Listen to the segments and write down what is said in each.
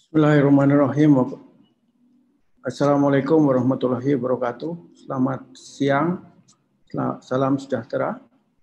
Bismillahirrahmanirrahim. Assalamualaikum warahmatullahi wabarakatuh. Selamat siang, salam sejahtera.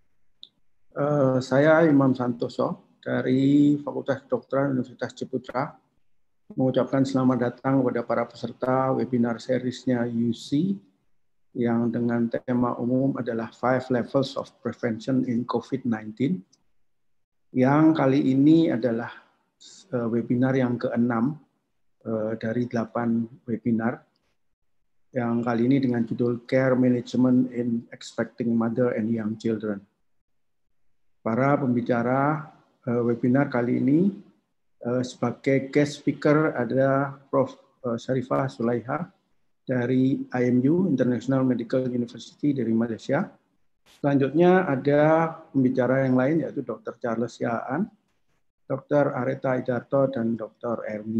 Saya Imam Santoso dari Fakultas Kedokteran Universitas Ciputra mengucapkan selamat datang kepada para peserta webinar seriesnya UC yang dengan tema umum adalah 5 Levels of Prevention in COVID-19. Yang kali ini adalah webinar yang ke-6 dari 8 webinar yang kali ini dengan judul Care Management in Expecting Mother and Young Children. Para pembicara webinar kali ini sebagai guest speaker ada Prof. Syarifah Sulaiha dari IMU, International Medical University dari Malaysia. Selanjutnya ada pembicara yang lain yaitu Dr. Charles Yaan, Dr. Areta Idarto, dan Dr. Ermi.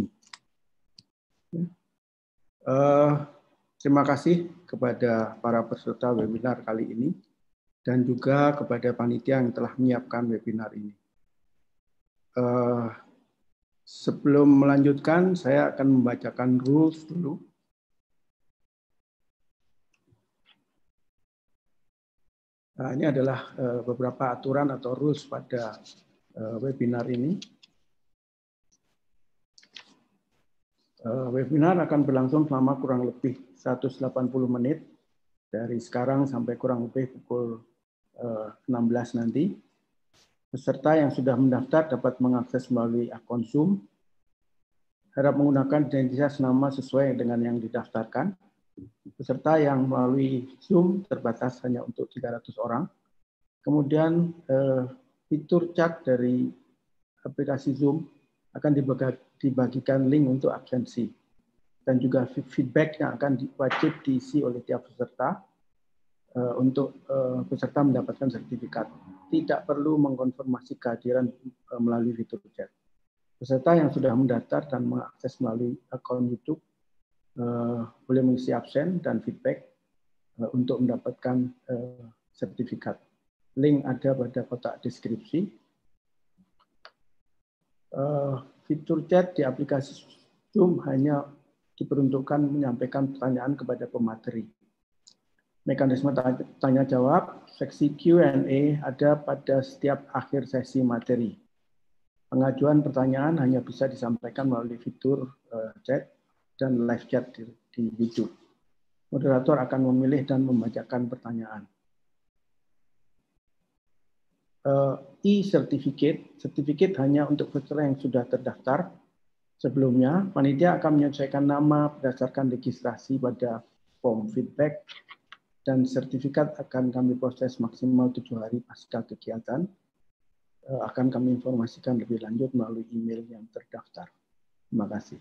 Terima kasih kepada para peserta webinar kali ini dan juga kepada panitia yang telah menyiapkan webinar ini. Sebelum melanjutkan, saya akan membacakan rules dulu. Nah, ini adalah beberapa aturan atau rules pada webinar ini. Webinar akan berlangsung selama kurang lebih 180 menit dari sekarang sampai kurang lebih pukul 16 nanti. Peserta yang sudah mendaftar dapat mengakses melalui akun Zoom. Harap menggunakan identitas nama sesuai dengan yang didaftarkan. Peserta yang melalui Zoom terbatas hanya untuk 300 orang. Kemudian fitur chat dari aplikasi Zoom akan dibagikan link untuk absensi dan juga feedback yang akan wajib diisi oleh tiap peserta untuk peserta mendapatkan sertifikat. Tidak perlu mengkonfirmasi kehadiran melalui fitur chat. Peserta yang sudah mendaftar dan mengakses melalui akun YouTube boleh mengisi absen dan feedback untuk mendapatkan sertifikat. Link ada pada kotak deskripsi. Fitur chat di aplikasi Zoom hanya diperuntukkan menyampaikan pertanyaan kepada pemateri. Mekanisme tanya jawab, seksi Q&A ada pada setiap akhir sesi materi. Pengajuan pertanyaan hanya bisa disampaikan melalui fitur chat dan live chat di YouTube. Moderator akan memilih dan membacakan pertanyaan. E-certificate hanya untuk peserta yang sudah terdaftar. Sebelumnya, panitia akan menyesuaikan nama berdasarkan registrasi pada form feedback dan sertifikat akan kami proses maksimal 7 hari pasca kegiatan. Akan kami informasikan lebih lanjut melalui email yang terdaftar. Terima kasih.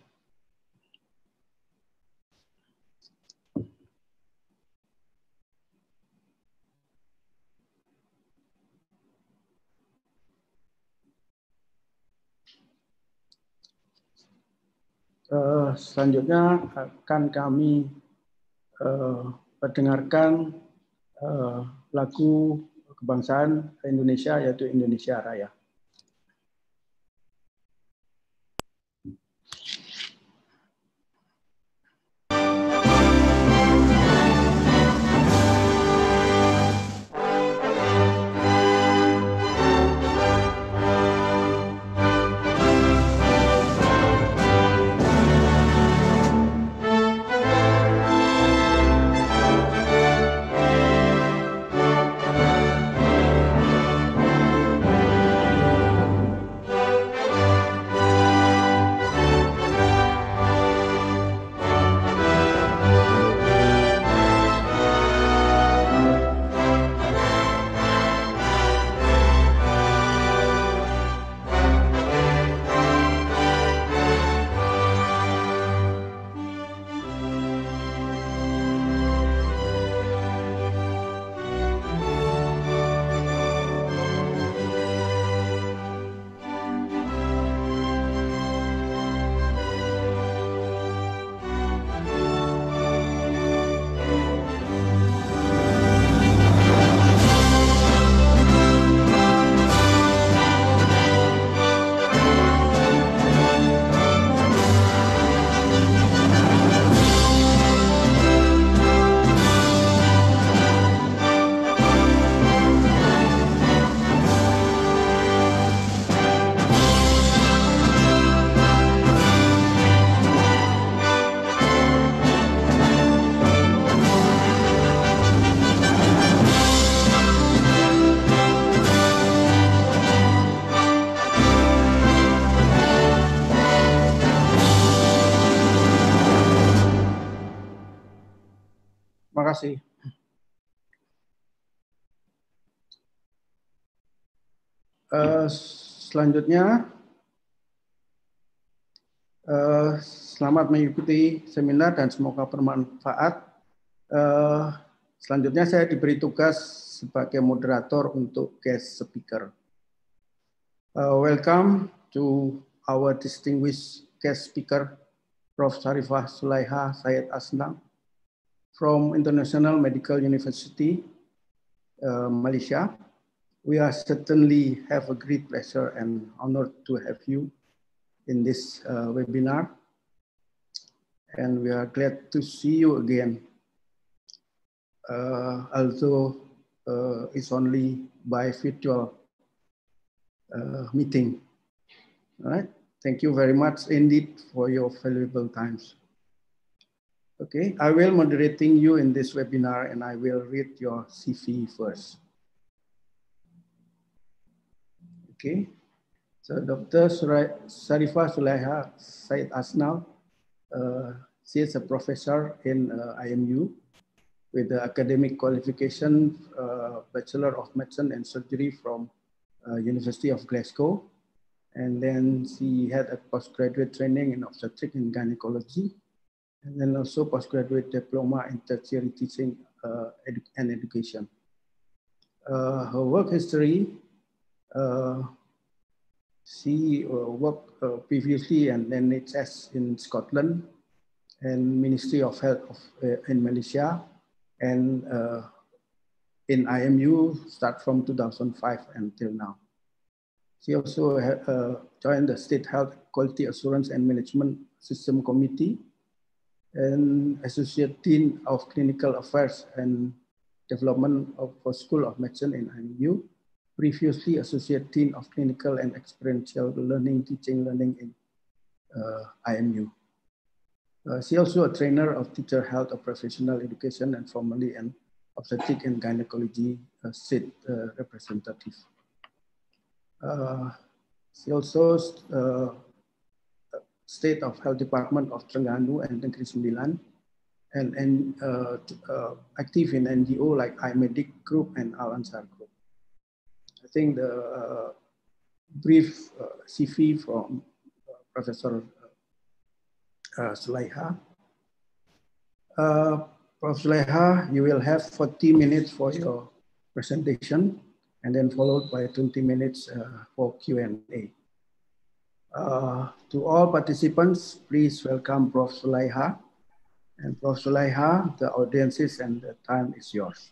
Selanjutnya akan kami perdengarkan lagu kebangsaan Indonesia yaitu Indonesia Raya. kasih. Selanjutnya, selamat mengikuti seminar dan semoga bermanfaat. Selanjutnya saya diberi tugas sebagai moderator untuk guest speaker. Welcome to our distinguished guest speaker, Prof. Sarifah Sulaiha Syed Asnal from International Medical University, Malaysia. We are certainly have a great pleasure and honor to have you in this webinar. And we are glad to see you again, although it's only by virtual meeting. All right. Thank you very much indeed for your valuable times. Okay, I will moderating you in this webinar and I will read your CV first. Okay, so Dr. Sarifah Sulaiha Syed Asnal, she is a professor in IMU with the academic qualification Bachelor of Medicine and Surgery from University of Glasgow. And then she had a postgraduate training in obstetric and gynecology, and then also postgraduate diploma in tertiary teaching and education. Her work history, she worked previously in NHS in Scotland and Ministry of Health in Malaysia, and in IMU start from 2005 until now. She also joined the State Health Quality Assurance and Management System Committee and Associate Dean of Clinical Affairs and Development for School of Medicine in IMU. Previously Associate Dean of Clinical and Experiential Learning, Teaching Learning in IMU. She also a trainer of teacher health of professional education and formerly an obstetric and gynecology state representative. She also State of Health Department of Terengganu and Negeri Sembilan, and active in NGO like iMedic Group and Al Ansar Group. I think the brief CV from Professor Sulaiha. Prof. Sulaiha, you will have 40 minutes for your presentation, and then followed by 20 minutes for Q&A. To all participants, please welcome Prof. Sulaiha. And Prof. Sulaiha, the audiences and the time is yours.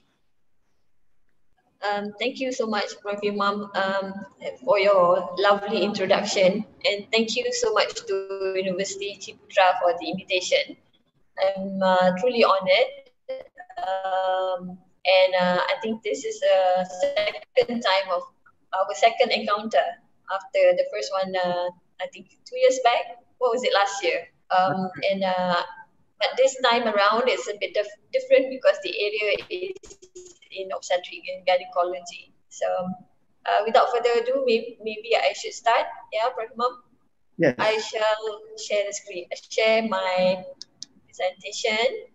Thank you so much, Prof. Imam, for your lovely introduction. And thank you so much to University Ciputra for the invitation. I'm truly honored. I think this is a second time of our second encounter after the first one, I think 2 years back. What was it, last year? But this time around it's a bit different because the area is in obstetric and gynecology. So without further ado, maybe I should start. Yeah, Prof. Imam? Yes. I shall share the screen, share my presentation.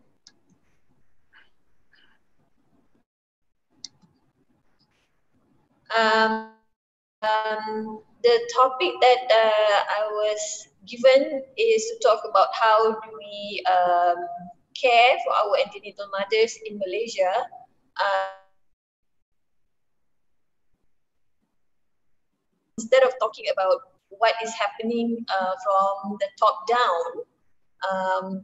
The topic that I was given is to talk about how do we care for our antenatal mothers in Malaysia. Instead of talking about what is happening from the top down,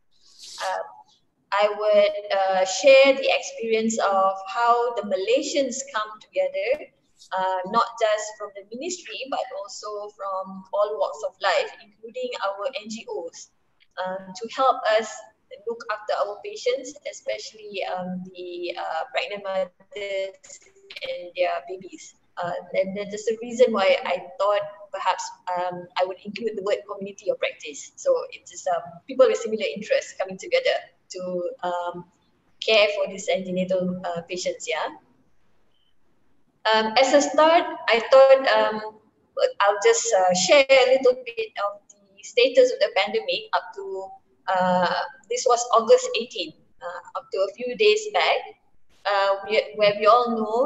I would share the experience of how the Malaysians come together, not just from the ministry, but also from all walks of life, including our NGOs, to help us look after our patients, especially the pregnant mothers and their babies. And that's the reason why I thought perhaps I would include the word community of practice. So it is people with similar interests coming together to care for these antenatal patients. Yeah. As a start, I thought I'll just share a little bit of the status of the pandemic up to this was August 18. up to a few days back, where we all know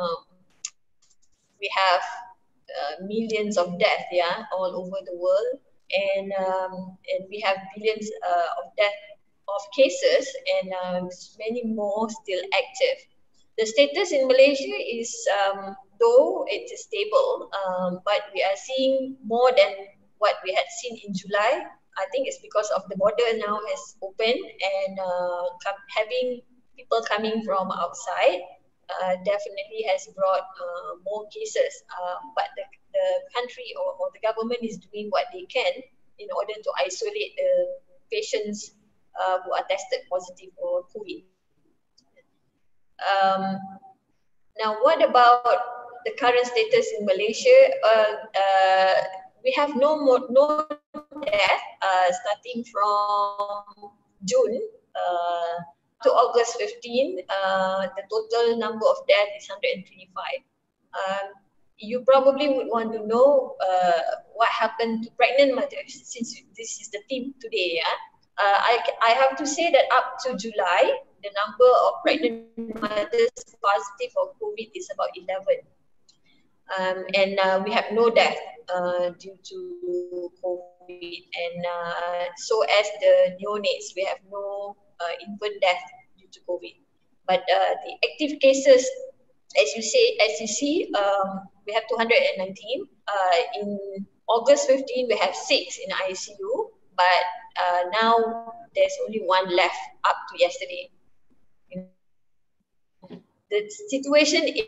we have millions of deaths, yeah, all over the world, and we have billions of death of cases, and many more still active. The status in Malaysia is, though it is stable, but we are seeing more than what we had seen in July. I think it's because of the border now has opened, and having people coming from outside definitely has brought more cases. But the country or the government is doing what they can in order to isolate the patients who are tested positive for COVID. Now, what about the current status in Malaysia? We have no death starting from June to August 15. The total number of deaths is 125. You probably would want to know what happened to pregnant mothers, since this is the theme today. Yeah? I have to say that up to July, the number of pregnant mothers positive for COVID is about 11. And we have no death due to COVID. And so as the neonates, we have no infant death due to COVID. But the active cases, as you see, we have 219. In August 15, we have 6 in ICU, but now there's only 1 left up to yesterday. The situation is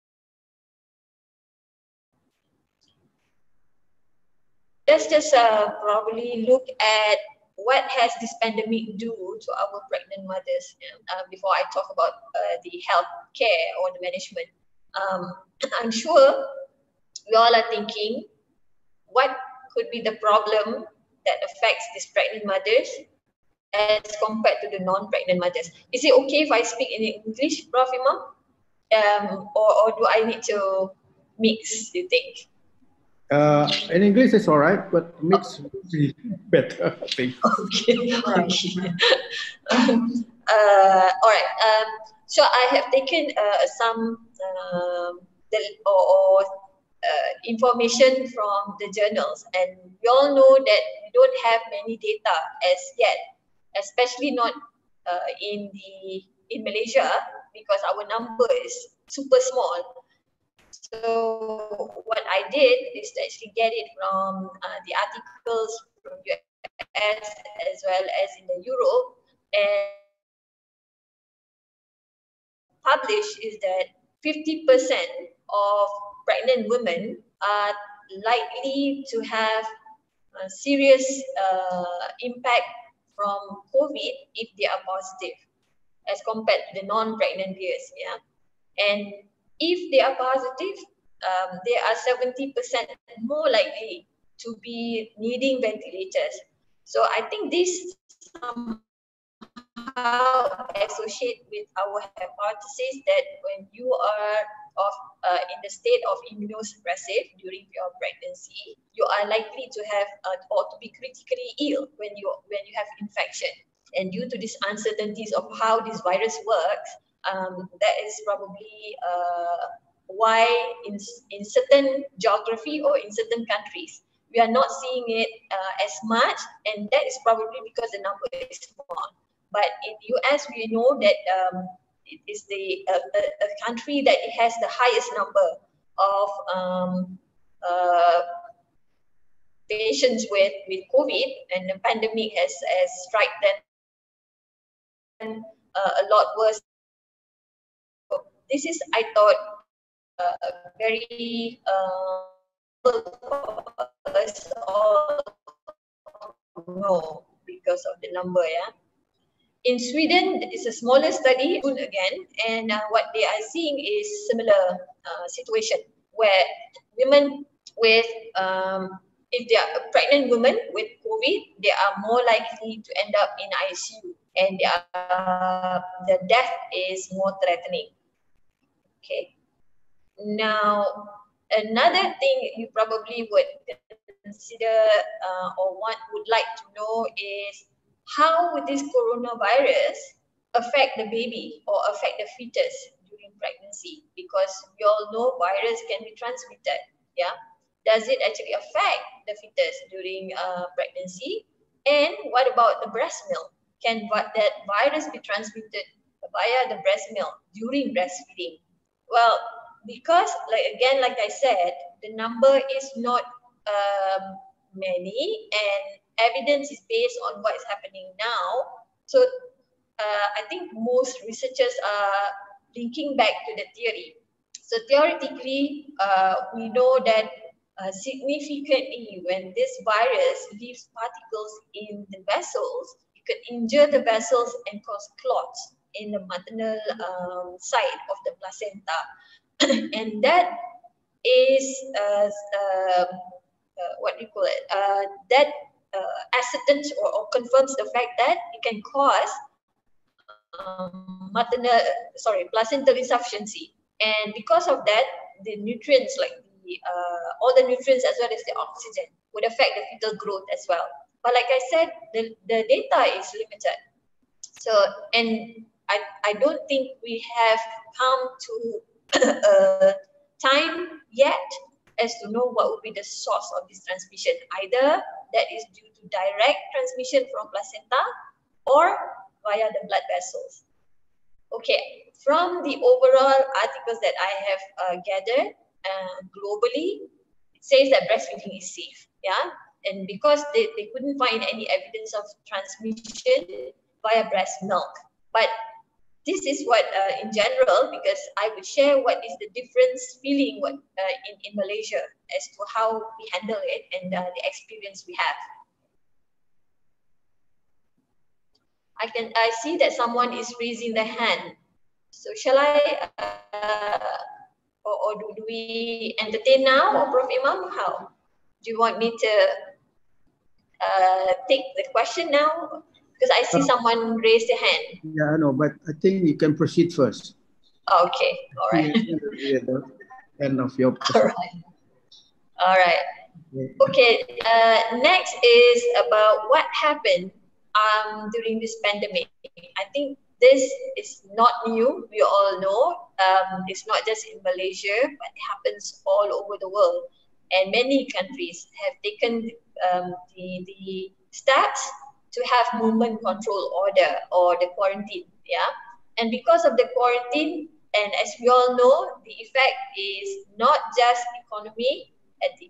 let's just probably look at what has this pandemic do to our pregnant mothers before I talk about the health care or the management. I'm sure we all are thinking, what could be the problem that affects these pregnant mothers as compared to the non-pregnant mothers? Is it okay if I speak in English, Prof. Imam? Or do I need to mix, you think? In English it's all right, but mix would be better, I think. Okay. All right. So I have taken some information from the journals, and we all know that we don't have many data as yet, especially not in Malaysia, because our number is super small. So what I did is to actually get it from the articles from US as well as in the Europe, and published is that 50% of pregnant women are likely to have a serious impact from COVID if they are positive, as compared to the non-pregnant years. Yeah, and if they are positive, they are 70% more likely to be needing ventilators. So I think this somehow associate with our hypothesis that when you are in the state of immunosuppressive during your pregnancy, you are likely to have or to be critically ill when you have infection. And due to these uncertainties of how this virus works, that is probably why in certain geography or in certain countries we are not seeing it as much, and that is probably because the number is small. But in the US, we know that it is a country that it has the highest number of patients with COVID, and the pandemic has struck them a lot worse. So this is, I thought, very us all know because of the number. Yeah. In Sweden, it's a smaller study again, and what they are seeing is similar situation where women with if they are pregnant women with COVID, they are more likely to end up in ICU, and the death is more threatening. Okay. Now, another thing you probably would consider or would like to know is how would this coronavirus affect the baby or affect the fetus during pregnancy? Because we all know virus can be transmitted. Yeah, does it actually affect the fetus during pregnancy? And what about the breast milk? Can that virus be transmitted via the breast milk during breastfeeding? Well, because like I said, the number is not many, and evidence is based on what is happening now. So I think most researchers are linking back to the theory. So theoretically, we know that significantly when this virus leaves particles in the vessels, it could injure the vessels and cause clots in the maternal side of the placenta. And that is what do you call it? That ascertains or confirms the fact that it can cause placental insufficiency. And because of that, the nutrients like all the nutrients as well as the oxygen would affect the fetal growth as well. But like I said, the data is limited. So, and I don't think we have come to a time yet as to know what would be the source of this transmission. Either that is due to direct transmission from placenta or via the blood vessels. Okay, from the overall articles that I have gathered globally, it says that breastfeeding is safe. Yeah, and because they couldn't find any evidence of transmission via breast milk. But this is what in general, because I would share what is the difference feeling in Malaysia as to how we handle it and the experience we have. I see that someone is raising their hand. So shall I, or do we entertain now, or Prof. Imam? How? Do you want me to take the question now? Because I see someone raise their hand. Yeah, I know, but I think you can proceed first. Okay, all right. Yeah, the end of your all right. Okay, next is about what happened during this pandemic. I think this is not new. We all know it's not just in Malaysia, but it happens all over the world. And many countries have taken the steps to have movement control order or the quarantine. Yeah, and because of the quarantine, and as we all know, the effect is not just economy, at the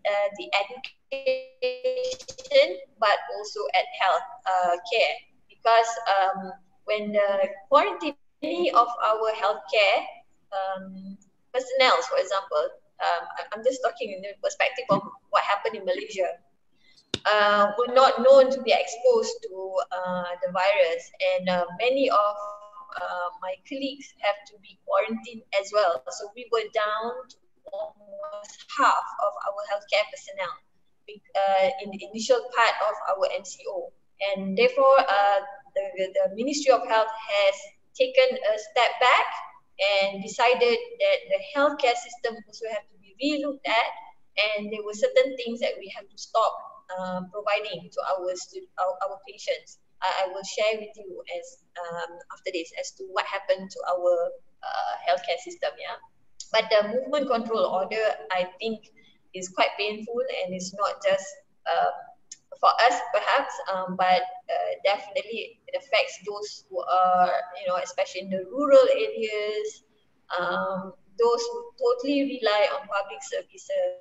education, but also at health care. Because when the quarantine of our healthcare personnel, for example, I'm just talking in the perspective of what happened in Malaysia, were not known to be exposed to the virus, and many of my colleagues have to be quarantined as well. So we were down to almost half of our healthcare personnel in the initial part of our MCO, and therefore the Ministry of Health has taken a step back and decided that the healthcare system also have to be relooked at, and there were certain things that we have to stop providing to our patients. I will share with you as after this as to what happened to our healthcare system. Yeah. But the movement control order, I think, is quite painful, and it's not just for us, perhaps, but definitely it affects those who are, especially in the rural areas, those who totally rely on public services.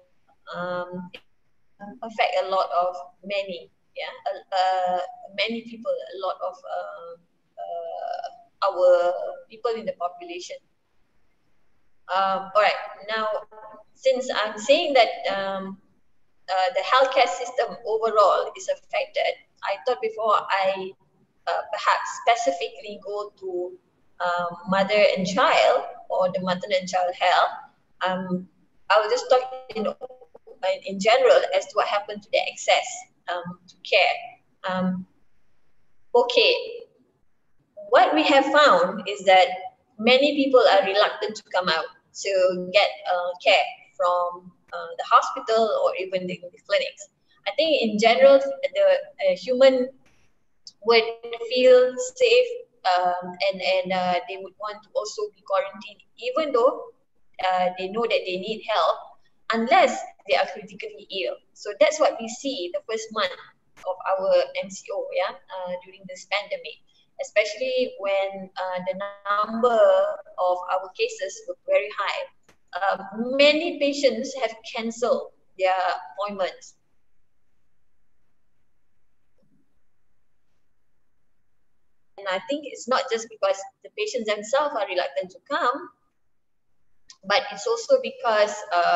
Affect a lot of many people, a lot of our people in the population. All right, now since I'm saying that the healthcare system overall is affected, I thought before I perhaps specifically go to mother and child, or the maternal and child health, I will just talk in general as to what happened to the access to care. Okay, what we have found is that many people are reluctant to come out to get care from the hospital or even the clinics. I think in general, the human would feel safe and they would want to also be quarantined, even though they know that they need help, unless they are critically ill. So that's what we see the first month of our MCO, during this pandemic, especially when the number of our cases were very high. Many patients have cancelled their appointments. And I think it's not just because the patients themselves are reluctant to come, but it's also because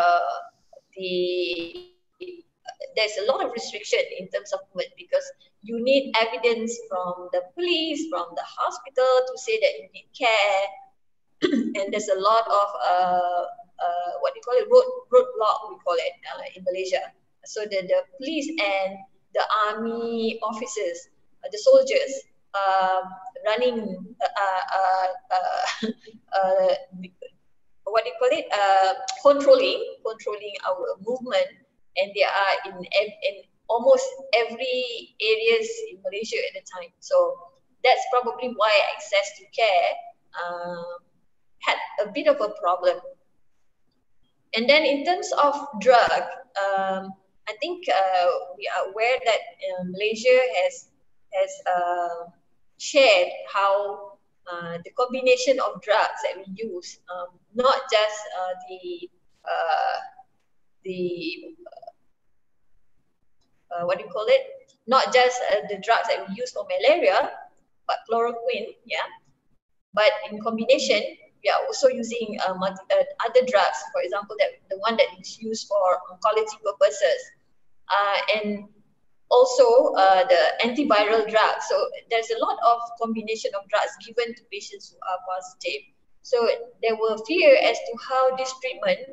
there's a lot of restriction in terms of movement, because you need evidence from the police, from the hospital to say that you need care. And there's a lot of what do you call it, roadblock, we call it in Malaysia. So the police and the army officers, the soldiers, running what do you call it, controlling our movement, and they are in almost every areas in Malaysia at the time. So that's probably why access to care had a bit of a problem. And then in terms of drug, I think we are aware that Malaysia has shared how the combination of drugs that we use, not just what do you call it? Not just the drugs that we use for malaria, but chloroquine, But in combination, we are also using other drugs. For example, the one that is used for oncology purposes, and also the antiviral drugs. So there's a lot of combination of drugs given to patients who are positive. So there were fear as to how this treatment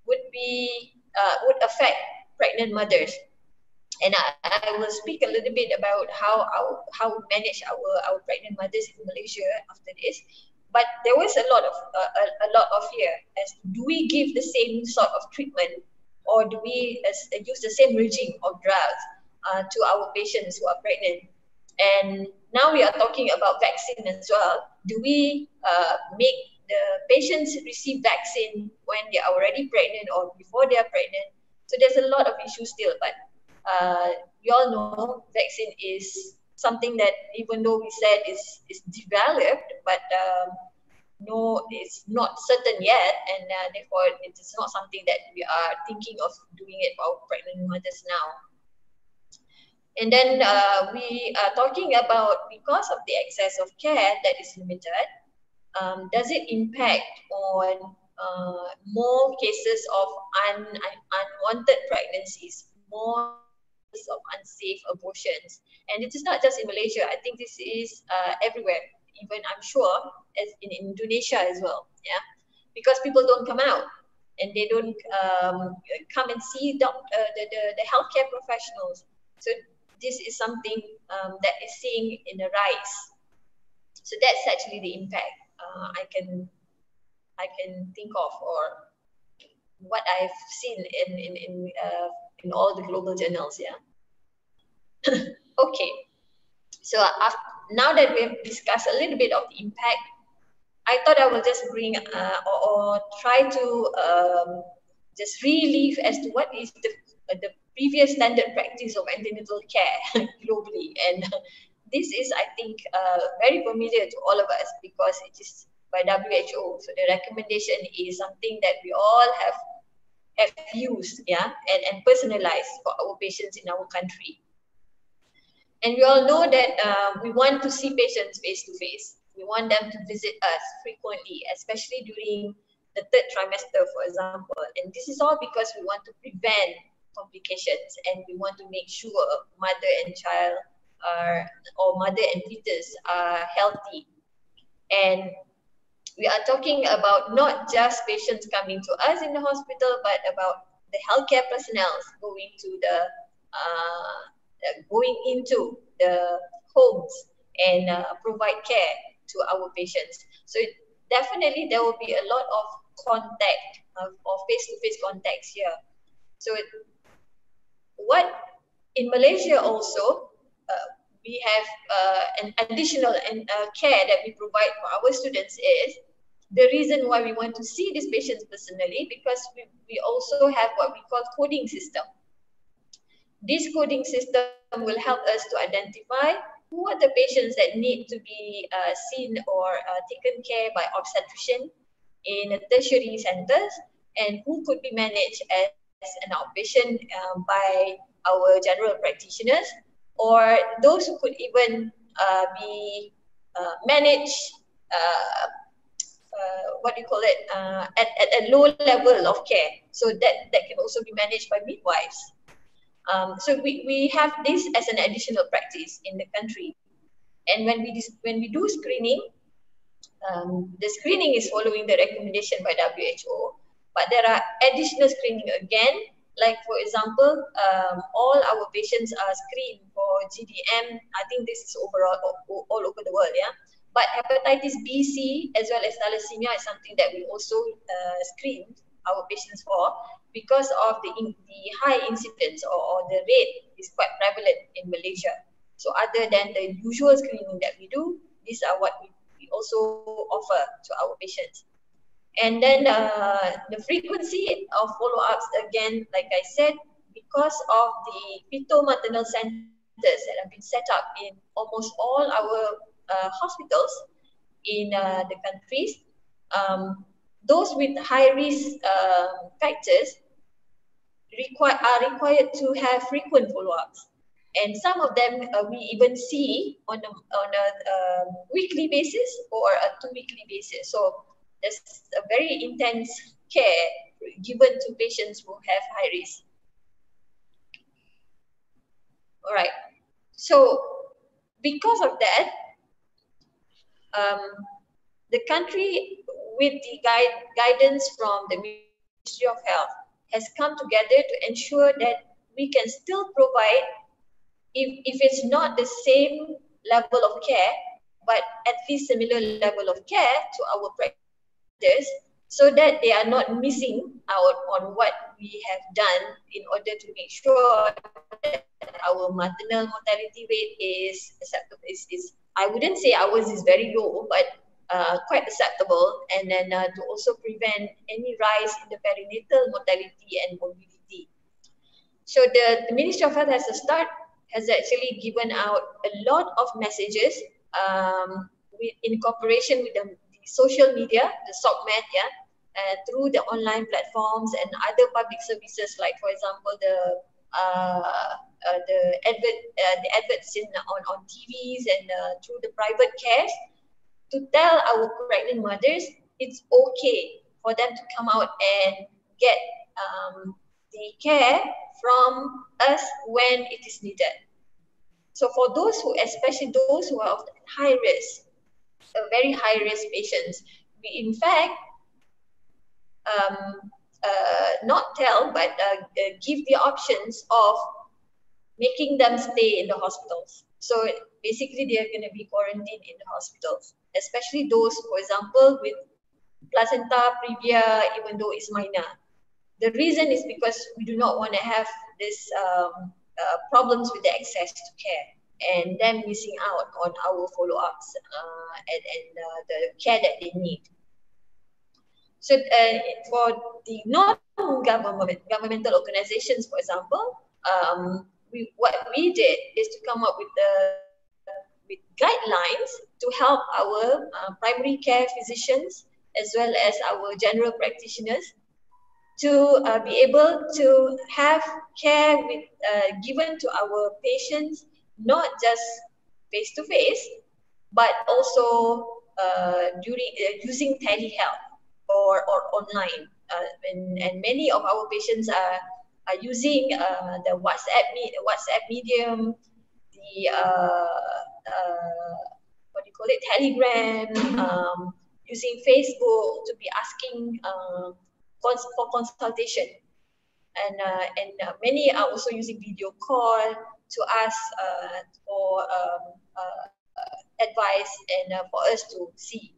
would affect pregnant mothers. And I will speak a little bit about how we manage our pregnant mothers in Malaysia after this. But there was a lot of fear as to, do we give the same sort of treatment, or do we use the same regime of drugs to our patients who are pregnant? And now we are talking about vaccine as well. Do we make the patients receive vaccine when they are already pregnant or before they are pregnant? So there's a lot of issues still, but we all know vaccine is something that, even though we said is developed, but no, it's not certain yet, and therefore it is not something that we are thinking of doing it for our pregnant mothers now. And then we are talking about, because of the access of care that is limited, does it impact on more cases of unwanted pregnancies, more cases of unsafe abortions? And it is not just in Malaysia. I think this is everywhere, even I'm sure as in Indonesia as well, because people don't come out and they don't come and see the healthcare professionals. So this is something that is seeing in a rise. So that's actually the impact I can think of, or what I've seen in all the global journals. Okay, so now that we've discussed a little bit of the impact, I thought I will just bring or try to just relieve as to what is the previous standard practice of antenatal care globally. And this is, I think, very familiar to all of us, because it is by WHO. So the recommendation is something that we all have used, and personalized for our patients in our country. And we all know that we want to see patients face to face. We want them to visit us frequently, especially during the third trimester, for example. And this is all because we want to prevent complications, and we want to make sure mother and child or mother and fetus are healthy. And we are talking about not just patients coming to us in the hospital, but about the healthcare personnel going into the homes and provide care to our patients. So definitely there will be a lot of contact or face-to-face contacts here. So what in Malaysia also, we have an additional care that we provide for our students is the reason why we want to see these patients personally, because we also have what we call coding system. This coding system will help us to identify who are the patients that need to be seen or taken care by obstetrician in tertiary centers, and who could be managed as an outpatient by our general practitioners, or those who could even be managed what do you call it, at a low level of care, so that can also be managed by midwives. So we have this as an additional practice in the country. And when we do screening, the screening is following the recommendation by WHO, but there are additional screening again. Like for example, all our patients are screened for GDM. I think this is overall all over the world, yeah. But hepatitis B, C, as well as thalassemia is something that we also screen our patients for, because of the high incidence or the rate is quite prevalent in Malaysia. So other than the usual screening that we do, these are what we also offer to our patients. And then the frequency of follow-ups, again, like I said, because of the fetal-maternal centers that have been set up in almost all our hospitals in the countries, those with high-risk factors are required to have frequent follow-ups. And some of them we even see on a weekly basis or a 2-weekly basis. So there's a very intense care given to patients who have high risk. All right. So because of that, the country, with the guidance from the Ministry of Health, has come together to ensure that we can still provide, if it's not the same level of care, but at least similar level of care to our practice, so that they are not missing out on what we have done in order to make sure that our maternal mortality rate is acceptable. I wouldn't say ours is very low, but quite acceptable, and then to also prevent any rise in the perinatal mortality and morbidity. So the Ministry of Health has actually given out a lot of messages in cooperation with the social media, the SOCMED, through the online platforms and other public services, like for example the adverts on TVs and through the private cares, to tell our pregnant mothers it's okay for them to come out and get the care from us when it is needed. So for those who, especially those who are of high risk, very high risk patients, we in fact not tell, but give the options of making them stay in the hospitals. So basically they are going to be quarantined in the hospitals, especially those, for example, with placenta previa, even though it's minor. The reason is because we do not want to have this problems with the access to care and them missing out on our follow-ups and the care that they need. So for the non-governmental organizations, for example, what we did is to come up with guidelines to help our primary care physicians as well as our general practitioners to be able to have care given to our patients, not just face-to-face, but also during using telehealth or online. And many of our patients are using the WhatsApp medium, the what do you call it, Telegram, using Facebook to be asking for consultation, and many are also using video call to ask for advice and for us to see.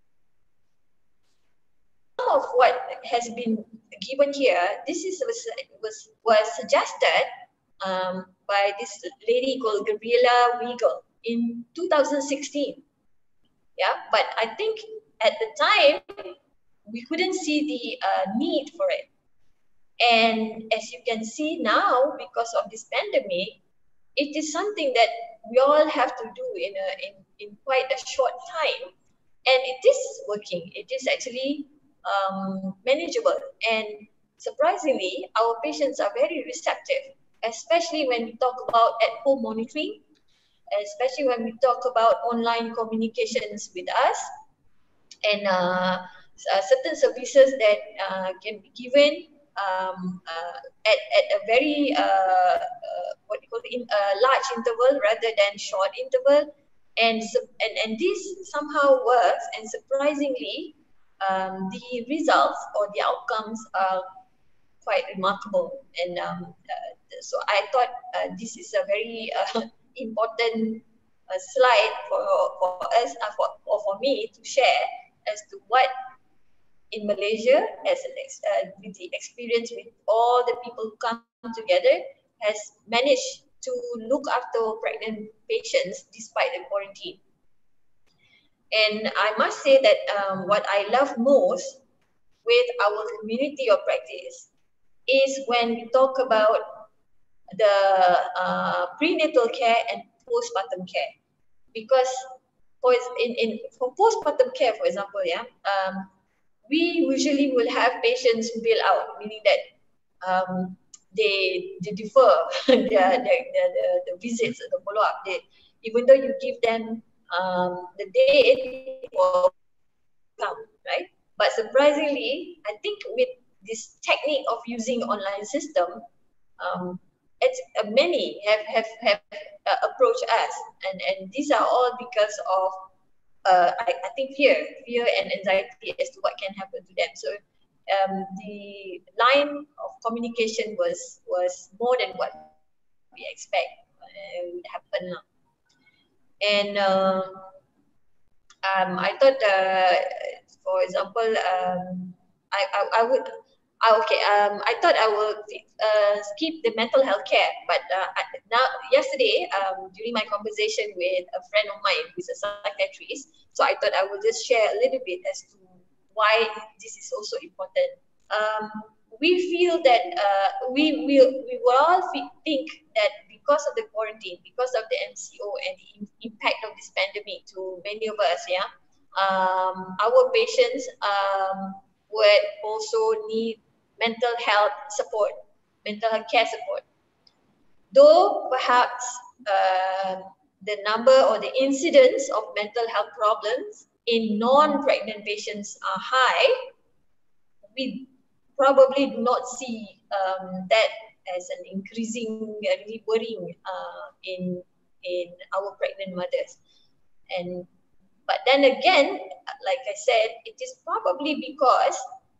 Some of what has been given here, this was suggested by this lady called Gabriela Wiegel in 2016. Yeah, but I think at the time we couldn't see the need for it. And as you can see now, because of this pandemic, it is something that we all have to do in quite a short time. And it is working. It is actually manageable. And surprisingly, our patients are very receptive, especially when we talk about at-home monitoring, especially when we talk about online communications with us, and certain services that can be given at a very what you call in a large interval rather than short interval, and this somehow works, and surprisingly the results or the outcomes are quite remarkable. And so I thought this is a very important slide for us, for me to share as to what in Malaysia, as with the experience with all the people who come together, has managed to look after pregnant patients despite the quarantine. And I must say that what I love most with our community of practice is when we talk about the prenatal care and postpartum care, because for postpartum care, for example, we usually will have patients who bail out, meaning that they defer the visits, the follow up. Even though you give them the date for come, right? But surprisingly, I think with this technique of using online system, many have approached us, and these are all because of I think fear and anxiety as to what can happen to them. So the line of communication was more than what we expect would happen now. And I thought, for example, I thought I would skip the mental health care, but now yesterday during my conversation with a friend of mine who's a psychiatrist, so I thought I would just share a little bit as to why this is also important. We feel that we will all think that because of the quarantine, because of the MCO and the impact of this pandemic to many of us, our patients would also need mental health support, mental health care support. Though perhaps the number or the incidence of mental health problems in non-pregnant patients are high, we probably do not see that as an increasing, really worrying in our pregnant mothers. But then again, like I said, it is probably because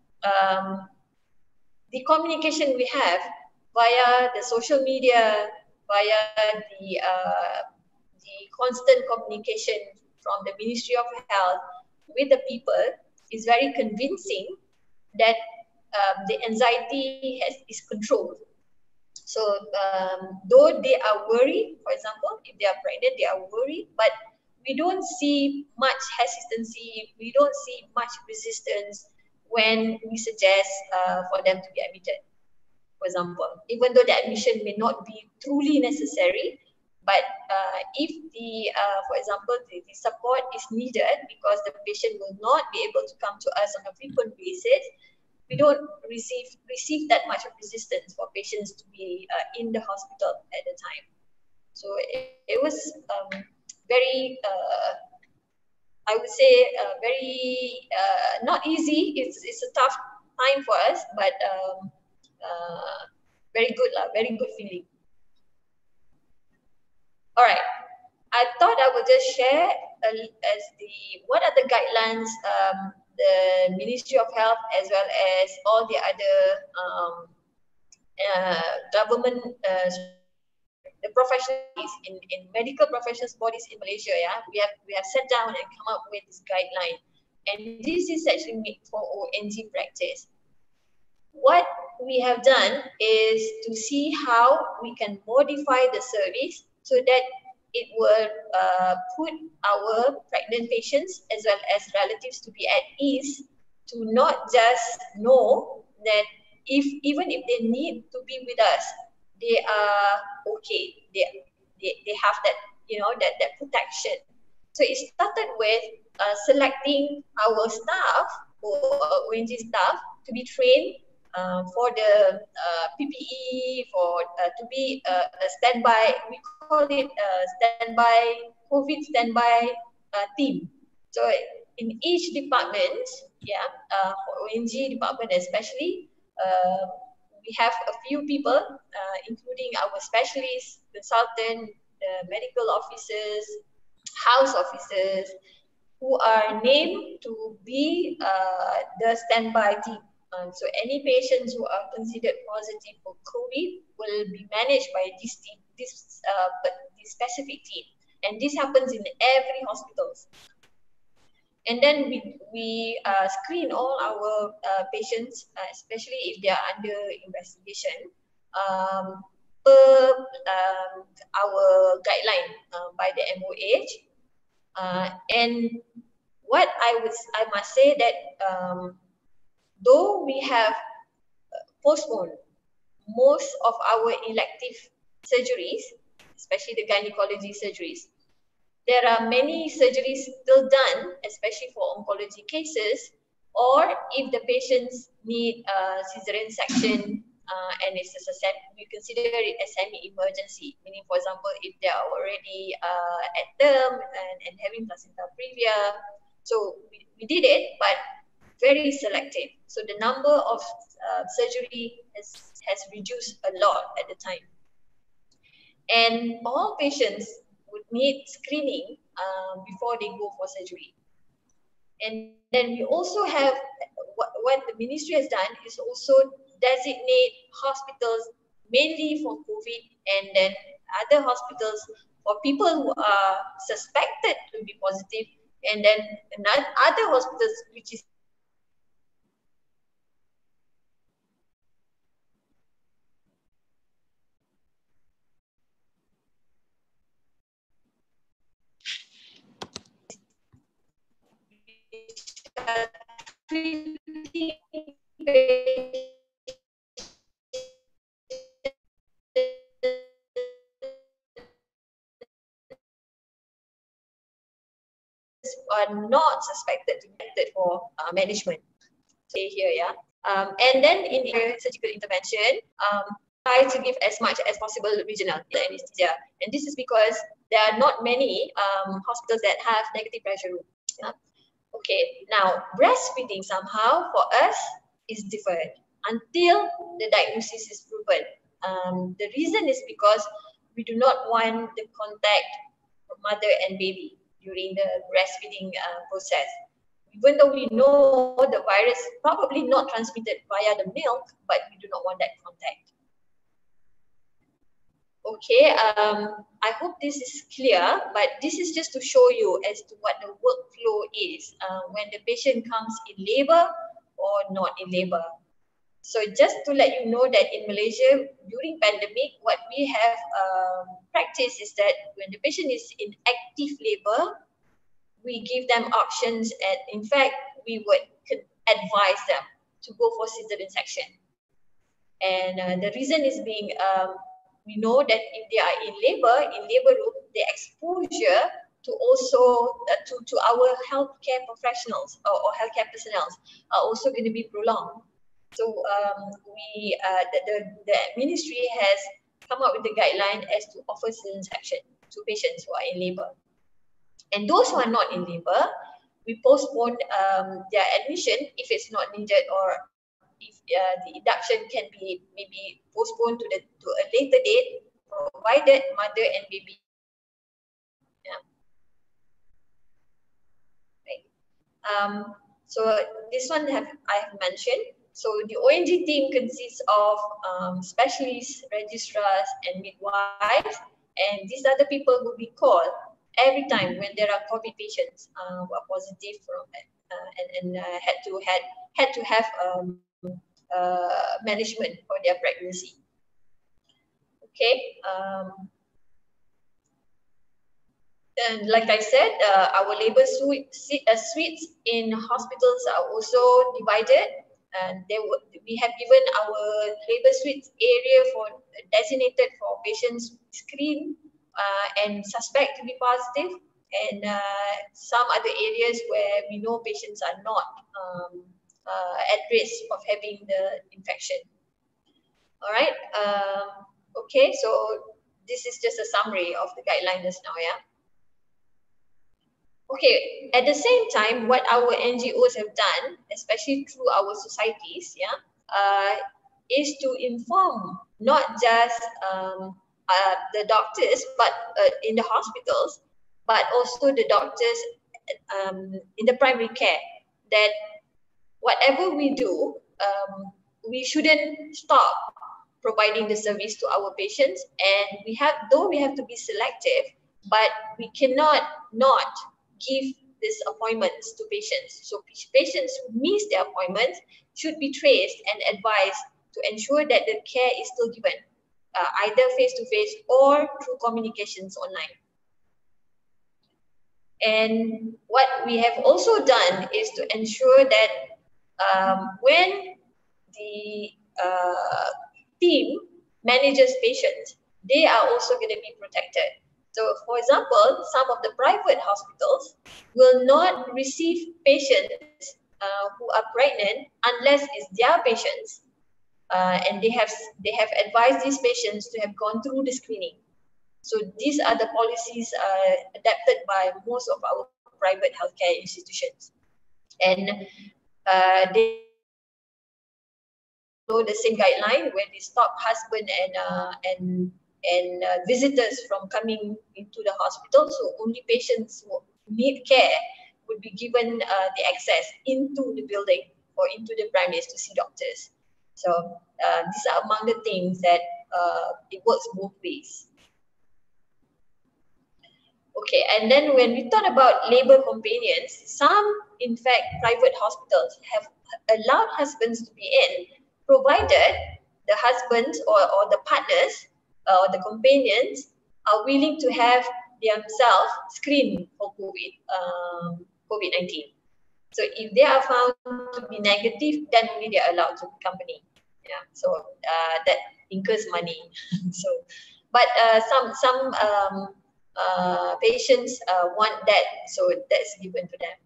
the communication we have via the social media, via the constant communication from the Ministry of Health with the people is very convincing that the anxiety is controlled. So though they are worried, for example, if they are pregnant, they are worried, but we don't see much hesitancy, we don't see much resistance when we suggest for them to be admitted, for example. Even though the admission may not be truly necessary, but if for example, the support is needed because the patient will not be able to come to us on a frequent basis, we don't receive that much of resistance for patients to be in the hospital at the time. So it was very, I would say, very not easy. It's a tough time for us, but very good, very good feeling. All right, I thought I would just share what are the guidelines the Ministry of Health as well as all the other government, the professionals in medical professionals bodies in Malaysia. We have sat down and come up with this guideline, and this is actually made for ONG practice. What we have done is to see how we can modify the service so that it will put our pregnant patients as well as relatives to be at ease, to not just know that even if they need to be with us, they are okay. They have that, that protection. So it started with selecting our staff or ONG staff to be trained for the PPE, for to be a standby. We call it COVID standby team. So in each department, for ONG department especially, we have a few people, including our specialists, consultant, medical officers, house officers, who are named to be the standby team. So any patients who are considered positive for COVID will be managed by this team, this specific team, and this happens in every hospital. And then we screen all our patients, especially if they are under investigation, per our guideline by the MOH. And what I must say that though we have postponed most of our elective surgeries, especially the gynecology surgeries, there are many surgeries still done, especially for oncology cases, or if the patients need cesarean section and we consider it as semi-emergency, meaning, for example, if they are already at term and having placenta previa. So we did it, but very selective. So the number of surgery has reduced a lot at the time. And all patients would need screening before they go for surgery. And then we also have, what the ministry has done is also designate hospitals mainly for COVID, and then other hospitals for people who are suspected to be positive, and then other hospitals which is are not suspected to be affected for management. Say here, yeah. And then in surgical intervention, try to give as much as possible regional anesthesia. And this is because there are not many hospitals that have negative pressure room. Yeah? Okay, now breastfeeding somehow for us is different until the diagnosis is proven. The reason is because we do not want the contact of mother and baby during the breastfeeding process. Even though we know the virus probably not transmitted via the milk, but we do not want that contact. Okay, I hope this is clear, but this is just to show you as to what the workflow is when the patient comes in labor or not in labor. So just to let you know that in Malaysia, during pandemic, what we have practiced is that when the patient is in active labor, we give them options, and in fact, we would advise them to go for cesarean section. And the reason is being, we know that if they are in labor room, the exposure to also to our healthcare professionals or healthcare personnel are also going to be prolonged. So the ministry has come up with the guideline as to offer cesarean section to patients who are in labor. And those who are not in labor, we postpone their admission if it's not needed, or if the induction can be maybe postponed to a later date, provided mother and baby. Yeah. Right. So this one I have mentioned. So the ONG team consists of specialists, registrars, and midwives, and these are the people who we call every time when there are COVID patients who are positive from and had to have management for their pregnancy. Okay. And like I said, our labor suites in hospitals are also divided, and we have given our labor suites area for designated for patients screened and suspect to be positive, and some other areas where we know patients are not at risk of having the infection. All right. Okay, so this is just a summary of the guidelines now, yeah. Okay, at the same time, what our NGOs have done, especially through our societies, is to inform not just the doctors, but in the hospitals, but also the doctors in the primary care, that whatever we do, we shouldn't stop providing the service to our patients, and we have to be selective, but we cannot not give these appointments to patients. So patients who miss their appointments should be traced and advised to ensure that the care is still given, either face-to-face or through communications online. And what we have also done is to ensure that when the team manages patients, they are also going to be protected. So, for example, some of the private hospitals will not receive patients who are pregnant unless it's their patients, and they have advised these patients to have gone through the screening. So these are the policies adapted by most of our private healthcare institutions, and they follow the same guideline where they stop husband and visitors from coming into the hospital. So only patients who need care would be given the access into the building or into the premises to see doctors. So these are among the things that it works both ways. Okay, and then when we talk about labor companions, some, in fact, private hospitals have allowed husbands to be in, provided the husbands or the partners or the companions are willing to have themselves screened for COVID-19. So if they are found to be negative, then only they are allowed to accompany. Yeah, so that incurs money. So, but some patients want that, so that's given to them.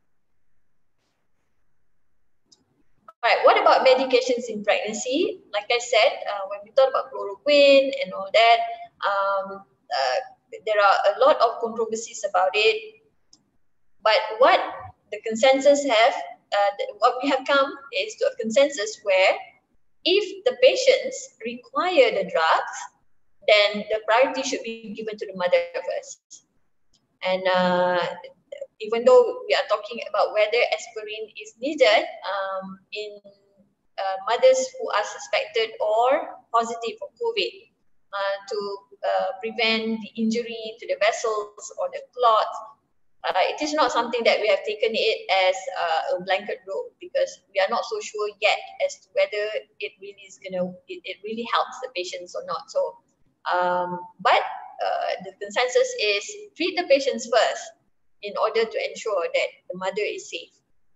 Right, what about medications in pregnancy? Like I said, when we talk about chloroquine and all that, there are a lot of controversies about it. But what the consensus what we have come is to a consensus where if the patients require the drugs, then the priority should be given to the mother first. And even though we are talking about whether aspirin is needed in mothers who are suspected or positive for COVID to prevent the injury to the vessels or the clots, it is not something that we have taken it as a blanket rule, because we are not so sure yet as to whether it really is it really helps the patients or not. So, but the consensus is treat the patients first in order to ensure that the mother is safe.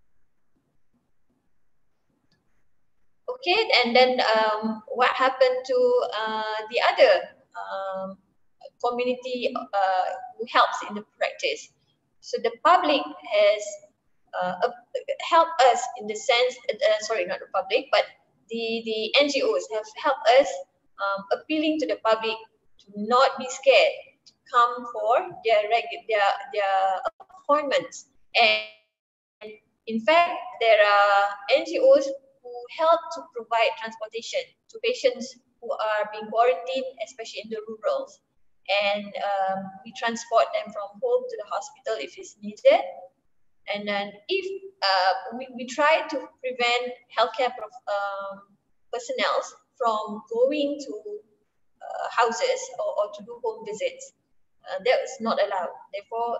Okay, and then what happened to the other community who helps in the practice? So the public has helped us in the sense, sorry, not the public, but the NGOs have helped us appealing to the public to not be scared to come for their appointments. And in fact, there are NGOs who help to provide transportation to patients who are being quarantined, especially in the rurals. And we transport them from home to the hospital if it's needed. And then if we try to prevent healthcare personnel from going to houses or to do home visits, that is not allowed. Therefore,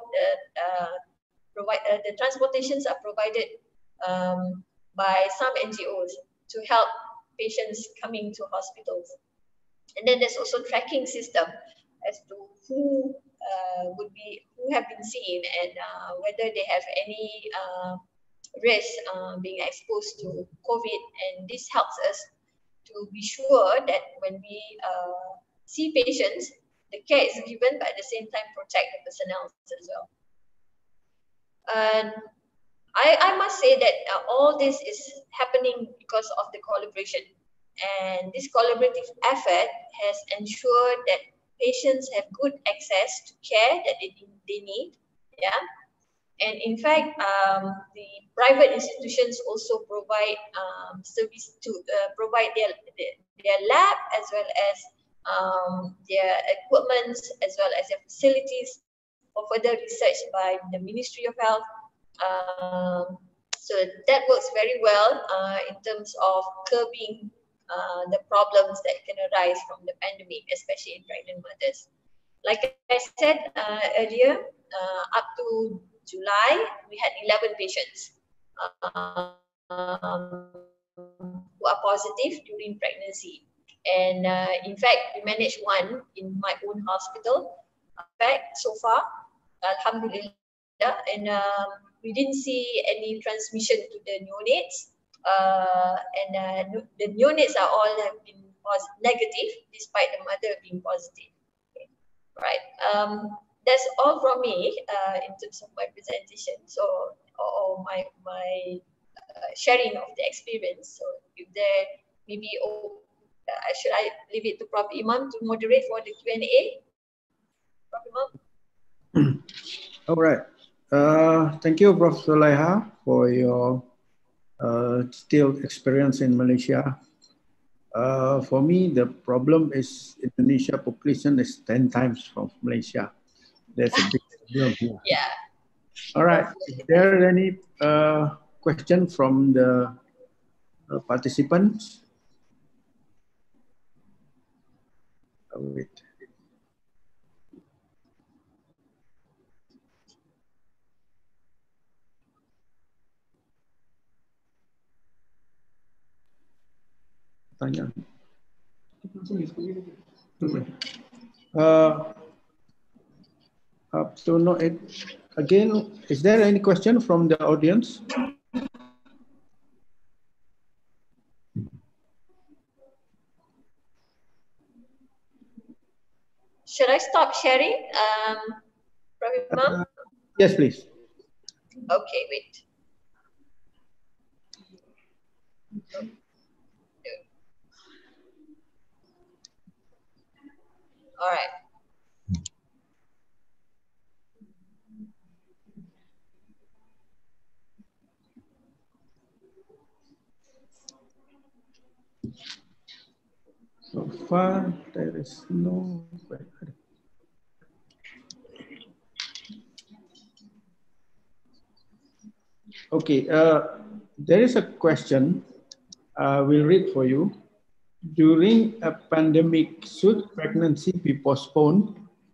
the transportations are provided by some NGOs to help patients coming to hospitals. And then there's also tracking system as to who have been seen and whether they have any risk being exposed to COVID. And this helps us to be sure that when we see patients, the care is given, but at the same time protect the personnel as well. And I must say that all this is happening because of the collaboration. And this collaborative effort has ensured that patients have good access to care that they need. Yeah. And in fact, the private institutions also provide service to provide their lab as well as their equipment as well as their facilities for further research by the Ministry of Health. So that works very well in terms of curbing the problems that can arise from the pandemic, especially in pregnant mothers. Like I said earlier, up to July, we had 11 patients who are positive during pregnancy. And in fact, we managed one in my own hospital. In fact, so far, alhamdulillah, and we didn't see any transmission to the neonates. And the neonates are all have been negative despite the mother being positive. Okay. Right. That's all from me in terms of my presentation. So, or my sharing of the experience. So, if there maybe, should I leave it to Prof. Imam to moderate for the Q&A? Prof. Imam. All right. Thank you, Prof. Zulaiha, for your detailed experience in Malaysia. For me, the problem is Indonesia population is 10 times from Malaysia. There's a big problem here. Yeah. All right. Is there any question from the participants? Wait. Tanya. Up to no, again, is there any question from the audience? Should I stop sharing, Prof. Imam? Yes, please. Okay, wait. All right. So far, there is no. Okay, there is a question. We'll read for you. During a pandemic, should pregnancy be postponed?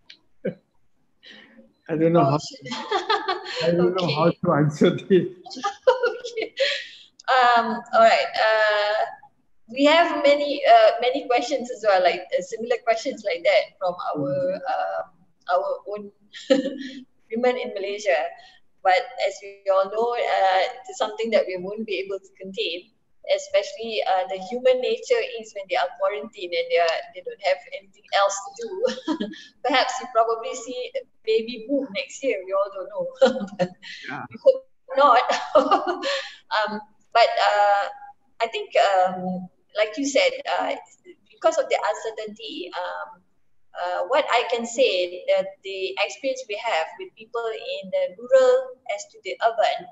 I don't know how. I don't know how to answer this. Okay. All right. We have many questions as well, like similar questions like that from our own women in Malaysia. But as we all know, it's something that we won't be able to contain. Especially the human nature is when they are quarantined and they don't have anything else to do. Perhaps you probably see a baby boom next year. We all don't know. Yeah. We hope not. But I think, like you said, because of the uncertainty, what I can say that the experience we have with people in the rural as to the urban.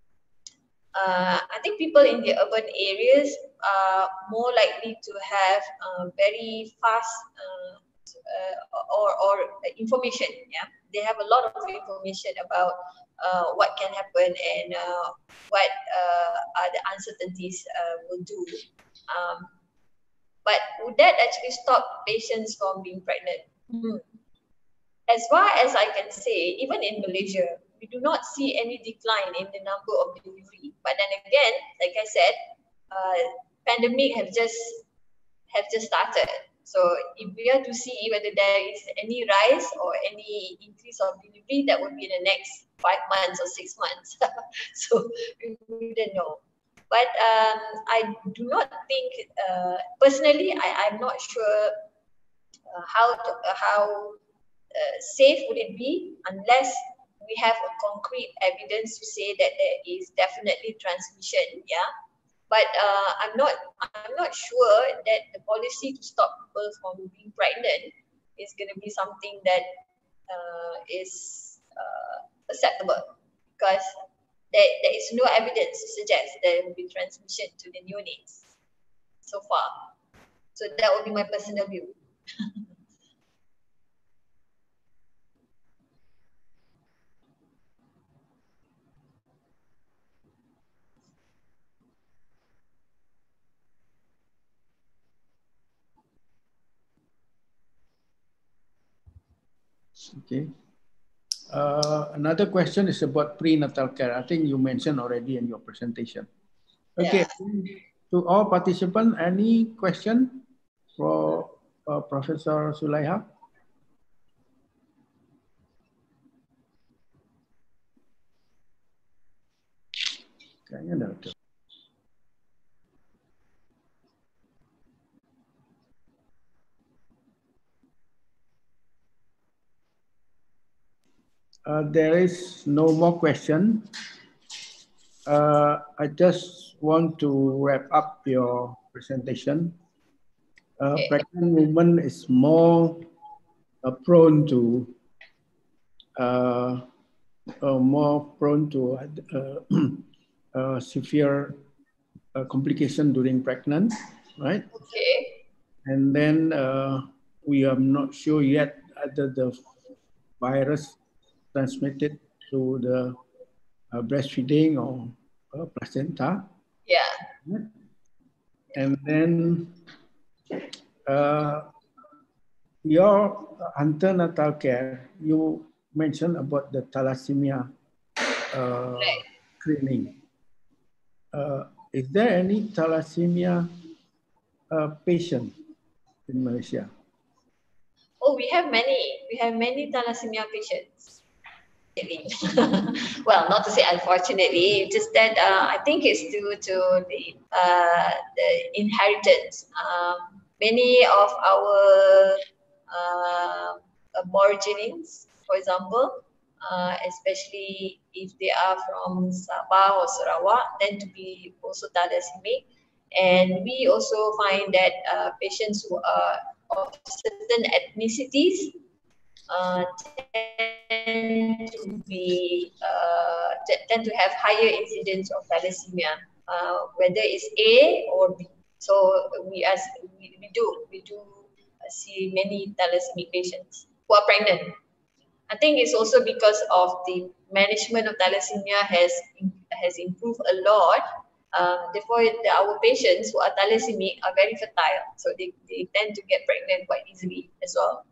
I think people in the urban areas are more likely to have very fast or information. Yeah, they have a lot of information about what can happen and what are the uncertainties will do. But would that actually stop patients from being pregnant? As far as I can say, even in Malaysia, we do not see any decline in the number of delivery. But then again, like I said, pandemic have just started. So if we are to see whether there is any rise or any increase of delivery, that would be in the next 5 months or 6 months. So we wouldn't know. But I do not think, personally, I'm not sure how safe would it be unless we have a concrete evidence to say that there is definitely transmission. Yeah. But I'm not sure that the policy to stop people from being pregnant is going to be something that is acceptable, because there is no evidence to suggest there will be transmission to the neonates so far. So that would be my personal view. Okay. Another question is about prenatal care. I think you mentioned already in your presentation. Okay. Yeah. To all participants, any question for Professor Sulaiha? Kayaknya ada. There is no more question. I just want to wrap up your presentation. Pregnant woman is more prone to severe complication during pregnancy, right? Okay. And then we are not sure yet whether the virus transmitted through the breastfeeding or placenta. Yeah. And then your antenatal care, you mentioned about the thalassemia screening. Is there any thalassemia patient in Malaysia? Oh, we have many. We have many thalassemia patients. Well, not to say unfortunately, just that I think it's due to the inheritance. Many of our aborigines, for example, especially if they are from Sabah or Sarawak, tend to be also thalassemic. And we also find that patients who are of certain ethnicities tend to have higher incidence of thalassemia, whether it's A or B. So we do see many thalassemia patients who are pregnant. I think it's also because of the management of thalassemia has improved a lot. Therefore, our patients who are thalassemic are very fertile, so they tend to get pregnant quite easily as well.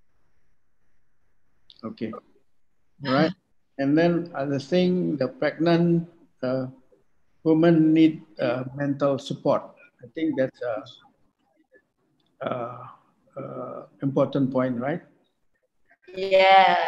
Okay. All right. And then other thing, the pregnant women need mental support. I think that's a important point, right? Yeah.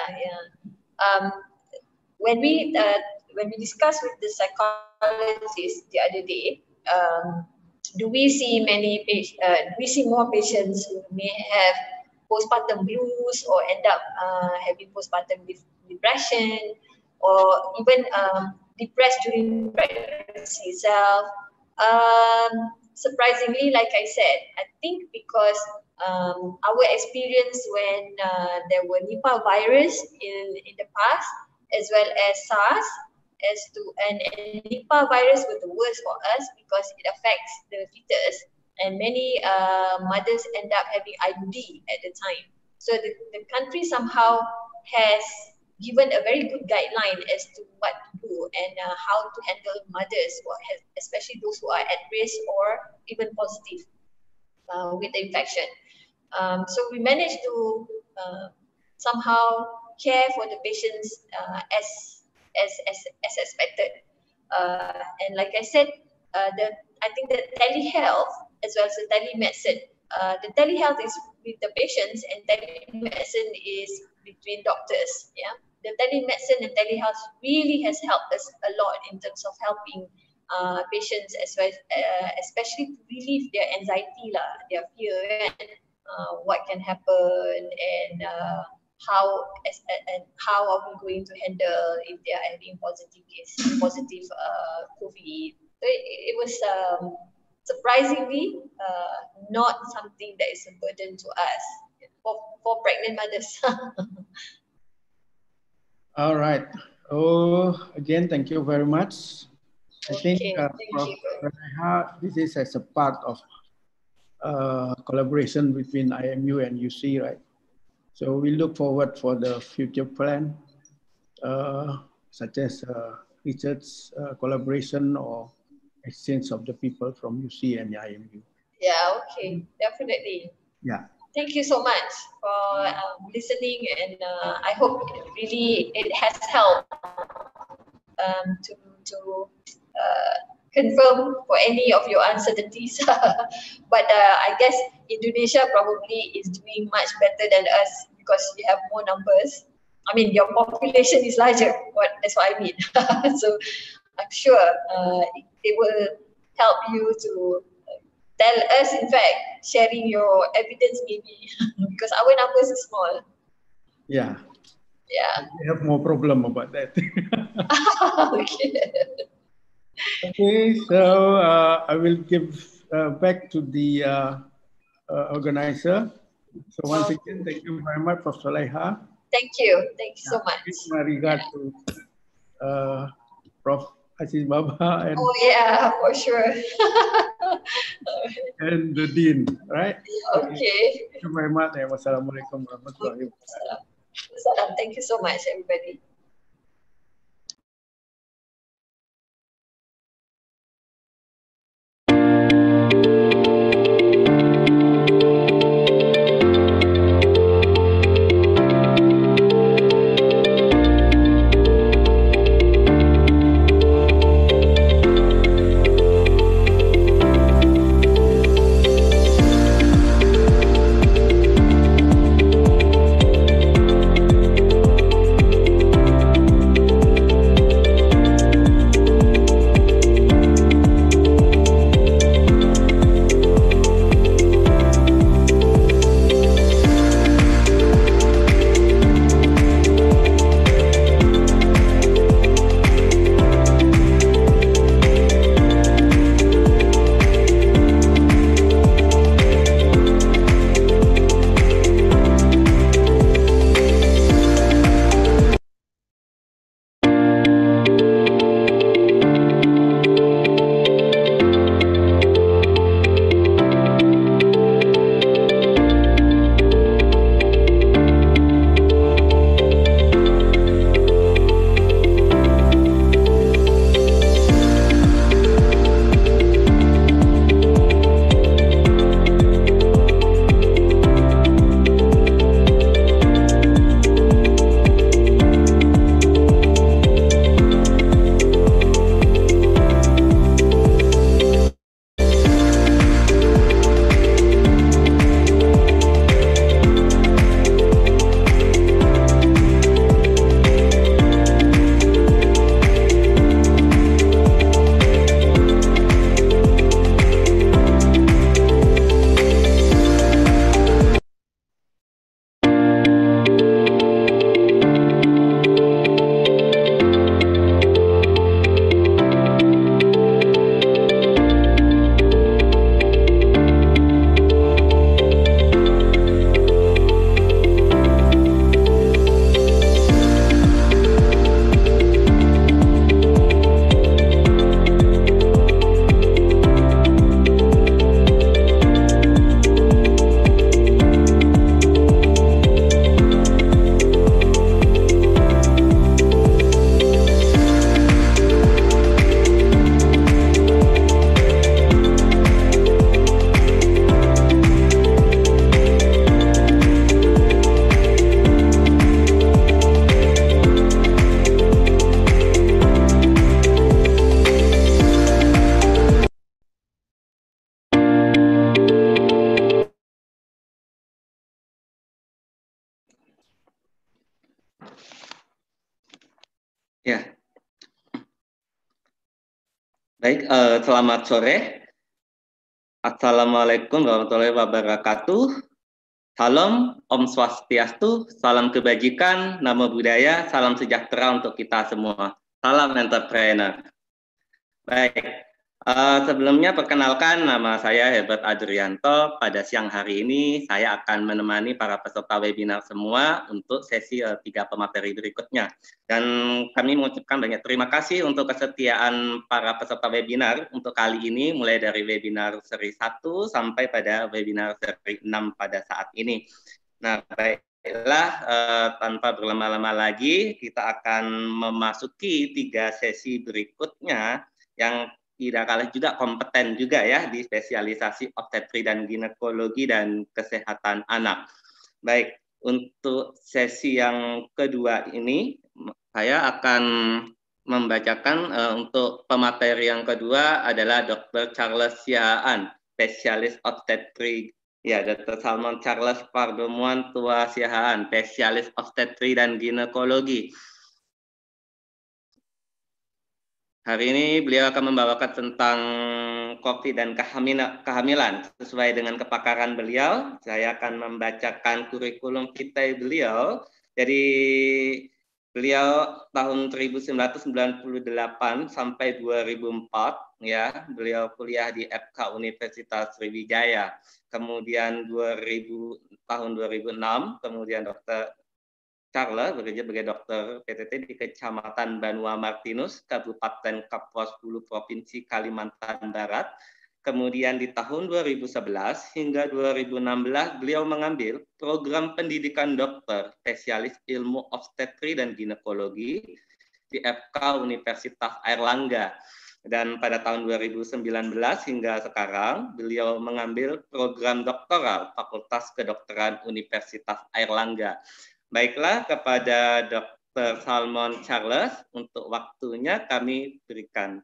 When we discussed with the psychologist the other day, do we see more patients who may have postpartum blues or end up having postpartum depression, or even depressed during pregnancy itself? Surprisingly, like I said, I think because our experience when there were Nipah virus in the past, as well as SARS, and Nipah virus was the worst for us because it affects the fetus, and many mothers end up having IUD at the time. So the country somehow has given a very good guideline as to what to do and how to handle mothers, especially those who are at risk or even positive with the infection. So we managed to somehow care for the patients as expected. And like I said, the I think that telehealth as well as the telemedicine. The telehealth is with the patients and telemedicine is between doctors. Yeah, the telemedicine and telehealth really has helped us a lot in terms of helping patients as well, especially to relieve their anxiety lah, their fear, and what can happen and how are we going to handle if they are having positive COVID. So it was surprisingly not something that is a burden to us for pregnant mothers. All right. Oh, again, thank you very much. I think this is as a part of collaboration between IMU and UC, right? So we look forward for the future plan, such as research collaboration or exchange of the people from UC and IMU. Yeah, okay, definitely. Yeah. Thank you so much for listening, and I hope it has helped to confirm for any of your uncertainties. But I guess Indonesia probably is doing much better than us because you have more numbers. I mean, your population is larger. That's what I mean. So I'm sure it will help you to tell us, in fact, sharing your evidence maybe because our numbers is small. Yeah. Yeah. We have more problem about that. Okay. Okay, so I will give back to the organizer. So once again, thank you very much, Prof. Zulaiha. Thank you so much. My regard to Prof. Aziz Baba and for sure. and the Dean, right? Okay. Thank you very much. Wassalamualaikum warahmatullahi wabarakatuh. Thank you so much, everybody. Ya. Baik, selamat sore. Assalamualaikum warahmatullahi wabarakatuh. Salam, Om Swastiastu, salam kebajikan, namo buddhaya, salam sejahtera untuk kita semua. Salam entrepreneur. Baik, sebelumnya perkenalkan nama saya Herbert Adrianto. Pada siang hari ini saya akan menemani para peserta webinar semua untuk sesi 3 pemateri berikutnya. Dan kami mengucapkan banyak terima kasih untuk kesetiaan para peserta webinar untuk kali ini, mulai dari webinar seri 1 sampai pada webinar seri 6 pada saat ini. Nah, baiklah, tanpa berlama-lama lagi, kita akan memasuki 3 sesi berikutnya yang tidak kalah juga kompeten juga ya di spesialisasi obstetri dan ginekologi dan kesehatan anak. Baik, untuk sesi yang kedua ini saya akan membacakan untuk pemateri yang kedua adalah Dr. Charles Siahaan, spesialis obstetri. Ya, Dr. Salmon Charles Pardomuan Tua Siahaan, spesialis obstetri dan ginekologi. Hari ini beliau akan membawakan tentang COVID dan kehamilan. Sesuai dengan kepakaran beliau, saya akan membacakan kurikulum vitae beliau. Jadi beliau tahun 1998 sampai 2004, ya, beliau kuliah di FK Universitas Sriwijaya. Kemudian tahun 2006, kemudian Dr. Charles bekerja sebagai dokter PTT di Kecamatan Banua Martinus, Kabupaten Kapuas Hulu, Provinsi Kalimantan Barat. Kemudian di tahun 2011 hingga 2016 beliau mengambil program pendidikan dokter spesialis ilmu obstetri dan ginekologi di FK Universitas Airlangga. Dan pada tahun 2019 hingga sekarang beliau mengambil program doktoral Fakultas Kedokteran Universitas Airlangga. Baiklah, kepada Dr. Salmon Charles untuk waktunya kami berikan.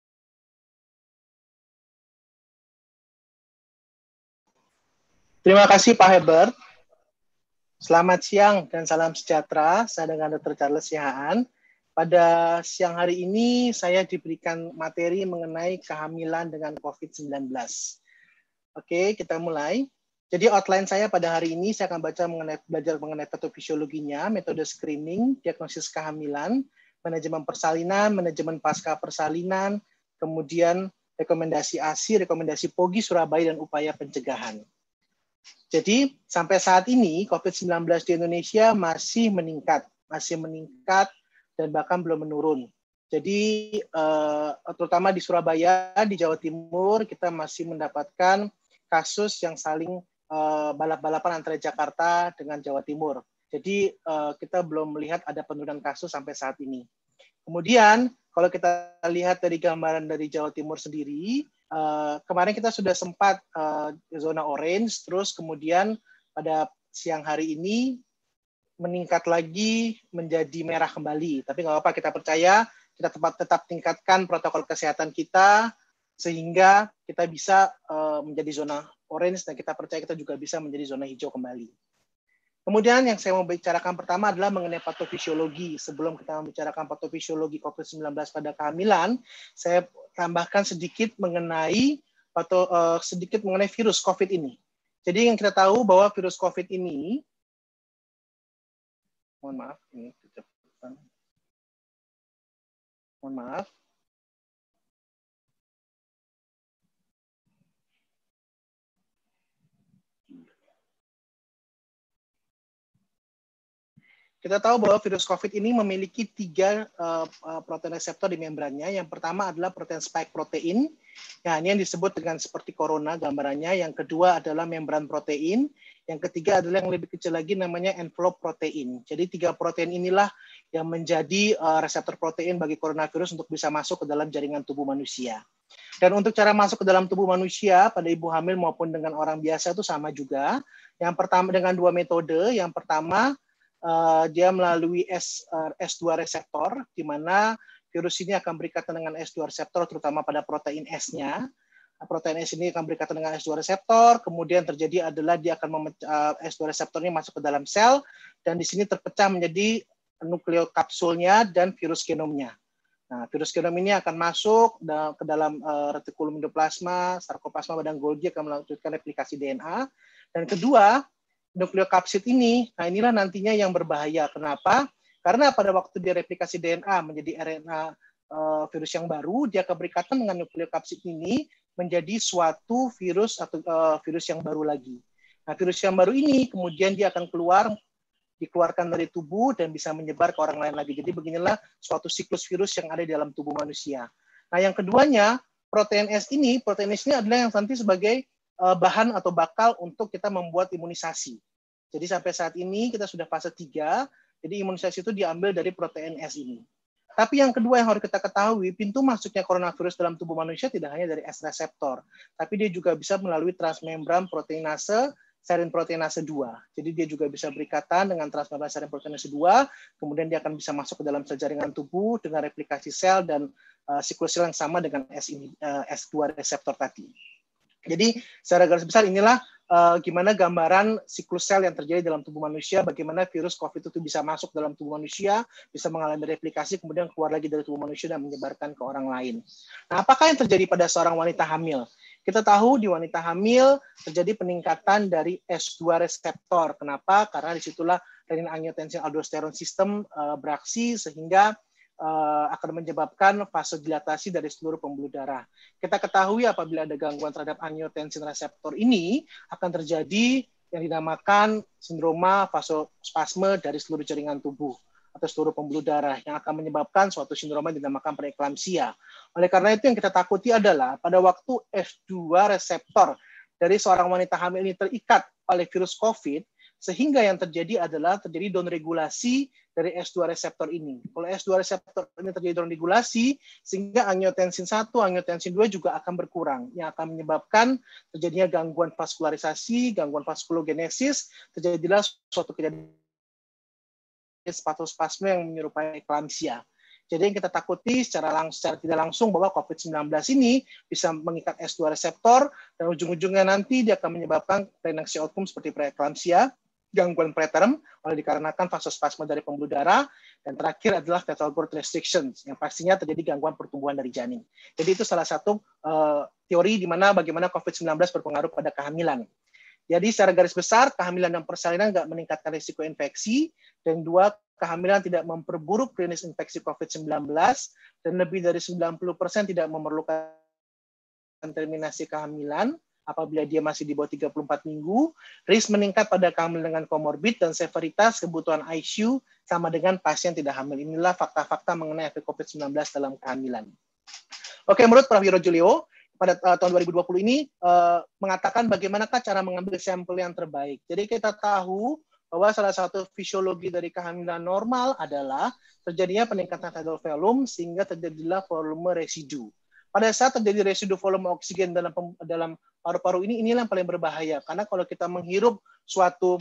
Terima kasih Pak Herbert. Selamat siang dan salam sejahtera. Saya dengan Dr. Charles Siahaan. Pada siang hari ini saya diberikan materi mengenai kehamilan dengan COVID-19. Oke, kita mulai. Jadi outline saya pada hari ini saya akan belajar mengenai patofisiologinya, metode screening, diagnosis kehamilan, manajemen persalinan, manajemen pasca persalinan, kemudian rekomendasi ASI, rekomendasi POGI Surabaya dan upaya pencegahan. Jadi sampai saat ini COVID-19 di Indonesia masih meningkat dan bahkan belum menurun. Jadi terutama di Surabaya, di Jawa Timur kita masih mendapatkan kasus yang saling balap-balapan antara Jakarta dengan Jawa Timur. Jadi kita belum melihat ada penurunan kasus sampai saat ini. Kemudian kalau kita lihat dari gambaran dari Jawa Timur sendiri, kemarin kita sudah sempat zona orange, terus kemudian pada siang hari ini meningkat lagi menjadi merah kembali. Tapi nggak apa-apa, kita percaya kita tetap tingkatkan protokol kesehatan kita sehingga kita bisa menjadi zona orange dan kita percaya kita juga bisa menjadi zona hijau kembali. Kemudian yang saya mau bicarakan pertama adalah mengenai patofisiologi. Sebelum kita membicarakan patofisiologi COVID-19 pada kehamilan, saya tambahkan sedikit mengenai virus COVID ini. Jadi yang kita tahu bahwa virus COVID ini, mohon maaf. Kita tahu bahwa virus COVID ini memiliki 3 protein reseptor di membrannya. Yang pertama adalah protein spike protein. Nah, ini yang disebut dengan seperti corona gambarannya. Yang kedua adalah membran protein. Yang ketiga adalah yang lebih kecil lagi namanya envelope protein. Jadi 3 protein inilah yang menjadi reseptor protein bagi coronavirus untuk bisa masuk ke dalam jaringan tubuh manusia. Dan untuk cara masuk ke dalam tubuh manusia pada ibu hamil maupun dengan orang biasa itu sama juga. Yang pertama dengan 2 metode. Yang pertama dia melalui S2 reseptor, di mana virus ini akan berikatan dengan S2 reseptor, terutama pada protein S-nya. Protein S ini akan berikatan dengan S2 reseptor, kemudian terjadi adalah dia akan S2 reseptornya masuk ke dalam sel, dan di sini terpecah menjadi nukleokapsulnya dan virus genomnya. Nah, virus genom ini akan masuk ke dalam retikulum endoplasma, sarkoplasma badan Golgi, akan melanjutkan replikasi DNA. Dan kedua, nukleokapsid ini, nah inilah nantinya yang berbahaya. Kenapa? Karena pada waktu dia replikasi DNA menjadi RNA virus yang baru, dia akan berikatan dengan nukleokapsid ini menjadi suatu virus atau virus yang baru lagi. Nah, virus yang baru ini kemudian dia akan dikeluarkan dari tubuh dan bisa menyebar ke orang lain lagi. Jadi beginilah suatu siklus virus yang ada di dalam tubuh manusia. Nah, yang keduanya, protein S ini adalah yang nanti sebagai bahan atau bakal untuk kita membuat imunisasi. Jadi sampai saat ini kita sudah fase 3, jadi imunisasi itu diambil dari protein S ini. Tapi yang kedua yang harus kita ketahui, pintu masuknya coronavirus dalam tubuh manusia tidak hanya dari S reseptor, tapi dia juga bisa melalui transmembran proteinase, serin proteinase 2. Jadi dia juga bisa berikatan dengan transmembran serin proteinase 2, kemudian dia akan bisa masuk ke dalam sel jaringan tubuh dengan replikasi sel dan siklus sel yang sama dengan S2 reseptor tadi. Jadi secara garis besar inilah gimana gambaran siklus sel yang terjadi dalam tubuh manusia, bagaimana virus COVID itu bisa masuk dalam tubuh manusia, bisa mengalami replikasi, kemudian keluar lagi dari tubuh manusia dan menyebarkan ke orang lain. Nah, apakah yang terjadi pada seorang wanita hamil? Kita tahu di wanita hamil terjadi peningkatan dari S2 reseptor. Kenapa? Karena disitulah renin-angiotensin-aldosteron sistem beraksi sehingga akan menyebabkan vasodilatasi dari seluruh pembuluh darah. Kita ketahui apabila ada gangguan terhadap angiotensin reseptor ini akan terjadi yang dinamakan sindroma vasospasme dari seluruh jaringan tubuh atau seluruh pembuluh darah yang akan menyebabkan suatu sindroma yang dinamakan preeklamsia. Oleh karena itu yang kita takuti adalah pada waktu S2 reseptor dari seorang wanita hamil ini terikat oleh virus COVID, sehingga yang terjadi adalah terjadi downregulasi dari S2 reseptor ini. Kalau S2 reseptor ini terjadi downregulasi, sehingga angiotensin 1, angiotensin 2 juga akan berkurang, yang akan menyebabkan terjadinya gangguan vaskularisasi, gangguan vaskulogenesis, terjadilah suatu kejadian vasospasme yang menyerupai eklamsia. Jadi yang kita takuti secara tidak langsung bahwa COVID-19 ini bisa mengikat S2 reseptor dan ujung-ujungnya nanti dia akan menyebabkan pregnancy outcome seperti preeklamsia, gangguan preterm oleh dikarenakan vasospasme dari pembuluh darah, dan terakhir adalah fetal growth restrictions yang pastinya terjadi gangguan pertumbuhan dari janin. Jadi itu salah satu teori di mana bagaimana COVID-19 berpengaruh pada kehamilan. Jadi secara garis besar, kehamilan dan persalinan nggak meningkatkan risiko infeksi, dan 2, kehamilan tidak memperburuk klinis infeksi COVID-19, dan lebih dari 90% tidak memerlukan terminasi kehamilan apabila dia masih di bawah 34 minggu, risk meningkat pada kehamilan dengan komorbid dan severitas kebutuhan ICU sama dengan pasien tidak hamil. Inilah fakta-fakta mengenai efek COVID-19 dalam kehamilan. Oke, menurut Prof. Wiro Julio, pada tahun 2020 ini mengatakan bagaimanakah cara mengambil sampel yang terbaik. Jadi kita tahu bahwa salah satu fisiologi dari kehamilan normal adalah terjadinya peningkatan tidal volume sehingga terjadilah volume residu. Pada saat terjadi residu volume oksigen dalam paru-paru inilah yang paling berbahaya, karena kalau kita menghirup suatu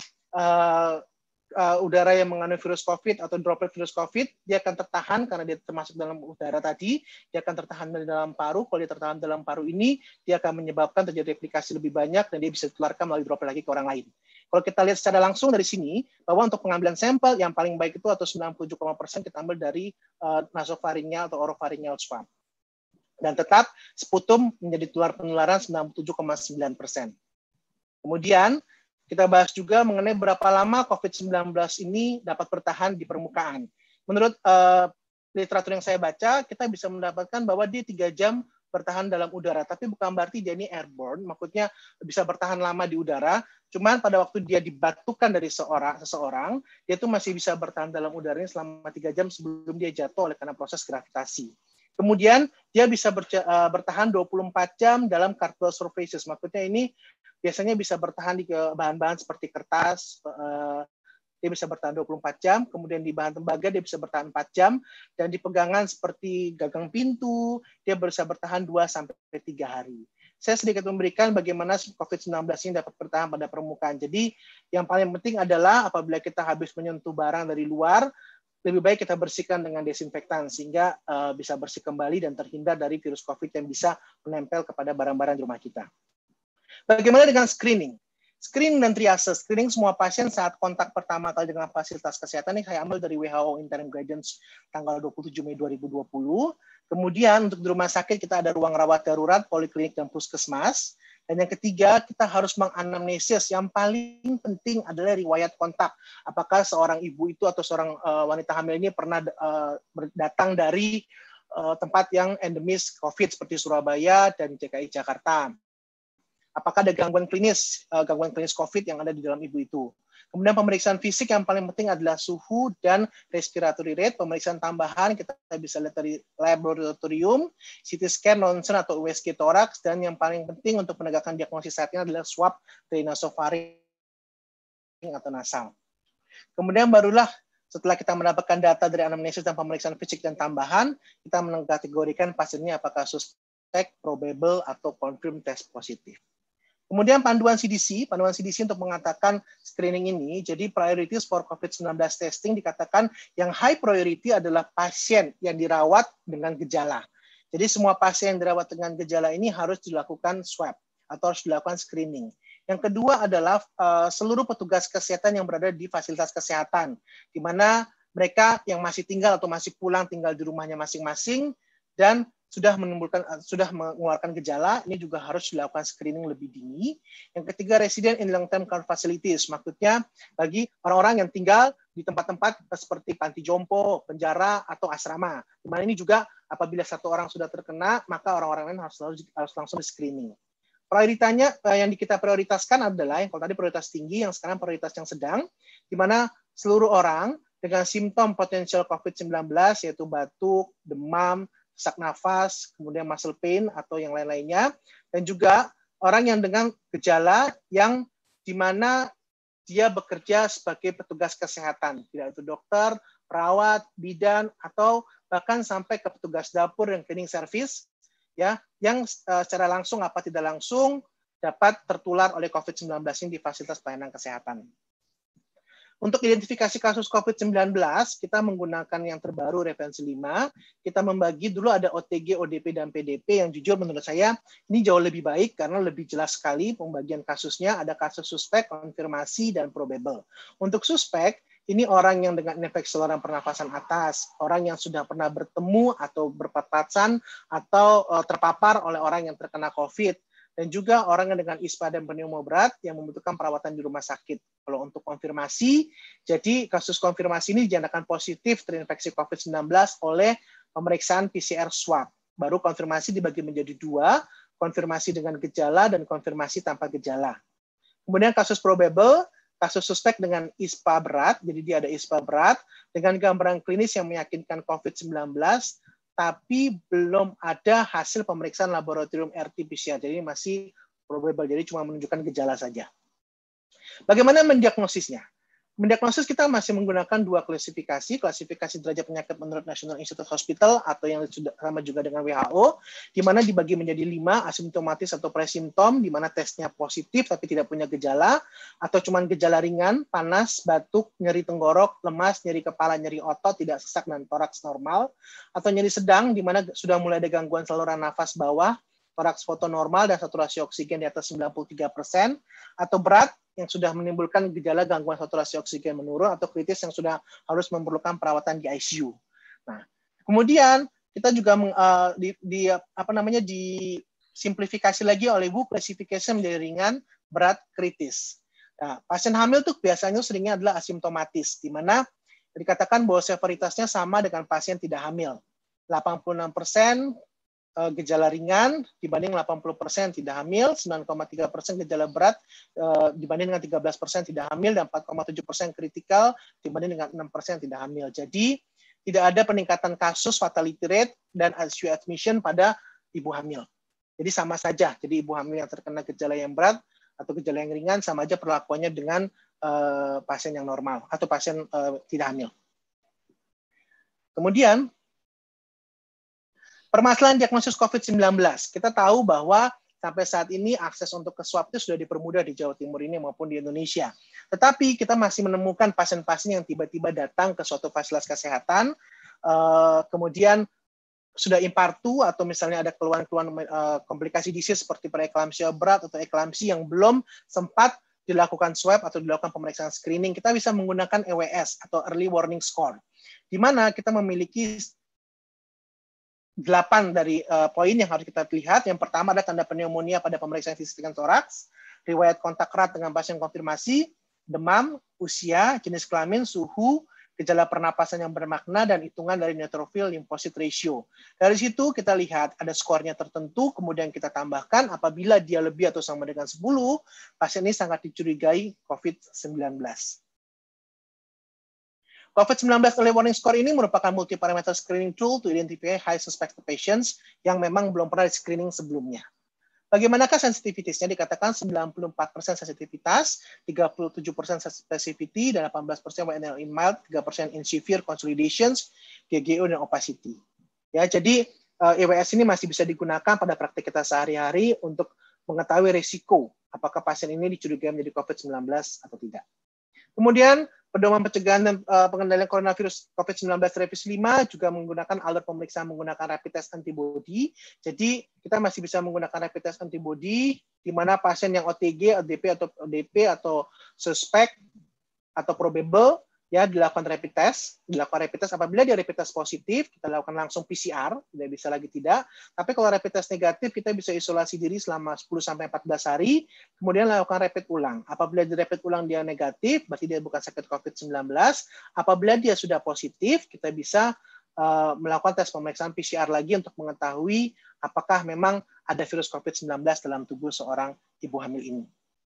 udara yang mengandung virus COVID atau droplet virus COVID, dia akan tertahan karena dia termasuk dalam udara tadi, dia akan tertahan di dalam paru. Kalau dia tertahan dalam paru ini, dia akan menyebabkan terjadi replikasi lebih banyak dan dia bisa ditularkan melalui droplet lagi ke orang lain. Kalau kita lihat secara langsung dari sini, bahwa untuk pengambilan sampel yang paling baik itu atau 97% kita ambil dari nasofaringal atau orofaringal swab. Dan tetap sputum menjadi penularan 97,9%. Kemudian kita bahas juga mengenai berapa lama COVID-19 ini dapat bertahan di permukaan. Menurut literatur yang saya baca, kita bisa mendapatkan bahwa dia 3 jam bertahan dalam udara, tapi bukan berarti dia ini airborne, maksudnya bisa bertahan lama di udara, cuman pada waktu dia dibatukan dari seseorang, dia itu masih bisa bertahan dalam udara ini selama 3 jam sebelum dia jatuh oleh karena proses gravitasi. Kemudian dia bisa bertahan 24 jam dalam cartwheel surfaces, maksudnya ini biasanya bisa bertahan di bahan-bahan seperti kertas, dia bisa bertahan 24 jam, kemudian di bahan tembaga dia bisa bertahan 4 jam, dan di pegangan seperti gagang pintu, dia bisa bertahan 2-3 hari. Saya sedikit memberikan bagaimana COVID-19 ini dapat bertahan pada permukaan. Jadi yang paling penting adalah apabila kita habis menyentuh barang dari luar, lebih baik kita bersihkan dengan desinfektan, sehingga bisa bersih kembali dan terhindar dari virus COVID yang bisa menempel kepada barang-barang di rumah kita. Bagaimana dengan screening? Screening dan triase. Screening semua pasien saat kontak pertama kali dengan fasilitas kesehatan ini saya ambil dari WHO Interim Guidance tanggal 27 Mei 2020. Kemudian untuk di rumah sakit kita ada ruang rawat darurat, poliklinik, dan puskesmas. Dan yang ketiga, kita harus menganamnesis. Yang paling penting adalah riwayat kontak. Apakah seorang ibu itu atau seorang wanita hamil ini pernah datang dari tempat yang endemis COVID seperti Surabaya dan DKI Jakarta. Apakah ada gangguan klinis COVID yang ada di dalam ibu itu. Kemudian pemeriksaan fisik yang paling penting adalah suhu dan respiratory rate. Pemeriksaan tambahan kita bisa lihat dari laboratorium, CT scan, ronsen atau USG toraks, dan yang paling penting untuk menegakkan diagnosis saat ini adalah swab dari nasofaring atau nasal. Kemudian barulah setelah kita mendapatkan data dari anamnesis dan pemeriksaan fisik dan tambahan, kita mengkategorikan pasiennya apakah suspek, probable, atau confirm test positif. Kemudian panduan CDC untuk mengatakan screening ini, jadi priorities for COVID-19 testing dikatakan yang high priority adalah pasien yang dirawat dengan gejala. Jadi semua pasien yang dirawat dengan gejala ini harus dilakukan swab atau harus dilakukan screening. Yang kedua adalah seluruh petugas kesehatan yang berada di fasilitas kesehatan, di mana mereka yang masih tinggal atau masih pulang tinggal di rumahnya masing-masing dan sudah mengeluarkan gejala, ini juga harus dilakukan screening lebih dini. Yang ketiga, resident in long-term care facilities, maksudnya bagi orang-orang yang tinggal di tempat-tempat seperti panti jompo, penjara, atau asrama. Di mana ini juga apabila satu orang sudah terkena, maka orang-orang lain harus langsung di-screening. Prioritasnya yang kita prioritaskan adalah, yang kalau tadi prioritas tinggi, yang sekarang prioritas yang sedang, di mana seluruh orang dengan simptom potensial COVID-19, yaitu batuk, demam, sesak nafas, kemudian muscle pain atau yang lain-lainnya, dan juga orang yang dengan gejala yang di mana dia bekerja sebagai petugas kesehatan, tidak itu dokter, perawat, bidan, atau bahkan sampai ke petugas dapur dan cleaning service, ya, yang secara langsung apa tidak langsung dapat tertular oleh COVID-19 ini di fasilitas pelayanan kesehatan. Untuk identifikasi kasus COVID-19, kita menggunakan yang terbaru referensi 5. Kita membagi dulu ada OTG, ODP, dan PDP yang jujur menurut saya ini jauh lebih baik karena lebih jelas sekali pembagian kasusnya. Ada kasus suspek, konfirmasi, dan probable. Untuk suspek, ini orang yang dengan infeksi saluran pernafasan atas, orang yang sudah pernah bertemu atau berpapasan atau terpapar oleh orang yang terkena COVID, dan juga orang yang dengan ISPA dan pneumo berat yang membutuhkan perawatan di rumah sakit. Kalau untuk konfirmasi, jadi kasus konfirmasi ini dinyatakan positif terinfeksi COVID-19 oleh pemeriksaan PCR swab. Baru konfirmasi dibagi menjadi 2, konfirmasi dengan gejala dan konfirmasi tanpa gejala. Kemudian kasus probable, kasus suspek dengan ISPA berat, jadi dia ada ISPA berat, dengan gambaran klinis yang meyakinkan COVID-19, tapi belum ada hasil pemeriksaan laboratorium RT-PCR. Jadi masih probable, jadi cuma menunjukkan gejala saja. Bagaimana mendiagnosisnya? Mendiagnosis kita masih menggunakan 2 klasifikasi derajat penyakit menurut National Institute Hospital atau yang sama juga dengan WHO, di mana dibagi menjadi 5, asimptomatis atau presimptom, di mana tesnya positif tapi tidak punya gejala, atau cuma gejala ringan, panas, batuk, nyeri tenggorok, lemas, nyeri kepala, nyeri otot, tidak sesak, dan toraks normal, atau nyeri sedang, di mana sudah mulai ada gangguan saluran nafas bawah, toraks foto normal, dan saturasi oksigen di atas 93%, atau berat, yang sudah menimbulkan gejala gangguan saturasi oksigen menurun atau kritis yang sudah harus memerlukan perawatan di ICU. Nah, kemudian kita juga disimplifikasi lagi oleh Bu, klasifikasi menjadi ringan, berat, kritis. Nah, pasien hamil tuh biasanya seringnya adalah asimptomatis, di mana dikatakan bahwa severitasnya sama dengan pasien tidak hamil. 86% gejala ringan dibanding 80% tidak hamil, 9,3% gejala berat dibanding dengan 13% tidak hamil, dan 4,7% kritikal dibanding dengan 6% tidak hamil. Jadi tidak ada peningkatan kasus fatality rate dan ICU admission pada ibu hamil. Jadi sama saja. Jadi ibu hamil yang terkena gejala yang berat atau gejala yang ringan sama aja perlakuannya dengan pasien yang normal atau pasien tidak hamil. Kemudian permasalahan diagnosis COVID-19. Kita tahu bahwa sampai saat ini akses untuk ke swab itu sudah dipermudah di Jawa Timur ini maupun di Indonesia. Tetapi kita masih menemukan pasien-pasien yang tiba-tiba datang ke suatu fasilitas kesehatan, kemudian sudah impartu atau misalnya ada keluhan-keluhan komplikasi disease seperti preeklamsia berat atau eklamsi yang belum sempat dilakukan swab atau dilakukan pemeriksaan screening, kita bisa menggunakan EWS atau Early Warning Score, di mana kita memiliki 8 dari poin yang harus kita lihat. Yang pertama ada tanda pneumonia pada pemeriksaan CT scan toraks, riwayat kontak erat dengan pasien konfirmasi, demam, usia, jenis kelamin, suhu, gejala pernapasan yang bermakna, dan hitungan dari neutrophil limfosit ratio. Dari situ kita lihat ada skornya tertentu, kemudian kita tambahkan apabila dia lebih atau sama dengan 10, pasien ini sangat dicurigai COVID-19. COVID-19 Early Warning Score ini merupakan multi-parameter screening tool to identify high suspected patients yang memang belum pernah di-screening sebelumnya. Bagaimanakah sensitivitasnya? Dikatakan 94% sensitivitas, 37% specificity, dan 18% WNL in mild, 3% in severe consolidations, GGO, dan opacity. Ya, jadi EWS ini masih bisa digunakan pada praktik kita sehari-hari untuk mengetahui risiko apakah pasien ini dicurigai menjadi COVID-19 atau tidak. Kemudian, pedoman pencegahan dan pengendalian coronavirus COVID-19 RAPIS 5 juga menggunakan alert pemeriksaan menggunakan rapid test antibody. Jadi kita masih bisa menggunakan rapid test antibody di mana pasien yang OTG, ODP atau suspek atau probable ya dilakukan rapid test. Apabila dia rapid test positif, kita lakukan langsung PCR, tidak bisa lagi tidak. Tapi kalau rapid test negatif, kita bisa isolasi diri selama 10-14 hari, kemudian lakukan rapid ulang. Apabila di rapid ulang dia negatif, berarti dia bukan sakit COVID-19. Apabila dia sudah positif, kita bisa melakukan tes pemeriksaan PCR lagi untuk mengetahui apakah memang ada virus COVID-19 dalam tubuh seorang ibu hamil ini.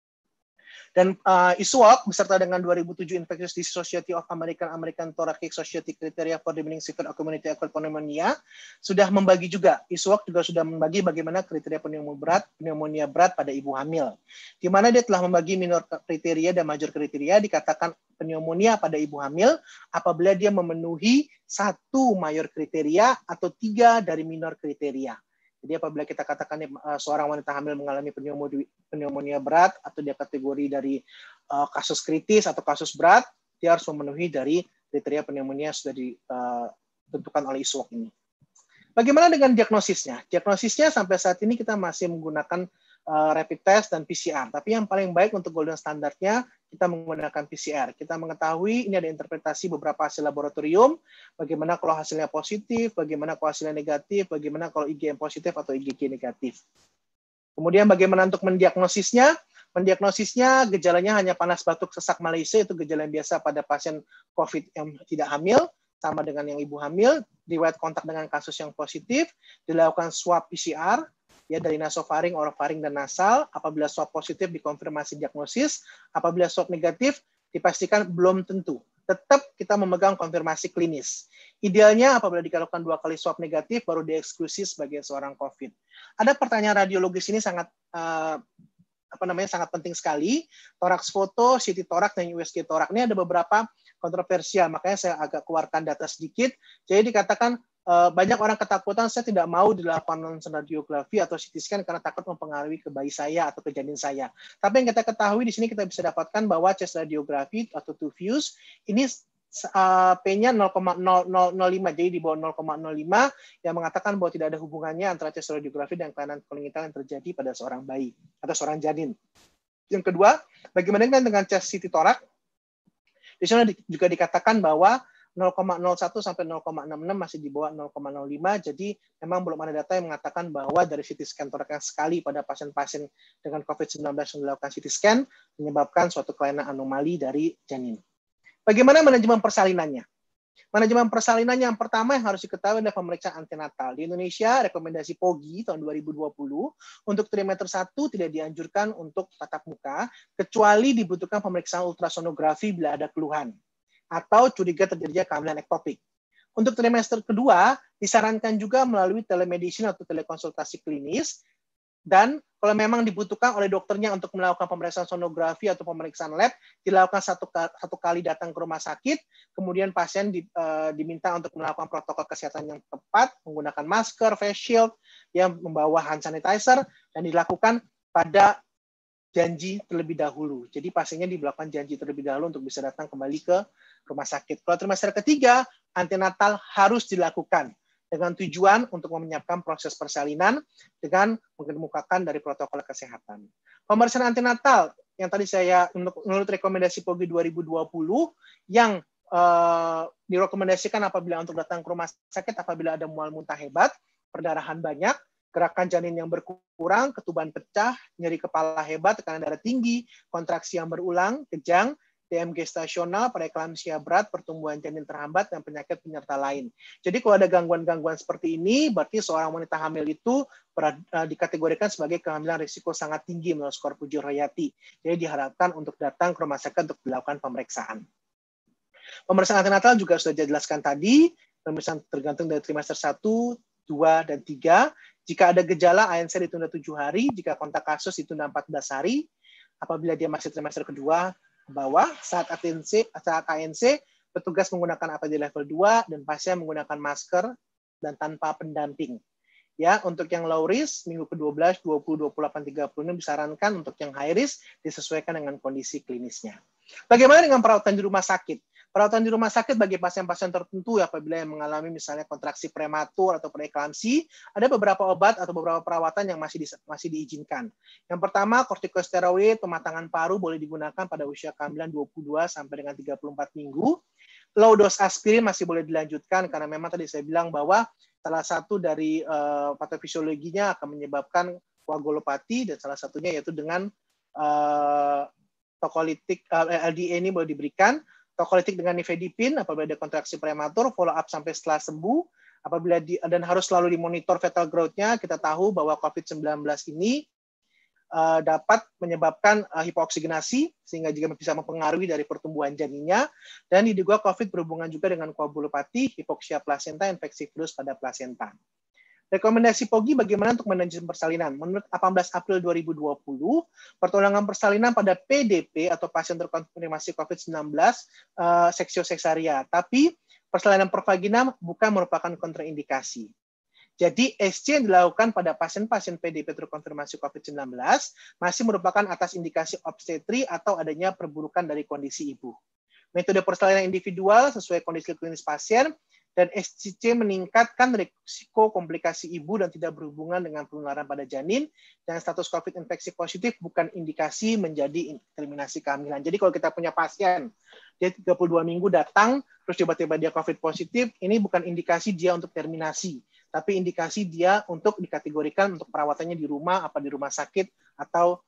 Dan ISWOC beserta dengan 2007 Infectious Disease Society of American Thoracic Society Criteria for Determining Severe Community Acquired Pneumonia sudah membagi juga. ISWOC juga sudah membagi bagaimana kriteria pneumonia berat pada ibu hamil. Di mana dia telah membagi minor kriteria dan major kriteria. Dikatakan pneumonia pada ibu hamil apabila dia memenuhi 1 mayor kriteria atau 3 dari minor kriteria. Jadi apabila kita katakan seorang wanita hamil mengalami pneumonia berat atau dia kategori dari kasus kritis atau kasus berat, dia harus memenuhi dari kriteria pneumonia yang sudah ditentukan oleh ISWOC ini. Bagaimana dengan diagnosisnya? Diagnosisnya sampai saat ini kita masih menggunakan rapid test dan PCR. Tapi yang paling baik untuk golden standardnya kita menggunakan PCR. Kita mengetahui ini ada interpretasi beberapa hasil laboratorium, bagaimana kalau hasilnya positif, bagaimana kalau hasilnya negatif, bagaimana kalau IgM positif atau IgG negatif. Kemudian bagaimana untuk mendiagnosisnya? Mendiagnosisnya gejalanya hanya panas batuk sesak Malaysia, itu gejala yang biasa pada pasien COVID yang tidak hamil, sama dengan yang ibu hamil, riwayat kontak dengan kasus yang positif, dilakukan swab PCR, ya dari nasofaring, orofaring, dan nasal. Apabila swab positif dikonfirmasi diagnosis, apabila swab negatif dipastikan belum tentu. Tetap kita memegang konfirmasi klinis. Idealnya apabila dilakukan 2 kali swab negatif baru dieksklusi sebagai seorang COVID. Ada pertanyaan radiologis ini sangat sangat penting sekali. Toraks foto, CT toraks, dan USG toraks ini ada beberapa kontroversial. Makanya saya agak keluarkan data sedikit. Jadi dikatakan banyak orang ketakutan, saya tidak mau dilakukan ronsen radiografi atau CT scan karena takut mempengaruhi ke bayi saya atau ke janin saya. Tapi yang kita ketahui di sini kita bisa dapatkan bahwa chest radiografi atau TOFUS ini P-nya 0,005, jadi di bawah 0,05 yang mengatakan bahwa tidak ada hubungannya antara chest radiografi dan kelainan kongenital yang terjadi pada seorang bayi atau seorang janin. Yang kedua, bagaimana dengan chest CT toraks? Di sana juga dikatakan bahwa 0,01 sampai 0,66 masih di bawah 0,05. Jadi memang belum ada data yang mengatakan bahwa dari CT scan toraks yang sekali pada pasien-pasien dengan COVID-19 yang dilakukan CT scan menyebabkan suatu kelainan anomali dari janin. Bagaimana manajemen persalinannya? Manajemen persalinannya yang pertama yang harus diketahui adalah pemeriksaan antenatal. Di Indonesia, rekomendasi POGI tahun 2020 untuk trimester 1 tidak dianjurkan untuk tatap muka, kecuali dibutuhkan pemeriksaan ultrasonografi bila ada keluhan atau curiga terjadinya kehamilan ektopik. Untuk trimester kedua, disarankan juga melalui telemedicine atau telekonsultasi klinis, dan kalau memang dibutuhkan oleh dokternya untuk melakukan pemeriksaan sonografi atau pemeriksaan lab, dilakukan satu kali datang ke rumah sakit, kemudian pasien diminta untuk melakukan protokol kesehatan yang tepat, menggunakan masker, face shield, yang membawa hand sanitizer, dan dilakukan pada janji terlebih dahulu. Jadi pasiennya dilakukan janji terlebih dahulu untuk bisa datang kembali ke rumah sakit. Kalau trimester ketiga, antenatal harus dilakukan dengan tujuan untuk menyiapkan proses persalinan dengan mengemukakan dari protokol kesehatan. Pemeriksaan antenatal yang tadi saya menurut rekomendasi POGI 2020 yang direkomendasikan apabila untuk datang ke rumah sakit apabila ada mual muntah hebat, perdarahan banyak, gerakan janin yang berkurang, ketuban pecah, nyeri kepala hebat, tekanan darah tinggi, kontraksi yang berulang, kejang, DM gestasional, preeklamsia berat, pertumbuhan janin terhambat, dan penyakit penyerta lain. Jadi kalau ada gangguan-gangguan seperti ini, berarti seorang wanita hamil itu dikategorikan sebagai kehamilan risiko sangat tinggi menurut skor Puji-Royati. Jadi diharapkan untuk datang ke rumah sakit untuk dilakukan pemeriksaan. Pemeriksaan antenatal juga sudah dijelaskan tadi, pemeriksaan tergantung dari trimester 1, 2, dan 3. Jika ada gejala, ANC ditunda 7 hari, jika kontak kasus ditunda 14 hari. Apabila dia masih trimester kedua, ke bawah, saat ANC, petugas menggunakan APD level 2, dan pasien menggunakan masker dan tanpa pendamping. Ya, untuk yang low risk, minggu ke-12, 20, 28, 30 disarankan, untuk yang high risk disesuaikan dengan kondisi klinisnya. Bagaimana dengan perawatan di rumah sakit? Perawatan di rumah sakit bagi pasien-pasien tertentu apabila yang mengalami misalnya kontraksi prematur atau preeklamsi, ada beberapa obat atau beberapa perawatan yang masih diizinkan. Yang pertama, kortikosteroid, pematangan paru boleh digunakan pada usia kehamilan 22 sampai dengan 34 minggu. Low dose aspirin masih boleh dilanjutkan karena memang tadi saya bilang bahwa salah satu dari patofisiologinya akan menyebabkan koagulopati dan salah satunya yaitu dengan tokolitik LDA ini boleh diberikan. Tokolitik dengan nifedipin apabila ada kontraksi prematur, follow up sampai setelah sembuh. Apabila dan harus selalu dimonitor fetal growth-nya, kita tahu bahwa COVID-19 ini dapat menyebabkan hipoksigenasi, sehingga juga bisa mempengaruhi dari pertumbuhan janinnya, dan diduga COVID berhubungan juga dengan koagulopati, hipoksia plasenta, infeksi virus pada plasenta. Rekomendasi POGI bagaimana untuk manajemen persalinan? Menurut 18 April 2020, pertolongan persalinan pada PDP atau pasien terkonfirmasi COVID-19 seksioseksaria, tapi persalinan pervagina bukan merupakan kontraindikasi. Jadi SC yang dilakukan pada pasien-pasien PDP terkonfirmasi COVID-19 masih merupakan atas indikasi obstetri atau adanya perburukan dari kondisi ibu. Metode persalinan individual sesuai kondisi klinis pasien, dan SCC meningkatkan risiko komplikasi ibu dan tidak berhubungan dengan penularan pada janin, dan status COVID infeksi positif bukan indikasi menjadi terminasi kehamilan. Jadi kalau kita punya pasien, dia 32 minggu datang, terus tiba-tiba dia COVID positif, ini bukan indikasi dia untuk terminasi, tapi indikasi dia untuk dikategorikan untuk perawatannya di rumah, apa di rumah sakit, atau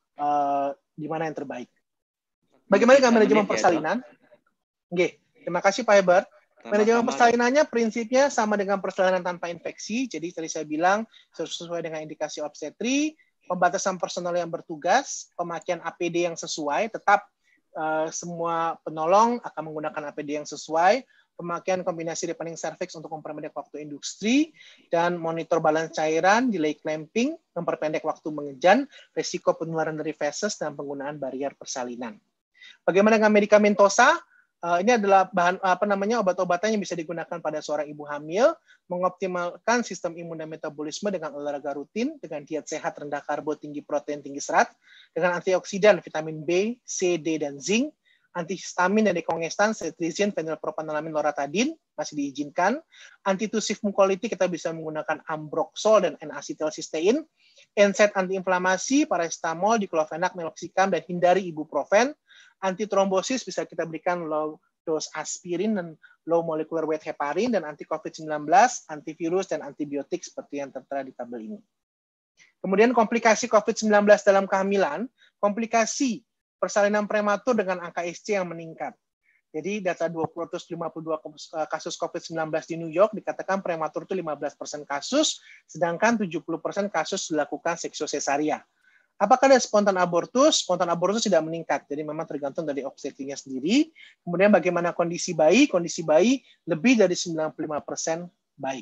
di mana yang terbaik. Bagaimana dengan manajemen persalinan? Oke, terima kasih Pak Hebert. Manajemen persalinannya prinsipnya sama dengan persalinan tanpa infeksi. Jadi tadi saya bilang sesuai dengan indikasi obstetri, pembatasan personal yang bertugas, pemakaian APD yang sesuai, tetap semua penolong akan menggunakan APD yang sesuai, pemakaian kombinasi deepening cervix untuk memperpendek waktu induksi, dan monitor balance cairan, delay clamping, memperpendek waktu mengejan, risiko penularan dari feses, dan penggunaan barrier persalinan. Bagaimana dengan medikamentosa? Ini adalah obat-obatan yang bisa digunakan pada seorang ibu hamil, mengoptimalkan sistem imun dan metabolisme dengan olahraga rutin, dengan diet sehat rendah karbo, tinggi protein, tinggi serat, dengan antioksidan, vitamin B, C, D, dan zinc, antihistamin dan dekongestan, cetirizine, fenilpropanolamin, loratadin, masih diizinkan. Antitusif mukolitik kita bisa menggunakan ambroxol dan N-acetylcysteine, NSAID antiinflamasi, paracetamol, diclofenac, meloxicam, dan hindari ibuprofen. Antitrombosis bisa kita berikan low dose aspirin dan low molecular weight heparin, dan anti COVID-19, antivirus, dan antibiotik seperti yang tertera di tabel ini. Kemudian komplikasi COVID-19 dalam kehamilan, komplikasi persalinan prematur dengan angka SC yang meningkat. Jadi data 252 kasus COVID-19 di New York dikatakan prematur itu 15% kasus, sedangkan 70% kasus dilakukan seksiosesaria. Apakah ada spontan abortus? Spontan abortus tidak meningkat, jadi memang tergantung dari obstetrinya sendiri. Kemudian bagaimana kondisi bayi? Kondisi bayi lebih dari 95% baik.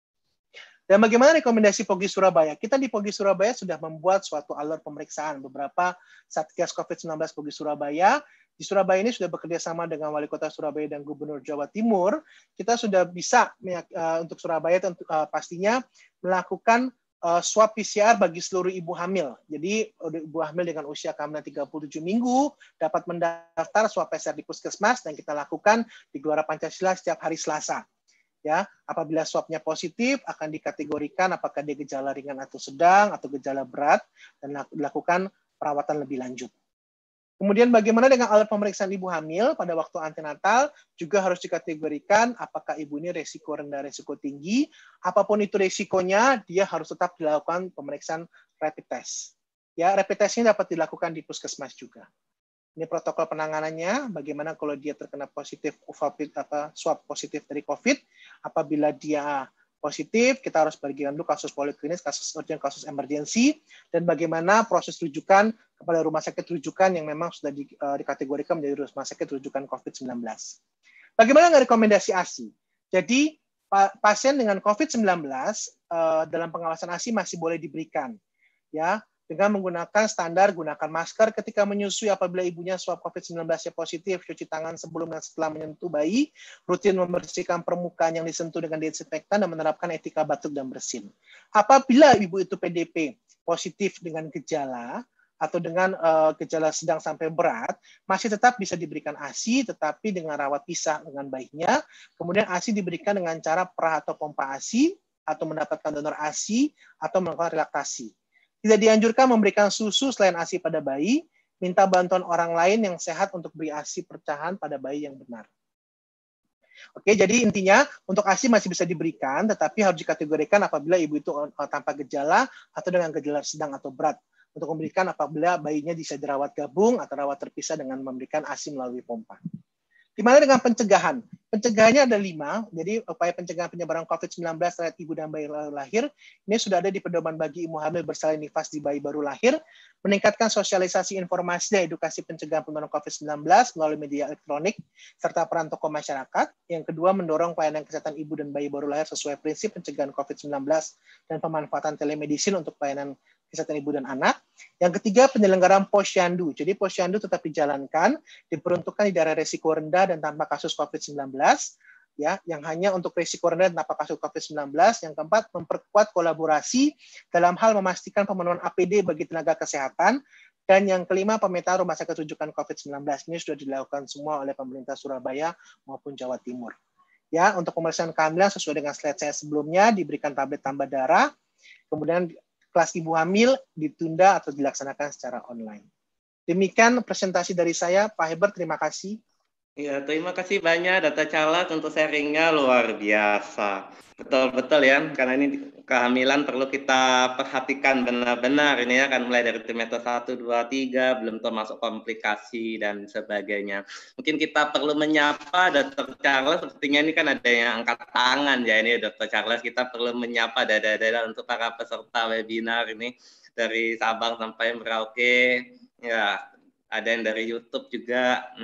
Dan bagaimana rekomendasi POGI Surabaya? Kita di POGI Surabaya sudah membuat suatu alur pemeriksaan. Beberapa Satgas COVID-19 POGI Surabaya. Di Surabaya ini sudah bekerja sama dengan Wali Kota Surabaya dan Gubernur Jawa Timur. Kita sudah bisa untuk Surabaya pastinya melakukan swab PCR bagi seluruh ibu hamil. Jadi ibu hamil dengan usia kehamilan 37 minggu dapat mendaftar swab PCR di Puskesmas, dan kita lakukan di Gelora Pancasila setiap hari Selasa. Ya, apabila swabnya positif akan dikategorikan apakah dia gejala ringan atau sedang atau gejala berat, dan dilakukan perawatan lebih lanjut. Kemudian bagaimana dengan alat pemeriksaan ibu hamil pada waktu antenatal, juga harus dikategorikan apakah ibu ini resiko rendah, resiko tinggi. Apapun itu resikonya, dia harus tetap dilakukan pemeriksaan rapid test. Ya, rapid test ini dapat dilakukan di puskesmas juga. Ini protokol penanganannya, bagaimana kalau dia terkena positif swab positif dari COVID, apabila dia positif, kita harus bagikan dulu kasus poliklinis, kasus urgent, kasus emergensi, dan bagaimana proses rujukan kepada rumah sakit rujukan yang memang sudah dikategorikan menjadi rumah sakit rujukan COVID-19. Bagaimana dengan rekomendasi ASI? Jadi, pasien dengan COVID-19 dalam pengawasan ASI masih boleh diberikan, ya, dengan menggunakan standar gunakan masker ketika menyusui apabila ibunya swab COVID-19 positif, cuci tangan sebelum dan setelah menyentuh bayi, rutin membersihkan permukaan yang disentuh dengan desinfektan, dan menerapkan etika batuk dan bersin. Apabila ibu itu PDP positif dengan gejala atau dengan gejala sedang sampai berat, masih tetap bisa diberikan ASI, tetapi dengan rawat pisah dengan bayinya. Kemudian ASI diberikan dengan cara perah atau pompa ASI, atau mendapatkan donor ASI, atau melakukan relaksasi. Tidak dianjurkan memberikan susu selain ASI pada bayi, minta bantuan orang lain yang sehat untuk beri ASI percahan pada bayi yang benar. Oke, jadi intinya untuk ASI masih bisa diberikan, tetapi harus dikategorikan apabila ibu itu tanpa gejala atau dengan gejala sedang atau berat. Untuk memberikan apabila bayinya bisa dirawat gabung atau rawat terpisah dengan memberikan ASI melalui pompa. Gimana dengan pencegahan? Pencegahannya ada 5, jadi upaya pencegahan penyebaran COVID-19 terhadap ibu dan bayi lahir, ini sudah ada di pedoman bagi ibu hamil bersalin nifas di bayi baru lahir, meningkatkan sosialisasi informasi dan edukasi pencegahan penyebaran COVID-19 melalui media elektronik, serta peran tokoh masyarakat. Yang kedua, mendorong pelayanan kesehatan ibu dan bayi baru lahir sesuai prinsip pencegahan COVID-19 dan pemanfaatan telemedicine untuk pelayanan kesehatan ibu dan anak. Yang ketiga, penyelenggaraan posyandu. Jadi posyandu tetap dijalankan, diperuntukkan di daerah risiko rendah dan tanpa kasus COVID-19, ya, yang hanya untuk risiko rendah dan tanpa kasus COVID-19. Yang keempat, memperkuat kolaborasi dalam hal memastikan pemenuhan APD bagi tenaga kesehatan. Dan yang kelima, pemetaan rumah sakit rujukan COVID-19. Ini sudah dilakukan semua oleh pemerintah Surabaya maupun Jawa Timur. Ya, untuk pemeriksaan kehamilan sesuai dengan slide saya sebelumnya, diberikan tablet tambah darah, kemudian kelas ibu hamil ditunda atau dilaksanakan secara online. Demikian presentasi dari saya, Pak Heber, terima kasih. Ya, terima kasih banyak Dr. Charles untuk sharingnya, luar biasa. Betul-betul ya, karena ini kehamilan perlu kita perhatikan benar-benar ini ya, kan mulai dari trimester 1, 2, 3, belum termasuk komplikasi dan sebagainya. Mungkin kita perlu menyapa Dr. Charles, sepertinya ini kan ada yang angkat tangan ya ini Dr. Charles, kita perlu menyapa dada-dada untuk para peserta webinar ini dari Sabang sampai Merauke, ya ada yang dari YouTube juga.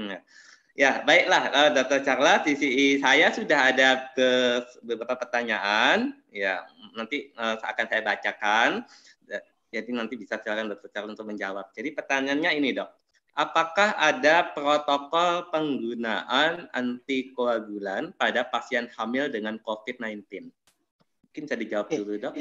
Ya, baiklah, Dr. Charles, di sisi saya sudah ada beberapa pertanyaan, ya nanti akan saya bacakan, jadi nanti bisa silakan Dr. Charles untuk menjawab. Jadi pertanyaannya ini, Dok, apakah ada protokol penggunaan antikoagulan pada pasien hamil dengan COVID-19? Mungkin bisa dijawab dulu, Dok.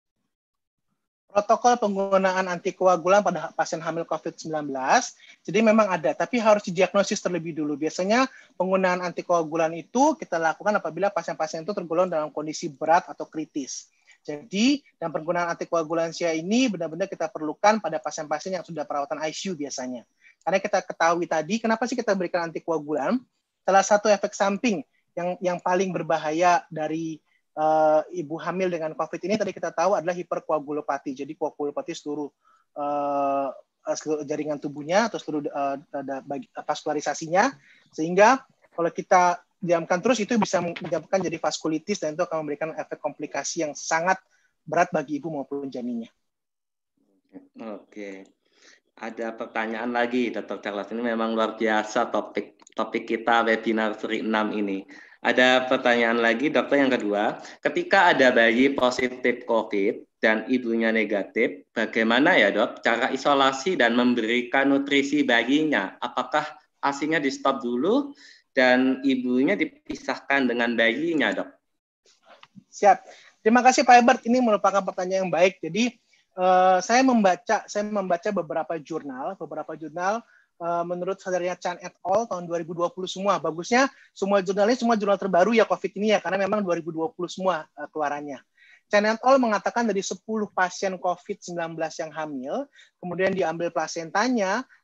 Protokol penggunaan antikoagulan pada pasien hamil COVID-19, jadi memang ada, tapi harus didiagnosis terlebih dulu. Biasanya penggunaan antikoagulan itu kita lakukan apabila pasien-pasien itu tergolong dalam kondisi berat atau kritis. Jadi, dan penggunaan antikoagulansia ini benar-benar kita perlukan pada pasien-pasien yang sudah perawatan ICU biasanya. Karena kita ketahui tadi, kenapa sih kita berikan antikoagulan? Salah satu efek samping yang paling berbahaya dari ibu hamil dengan COVID ini tadi kita tahu adalah hiperkoagulopati. Jadi koagulopati seluruh jaringan tubuhnya atau seluruh vaskularisasinya, sehingga kalau kita diamkan terus itu bisa menyebabkan jadi vaskulitis dan itu akan memberikan efek komplikasi yang sangat berat bagi ibu maupun janinnya. Oke. Ada pertanyaan lagi, Dr. Charles. Ini memang luar biasa topik kita webinar seri 6 ini. Ada pertanyaan lagi, dokter, yang kedua. Ketika ada bayi positif COVID dan ibunya negatif, bagaimana ya, Dok, cara isolasi dan memberikan nutrisi bayinya? Apakah ASI-nya di-stop dulu dan ibunya dipisahkan dengan bayinya, Dok? Siap. Terima kasih, Pak Herbert. Ini merupakan pertanyaan yang baik. Jadi, saya membaca beberapa jurnal menurut saudaranya Chan et al. Tahun 2020 semua. Bagusnya semua jurnal ini semua jurnal terbaru ya COVID ini ya, karena memang 2020 semua keluarannya. Chan et al. Mengatakan dari 10 pasien COVID-19 yang hamil, kemudian diambil plasentanya,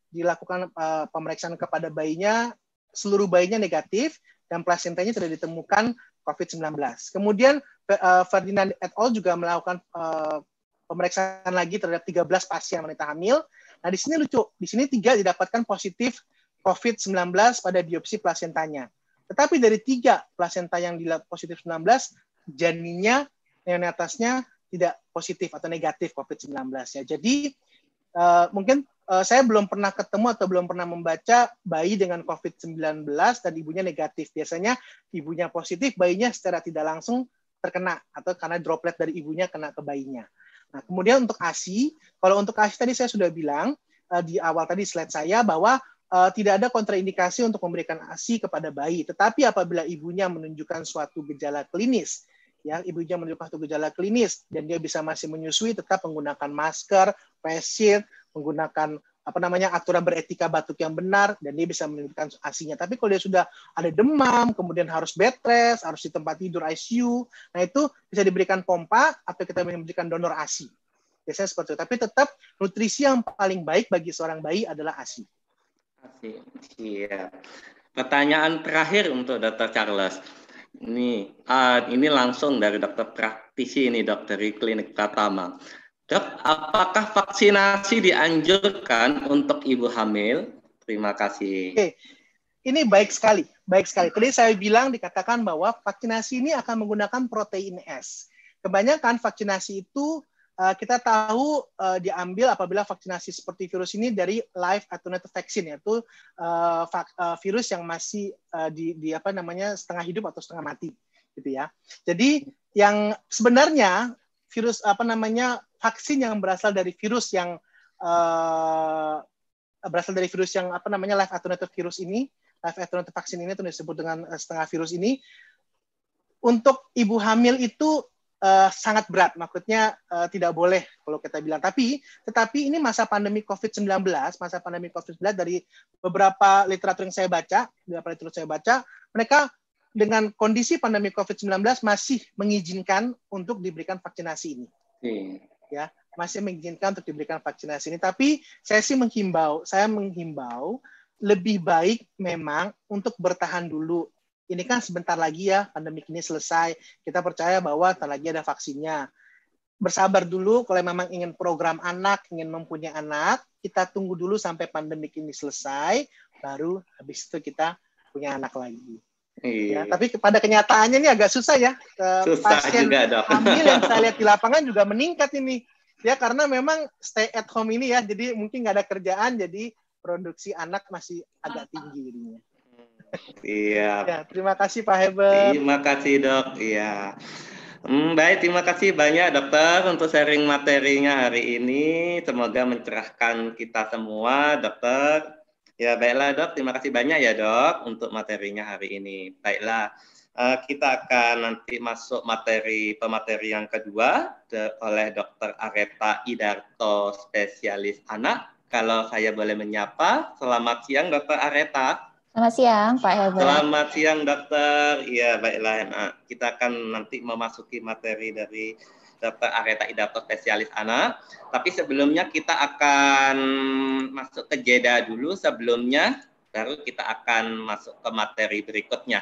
dilakukan pemeriksaan kepada bayinya, seluruh bayinya negatif dan plasentanya tidak ditemukan COVID-19. Kemudian Ferdinand et al. Juga melakukan pemeriksaan lagi terhadap 13 pasien wanita hamil. Nah, di sini lucu, di sini 3 didapatkan positif COVID-19 pada biopsi plasentanya. Tetapi dari 3 plasenta yang positif 19, janinnya, neonatasnya tidak positif atau negatif COVID-19. Ya. Jadi, mungkin saya belum pernah ketemu atau belum pernah membaca bayi dengan COVID-19 dan ibunya negatif. Biasanya ibunya positif, bayinya secara tidak langsung terkena atau karena droplet dari ibunya kena ke bayinya. Nah, kemudian untuk ASI, kalau untuk ASI tadi saya sudah bilang di awal tadi slide saya bahwa tidak ada kontraindikasi untuk memberikan ASI kepada bayi. Tetapi apabila ibunya menunjukkan suatu gejala klinis, ya ibunya menunjukkan suatu gejala klinis dan dia bisa masih menyusui, tetap menggunakan masker, face shield, menggunakan aturan beretika batuk yang benar, dan dia bisa menunjukkan ASI-nya. Tapi kalau dia sudah ada demam, kemudian harus bed rest, harus di tempat tidur ICU, nah itu bisa diberikan pompa atau kita memberikan donor ASI. Biasanya seperti itu. Tapi tetap nutrisi yang paling baik bagi seorang bayi adalah ASI. ASI, iya. Pertanyaan terakhir untuk Dr. Charles. Ini langsung dari dokter praktisi ini, dokter dari Klinik Pratama. Dok, apakah vaksinasi dianjurkan untuk ibu hamil? Terima kasih. Oke. Ini baik sekali, baik sekali. Tadi saya bilang dikatakan bahwa vaksinasi ini akan menggunakan protein S. Kebanyakan vaksinasi itu kita tahu diambil apabila vaksinasi seperti virus ini dari live attenuated vaccine, yaitu virus yang masih setengah hidup atau setengah mati, gitu ya. Jadi yang sebenarnya virus vaksin yang berasal dari virus yang live attenuated virus ini, live attenuated vaksin ini, itu disebut dengan setengah virus ini, untuk ibu hamil itu sangat berat, maksudnya tidak boleh kalau kita bilang. Tetapi ini masa pandemi COVID-19 dari beberapa literatur yang saya baca, mereka dengan kondisi pandemi COVID-19 masih mengizinkan untuk diberikan vaksinasi ini. Ya, masih mengizinkan untuk diberikan vaksinasi ini. Tapi saya menghimbau lebih baik memang untuk bertahan dulu. Ini kan sebentar lagi ya pandemi ini selesai. Kita percaya bahwa sebentar lagi ada vaksinnya. Bersabar dulu kalau memang ingin program anak, ingin mempunyai anak, kita tunggu dulu sampai pandemi ini selesai, baru habis itu kita punya anak lagi. Ya, tapi pada kenyataannya ini agak susah ya. Pasien hamil yang saya lihat di lapangan juga meningkat ini. Ya, karena memang stay at home ini ya, jadi mungkin nggak ada kerjaan, jadi produksi anak masih agak tinggi jadinya. Iya. Ya, terima kasih Pak Heber. Terima kasih Dok. Iya. Baik, terima kasih banyak dokter untuk sharing materinya hari ini. Semoga mencerahkan kita semua, dokter. Ya, baiklah Dok, terima kasih banyak ya Dok untuk materinya hari ini. Baiklah, kita akan nanti masuk pemateri yang kedua oleh Dr. Areta Idarto, spesialis anak. Kalau saya boleh menyapa, selamat siang Dr. Areta. Selamat siang Pak Heber. Selamat siang dokter. Iya, baiklah. Nah, kita akan nanti memasuki materi dari Dr. Areta Idarto, spesialis anak. Tapi sebelumnya kita akan masuk ke jeda dulu sebelumnya, baru kita akan masuk ke materi berikutnya.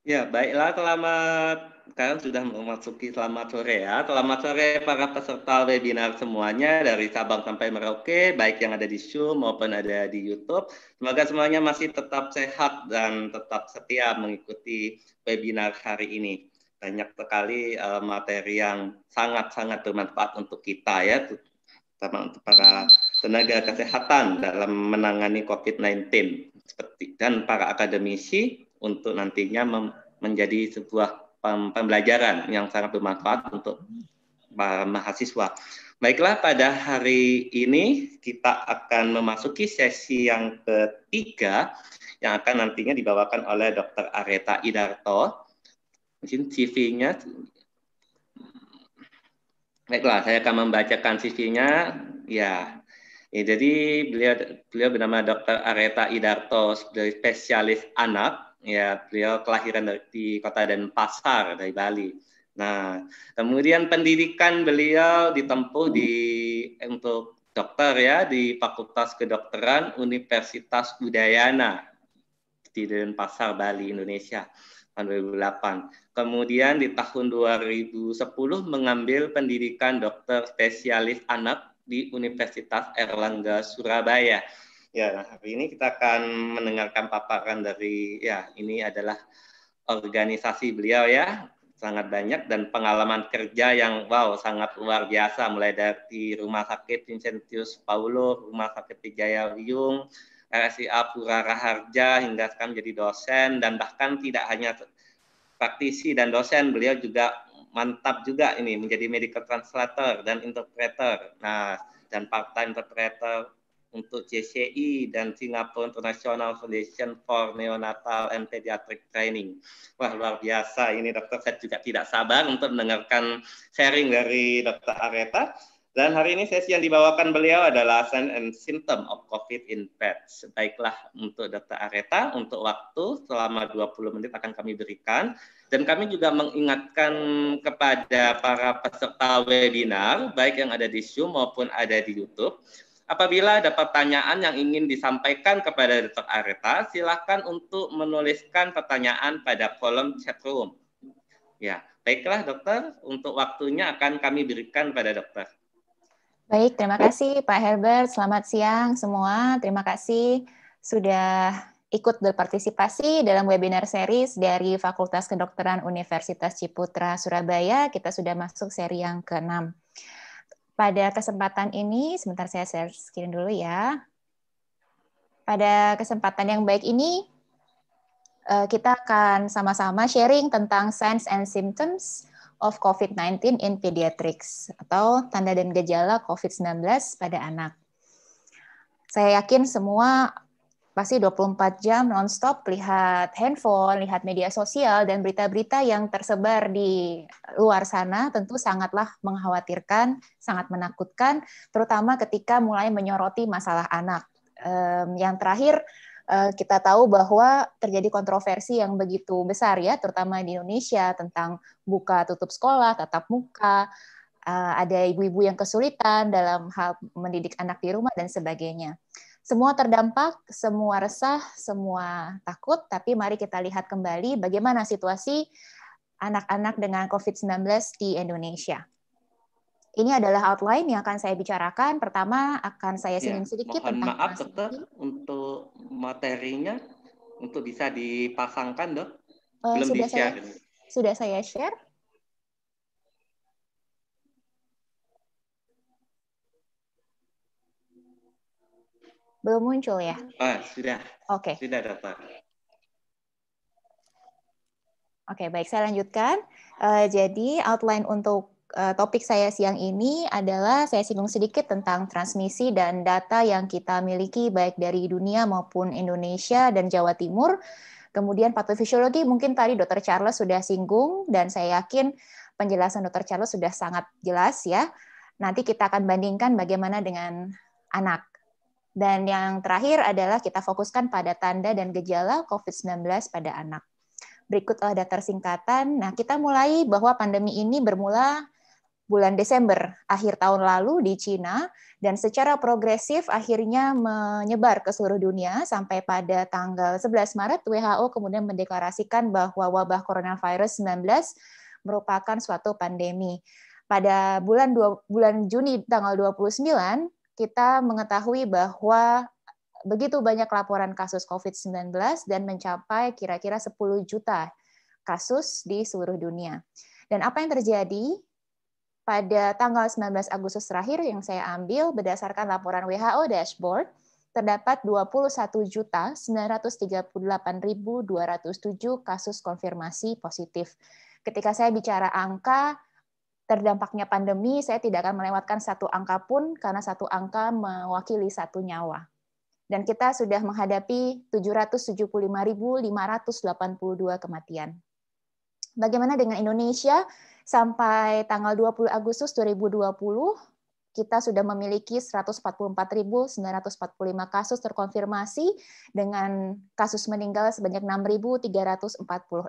Ya, baiklah, sekarang sudah memasuki selamat sore ya. Selamat sore para peserta webinar semuanya dari Sabang sampai Merauke, baik yang ada di Zoom maupun ada di YouTube. Semoga semuanya masih tetap sehat dan tetap setia mengikuti webinar hari ini. Banyak sekali materi yang sangat-sangat bermanfaat untuk kita ya, terutama untuk para tenaga kesehatan dalam menangani COVID-19 dan para akademisi untuk nantinya menjadi sebuah pembelajaran yang sangat bermanfaat untuk para mahasiswa. Baiklah, pada hari ini kita akan memasuki sesi yang ketiga yang akan nantinya dibawakan oleh Dr. Areta Idarto. Mungkin CV-nya. Baiklah, saya akan membacakan CV-nya. Ya, jadi beliau bernama Dr. Areta Idarto, spesialis anak. Ya, beliau kelahiran di Kota Denpasar dari Bali. Nah, kemudian pendidikan beliau ditempuh untuk dokter ya di Fakultas Kedokteran Universitas Udayana di Denpasar, Bali, Indonesia tahun 2008. Kemudian di tahun 2010 mengambil pendidikan dokter spesialis anak di Universitas Airlangga Surabaya. Ya, hari ini kita akan mendengarkan paparan dari ini adalah organisasi beliau ya, sangat banyak dan pengalaman kerja yang sangat luar biasa, mulai dari Rumah Sakit Vincentius Paulo, Rumah Sakit Wijaya Wiyung, RSIA Pura Raharja, hingga sekarang menjadi dosen, dan bahkan tidak hanya praktisi dan dosen, beliau juga mantap juga ini menjadi medical translator dan interpreter. Nah, dan part-time interpreter untuk JCI dan Singapore International Foundation for Neonatal and Pediatric Training. Wah, luar biasa ini dokter. Saya juga tidak sabar untuk mendengarkan sharing dari Dr. Areta. Dan hari ini sesi yang dibawakan beliau adalah Signs and Symptoms of COVID in Pets. Baiklah, untuk Dr. Areta, untuk waktu selama 20 menit akan kami berikan. Dan kami juga mengingatkan kepada para peserta webinar, baik yang ada di Zoom maupun ada di YouTube, apabila ada pertanyaan yang ingin disampaikan kepada Dr. Areta, silakan untuk menuliskan pertanyaan pada kolom chat room. Ya, baiklah dokter, untuk waktunya akan kami berikan pada dokter. Baik, terima kasih Pak Herbert. Selamat siang semua. Terima kasih sudah ikut berpartisipasi dalam webinar series dari Fakultas Kedokteran Universitas Ciputra Surabaya. Kita sudah masuk seri yang ke-6. Pada kesempatan ini, sebentar saya share screen dulu ya. Pada kesempatan yang baik ini, kita akan sama-sama sharing tentang signs and symptoms of COVID-19 in pediatrics, atau tanda dan gejala COVID-19 pada anak. Saya yakin semua pasti 24 jam non-stop lihat handphone, lihat media sosial, dan berita-berita yang tersebar di luar sana tentu sangatlah mengkhawatirkan, sangat menakutkan, terutama ketika mulai menyoroti masalah anak. Yang terakhir, kita tahu bahwa terjadi kontroversi yang begitu besar ya, terutama di Indonesia tentang buka tutup sekolah, tatap muka, ada ibu-ibu yang kesulitan dalam hal mendidik anak di rumah dan sebagainya. Semua terdampak, semua resah, semua takut, tapi mari kita lihat kembali bagaimana situasi anak-anak dengan COVID-19 di Indonesia. Ini adalah outline yang akan saya bicarakan. Pertama akan saya singgung sedikit tentang maaf dokter, untuk materinya untuk bisa dipasangkan dok. Belum di-share. Sudah saya share. Belum muncul ya? Sudah. Oke. Sudah dokter. Oke, baik, saya lanjutkan. Jadi outline untuk topik saya siang ini adalah saya singgung sedikit tentang transmisi dan data yang kita miliki baik dari dunia maupun Indonesia dan Jawa Timur. Kemudian patofisiologi mungkin tadi Dr. Charles sudah singgung dan saya yakin penjelasan Dr. Charles sudah sangat jelas ya. Nanti kita akan bandingkan bagaimana dengan anak. Dan yang terakhir adalah kita fokuskan pada tanda dan gejala COVID-19 pada anak. Berikut daftar singkatan. Nah, kita mulai bahwa pandemi ini bermula bulan Desember akhir tahun lalu di Cina, dan secara progresif akhirnya menyebar ke seluruh dunia sampai pada tanggal 11 Maret WHO kemudian mendeklarasikan bahwa wabah coronavirus 19 merupakan suatu pandemi. Pada bulan Juni tanggal 29 kita mengetahui bahwa begitu banyak laporan kasus COVID-19 dan mencapai kira-kira 10 juta kasus di seluruh dunia. Dan apa yang terjadi? Pada tanggal 19 Agustus terakhir yang saya ambil berdasarkan laporan WHO dashboard, terdapat 21.938.207 kasus konfirmasi positif. Ketika saya bicara angka terdampaknya pandemi, saya tidak akan melewatkan satu angka pun karena satu angka mewakili satu nyawa. Dan kita sudah menghadapi 775.582 kematian. Bagaimana dengan Indonesia? Sampai tanggal 20 Agustus 2020, kita sudah memiliki 144.945 kasus terkonfirmasi dengan kasus meninggal sebanyak 6.346.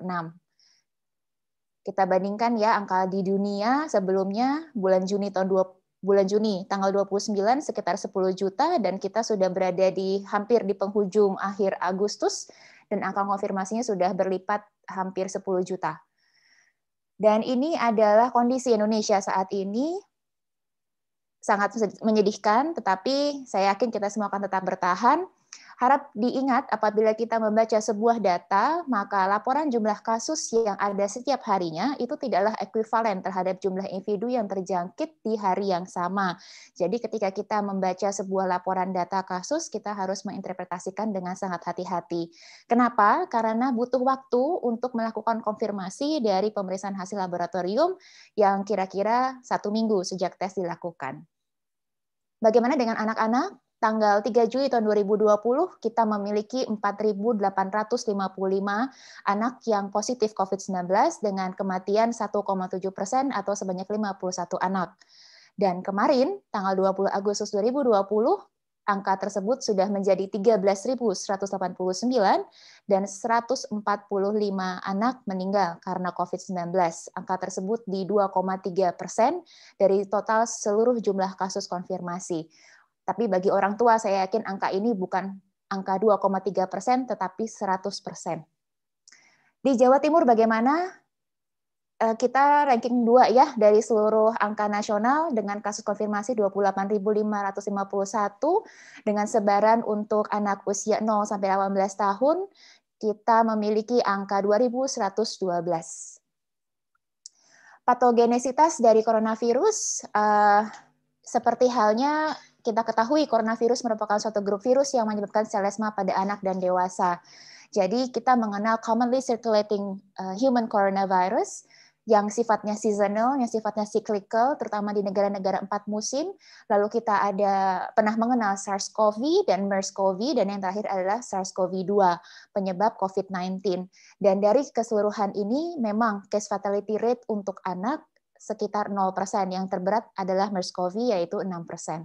Kita bandingkan ya angka di dunia sebelumnya bulan Juni tanggal 29 sekitar 10 juta dan kita sudah berada di hampir di penghujung akhir Agustus dan angka konfirmasinya sudah berlipat hampir 10 juta. Dan ini adalah kondisi Indonesia saat ini, sangat menyedihkan, tetapi saya yakin kita semua akan tetap bertahan. Harap diingat apabila kita membaca sebuah data, maka laporan jumlah kasus yang ada setiap harinya itu tidaklah ekuivalen terhadap jumlah individu yang terjangkit di hari yang sama. Jadi ketika kita membaca sebuah laporan data kasus, kita harus menginterpretasikan dengan sangat hati-hati. Kenapa? Karena butuh waktu untuk melakukan konfirmasi dari pemeriksaan hasil laboratorium yang kira-kira 1 minggu sejak tes dilakukan. Bagaimana dengan anak-anak? Tanggal 3 Juli tahun 2020, kita memiliki 4.855 anak yang positif COVID-19 dengan kematian 1,7% atau sebanyak 51 anak. Dan kemarin, tanggal 20 Agustus 2020, angka tersebut sudah menjadi 13.189 dan 145 anak meninggal karena COVID-19. Angka tersebut di 2,3% dari total seluruh jumlah kasus konfirmasi. Tapi bagi orang tua, saya yakin angka ini bukan angka 2,3%, tetapi 100%. Di Jawa Timur bagaimana? Kita ranking 2 ya dari seluruh angka nasional dengan kasus konfirmasi 28.551 dengan sebaran untuk anak usia 0 sampai 18 tahun kita memiliki angka 2.112. Patogenesitas dari coronavirus seperti halnya kita ketahui coronavirus merupakan suatu grup virus yang menyebabkan selesma pada anak dan dewasa. Jadi kita mengenal commonly circulating human coronavirus yang sifatnya seasonal, yang sifatnya cyclical, terutama di negara-negara 4 musim. Lalu kita pernah mengenal SARS-CoV dan MERS-CoV, dan yang terakhir adalah SARS-CoV-2, penyebab COVID-19. Dan dari keseluruhan ini, memang case fatality rate untuk anak sekitar 0%. Yang terberat adalah MERS-CoV, yaitu 6%.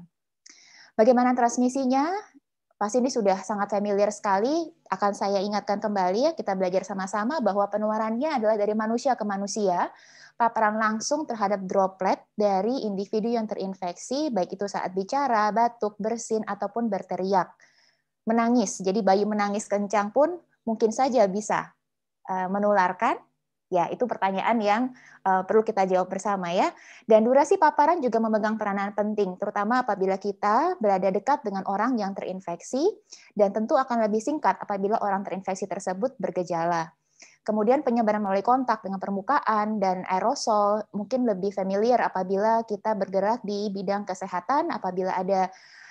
Bagaimana transmisinya? Pasti ini sudah sangat familiar sekali, akan saya ingatkan kembali ya, kita belajar sama-sama bahwa penularannya adalah dari manusia ke manusia, paparan langsung terhadap droplet dari individu yang terinfeksi, baik itu saat bicara, batuk, bersin, ataupun berteriak. Menangis, jadi bayi menangis kencang pun mungkin saja bisa menularkan. Ya, itu pertanyaan yang perlu kita jawab bersama ya. Dan durasi paparan juga memegang peranan penting, terutama apabila kita berada dekat dengan orang yang terinfeksi, dan tentu akan lebih singkat apabila orang terinfeksi tersebut bergejala. Kemudian penyebaran melalui kontak dengan permukaan dan aerosol mungkin lebih familiar apabila kita bergerak di bidang kesehatan, apabila ada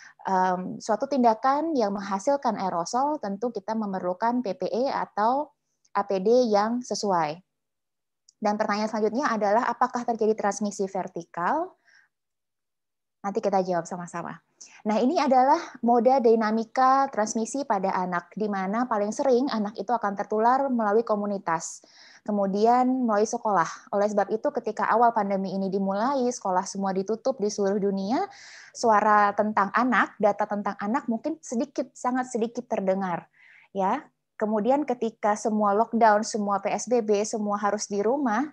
suatu tindakan yang menghasilkan aerosol, tentu kita memerlukan PPE atau APD yang sesuai. Dan pertanyaan selanjutnya adalah apakah terjadi transmisi vertikal? Nanti kita jawab sama-sama. Nah, ini adalah mode dinamika transmisi pada anak, di mana paling sering anak itu akan tertular melalui komunitas, kemudian melalui sekolah. Oleh sebab itu, ketika awal pandemi ini dimulai, sekolah semua ditutup di seluruh dunia, suara tentang anak, data tentang anak mungkin sedikit, sangat sedikit terdengar. Ya. Kemudian ketika semua lockdown, semua PSBB, semua harus di rumah,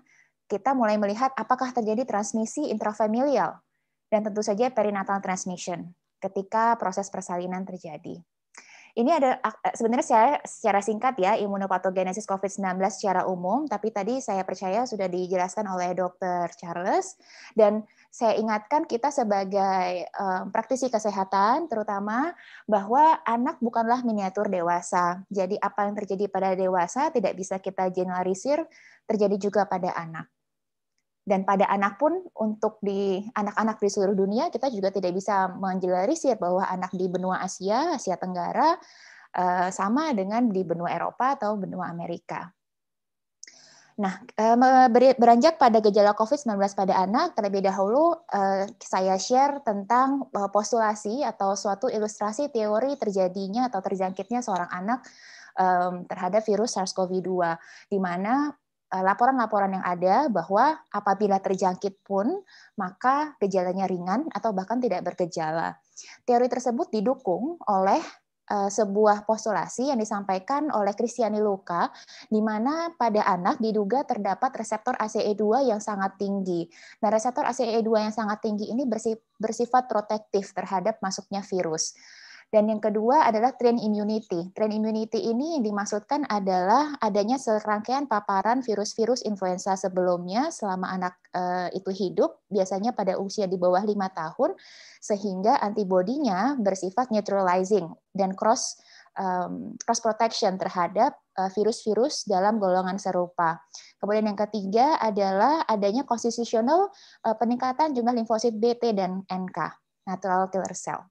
kita mulai melihat apakah terjadi transmisi intrafamilial dan tentu saja perinatal transmission ketika proses persalinan terjadi. Ini ada sebenarnya secara singkat ya imunopatogenesis COVID-19 secara umum, tapi tadi saya percaya sudah dijelaskan oleh Dr. Charles, dan saya ingatkan kita sebagai praktisi kesehatan terutama bahwa anak bukanlah miniatur dewasa. Jadi apa yang terjadi pada dewasa tidak bisa kita generalisir terjadi juga pada anak. Dan pada anak pun, untuk di anak-anak di seluruh dunia, kita juga tidak bisa mengeneralisir bahwa anak di benua Asia, Asia Tenggara, sama dengan di benua Eropa atau benua Amerika. Nah, beranjak pada gejala COVID-19 pada anak, terlebih dahulu saya share tentang postulasi atau suatu ilustrasi teori terjadinya atau terjangkitnya seorang anak terhadap virus SARS-CoV-2, di mana laporan-laporan yang ada bahwa apabila terjangkit pun, maka gejalanya ringan atau bahkan tidak bergejala. Teori tersebut didukung oleh sebuah postulasi yang disampaikan oleh Christiane Luca, di mana pada anak diduga terdapat reseptor ACE2 yang sangat tinggi. Nah, reseptor ACE2 yang sangat tinggi ini bersifat protektif terhadap masuknya virus. Dan yang kedua adalah train immunity. Train immunity ini yang dimaksudkan adalah adanya serangkaian paparan virus-virus influenza sebelumnya selama anak itu hidup, biasanya pada usia di bawah 5 tahun, sehingga antibodinya bersifat neutralizing dan cross protection terhadap virus-virus dalam golongan serupa. Kemudian yang ketiga adalah adanya konstitusional peningkatan jumlah limfosit B, T, dan NK, natural killer cell.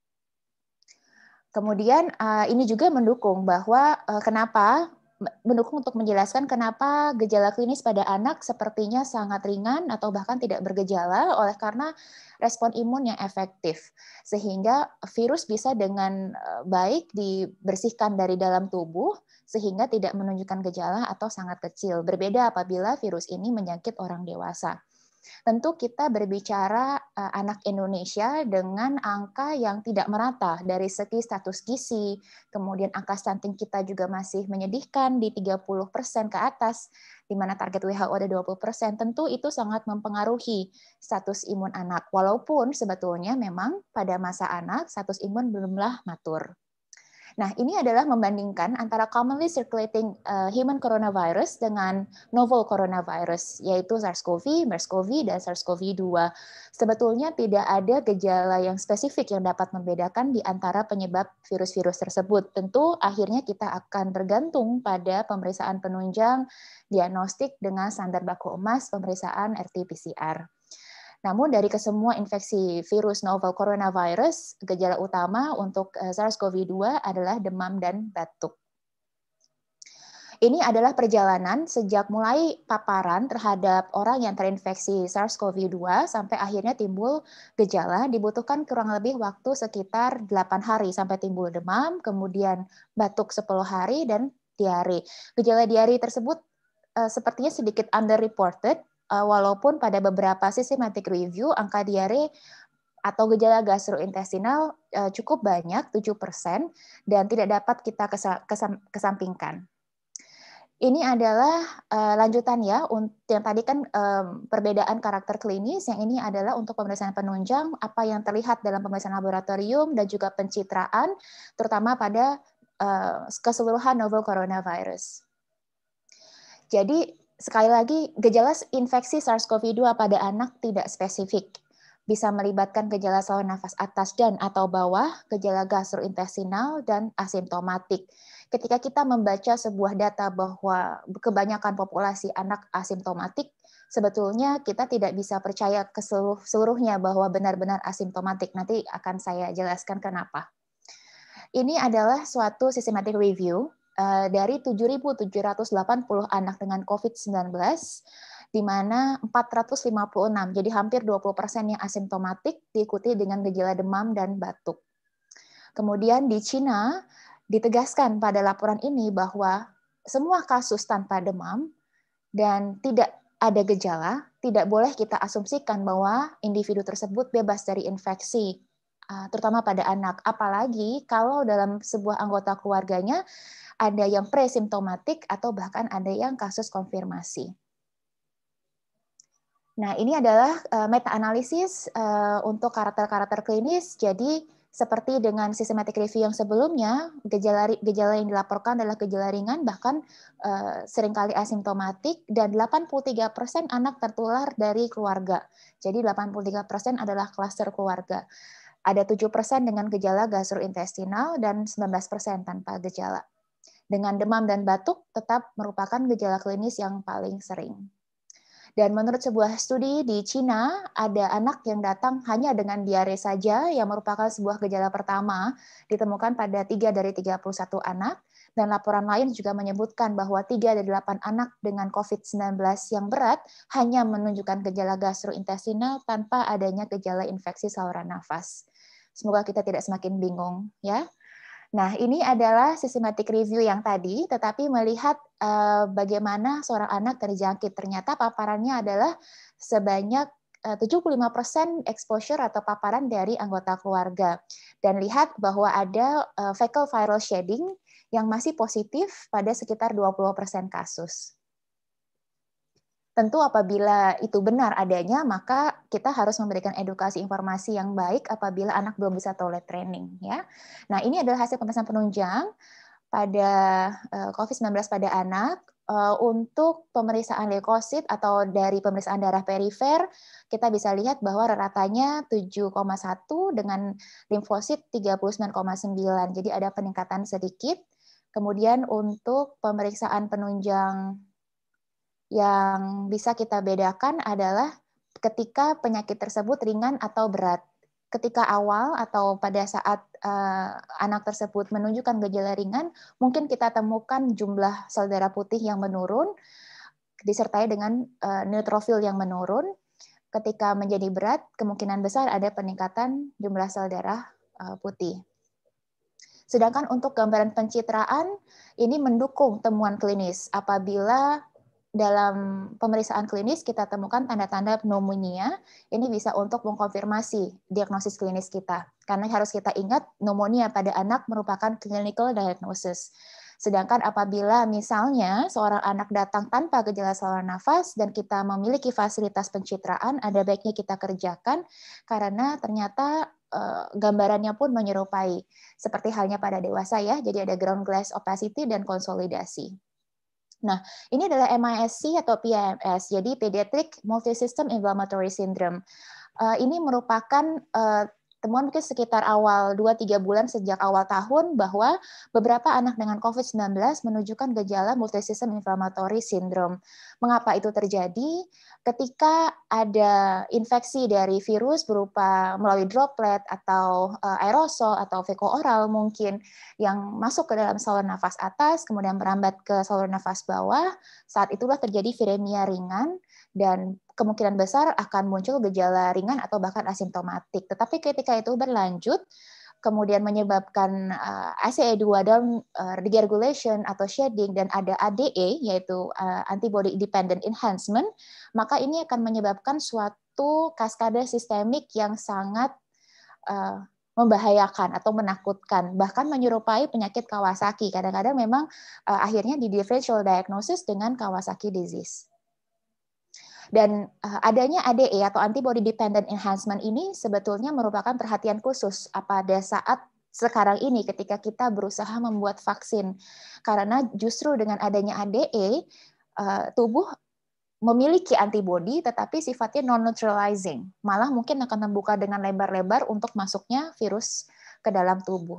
Kemudian ini juga mendukung bahwa mendukung untuk menjelaskan kenapa gejala klinis pada anak sepertinya sangat ringan atau bahkan tidak bergejala oleh karena respon imun yang efektif, sehingga virus bisa dengan baik dibersihkan dari dalam tubuh sehingga tidak menunjukkan gejala atau sangat kecil. Berbeda apabila virus ini menyangkit orang dewasa. Tentu kita berbicara anak Indonesia dengan angka yang tidak merata dari segi status gizi, kemudian angka stunting kita juga masih menyedihkan di 30% ke atas, di mana target WHO ada 20%, tentu itu sangat mempengaruhi status imun anak, walaupun sebetulnya memang pada masa anak status imun belumlah matur. Nah, ini adalah membandingkan antara commonly circulating human coronavirus dengan novel coronavirus, yaitu SARS-CoV, MERS-CoV, dan SARS-CoV-2. Sebetulnya tidak ada gejala yang spesifik yang dapat membedakan di antara penyebab virus-virus tersebut. Tentu akhirnya kita akan bergantung pada pemeriksaan penunjang diagnostik dengan standar baku emas pemeriksaan RT-PCR. Namun dari kesemua infeksi virus novel coronavirus, gejala utama untuk SARS-CoV-2 adalah demam dan batuk. Ini adalah perjalanan sejak mulai paparan terhadap orang yang terinfeksi SARS-CoV-2 sampai akhirnya timbul gejala, dibutuhkan kurang lebih waktu sekitar 8 hari sampai timbul demam, kemudian batuk 10 hari, dan diare. Gejala diare tersebut sepertinya sedikit underreported, walaupun pada beberapa systematic review angka diare atau gejala gastrointestinal cukup banyak, 7%, dan tidak dapat kita kesampingkan. Ini adalah lanjutan ya, yang tadi kan perbedaan karakter klinis, yang ini adalah untuk pemeriksaan penunjang, apa yang terlihat dalam pemeriksaan laboratorium, dan juga pencitraan, terutama pada keseluruhan novel coronavirus. Jadi, sekali lagi, gejala infeksi SARS-CoV-2 pada anak tidak spesifik. Bisa melibatkan gejala saluran nafas atas dan atau bawah, gejala gastrointestinal, dan asimptomatik. Ketika kita membaca sebuah data bahwa kebanyakan populasi anak asimptomatik, sebetulnya kita tidak bisa percaya ke seluruhnya bahwa benar-benar asimptomatik. Nanti akan saya jelaskan kenapa. Ini adalah suatu systematic review dari 7.780 anak dengan COVID-19, di mana 456, jadi hampir 20% yang asimptomatik, diikuti dengan gejala demam dan batuk. Kemudian di Cina, ditegaskan pada laporan ini bahwa semua kasus tanpa demam dan tidak ada gejala, tidak boleh kita asumsikan bahwa individu tersebut bebas dari infeksi, terutama pada anak. Apalagi kalau dalam sebuah anggota keluarganya ada yang presimptomatik atau bahkan ada yang kasus konfirmasi. Nah, ini adalah meta-analisis untuk karakter-karakter klinis. Jadi, seperti dengan systematic review yang sebelumnya, gejala yang dilaporkan adalah gejala ringan, bahkan seringkali asimptomatik, dan 83% anak tertular dari keluarga. Jadi, 83% adalah klaster keluarga. Ada 7% dengan gejala gastrointestinal dan 19% tanpa gejala. Dengan demam dan batuk tetap merupakan gejala klinis yang paling sering. Dan menurut sebuah studi di Cina, ada anak yang datang hanya dengan diare saja, yang merupakan sebuah gejala pertama, ditemukan pada 3 dari 31 anak, dan laporan lain juga menyebutkan bahwa 3 dari 8 anak dengan COVID-19 yang berat hanya menunjukkan gejala gastrointestinal tanpa adanya gejala infeksi saluran nafas. Semoga kita tidak semakin bingung, ya. Nah, ini adalah systematic review yang tadi, tetapi melihat bagaimana seorang anak terjangkit. Ternyata paparannya adalah sebanyak 75% exposure atau paparan dari anggota keluarga. Dan lihat bahwa ada fecal viral shedding yang masih positif pada sekitar 20% kasus. Tentu apabila itu benar adanya, maka kita harus memberikan edukasi informasi yang baik apabila anak belum bisa toilet training. Ya. Nah, ini adalah hasil pemeriksaan penunjang pada COVID-19 pada anak. Untuk pemeriksaan leukosit atau dari pemeriksaan darah perifer, kita bisa lihat bahwa ratanya 7,1 dengan limfosit 39,9. Jadi ada peningkatan sedikit. Kemudian untuk pemeriksaan penunjang yang bisa kita bedakan adalah ketika penyakit tersebut ringan atau berat. Ketika awal atau pada saat anak tersebut menunjukkan gejala ringan, mungkin kita temukan jumlah sel darah putih yang menurun, disertai dengan neutrofil yang menurun. Ketika menjadi berat, kemungkinan besar ada peningkatan jumlah sel darah putih. Sedangkan untuk gambaran pencitraan, ini mendukung temuan klinis apabila dalam pemeriksaan klinis kita temukan tanda-tanda pneumonia, ini bisa untuk mengkonfirmasi diagnosis klinis kita. Karena harus kita ingat, pneumonia pada anak merupakan clinical diagnosis. Sedangkan apabila misalnya seorang anak datang tanpa gejala saluran nafas dan kita memiliki fasilitas pencitraan, ada baiknya kita kerjakan karena ternyata gambarannya pun menyerupai. Seperti halnya pada dewasa ya, jadi ada ground glass opacity dan konsolidasi. Nah, ini adalah MISC atau PIMS, jadi Pediatric Multisystem Inflammatory Syndrome. Ini merupakan temuan mungkin sekitar awal 2-3 bulan sejak awal tahun bahwa beberapa anak dengan COVID-19 menunjukkan gejala multisystem inflammatory syndrome. Mengapa itu terjadi? Ketika ada infeksi dari virus berupa melalui droplet atau aerosol atau feko-oral mungkin yang masuk ke dalam saluran nafas atas, kemudian merambat ke saluran nafas bawah, saat itulah terjadi viremia ringan, dan kemungkinan besar akan muncul gejala ringan atau bahkan asimptomatik. Tetapi ketika itu berlanjut, kemudian menyebabkan ACE2 down deregulation atau shedding, dan ada ADE, yaitu antibody dependent enhancement, maka ini akan menyebabkan suatu kaskade sistemik yang sangat membahayakan atau menakutkan, bahkan menyerupai penyakit Kawasaki. Kadang-kadang memang akhirnya di differential diagnosis dengan Kawasaki disease. Dan adanya ADE atau antibody dependent enhancement ini sebetulnya merupakan perhatian khusus pada saat sekarang ini ketika kita berusaha membuat vaksin. Karena justru dengan adanya ADE, tubuh memiliki antibody tetapi sifatnya non-neutralizing. Malah mungkin akan membuka dengan lebar-lebar untuk masuknya virus ke dalam tubuh.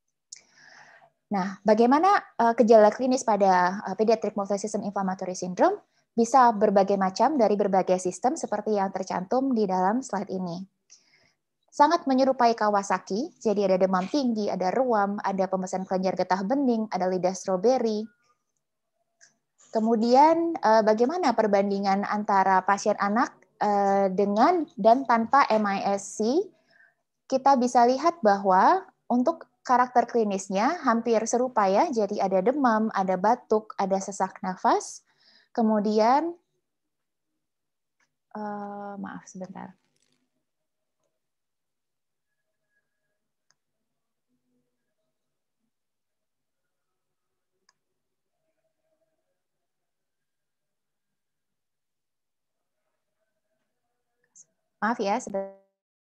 Nah, bagaimana gejala klinis pada Pediatric Multisystem Inflammatory Syndrome? Bisa berbagai macam dari berbagai sistem seperti yang tercantum di dalam slide ini. Sangat menyerupai Kawasaki, jadi ada demam tinggi, ada ruam, ada pembesaran kelenjar getah bening, ada lidah stroberi. Kemudian bagaimana perbandingan antara pasien anak dengan dan tanpa MISC? Kita bisa lihat bahwa untuk karakter klinisnya hampir serupa ya, jadi ada demam, ada batuk, ada sesak nafas. Kemudian, maaf sebentar. Maaf ya, sebentar.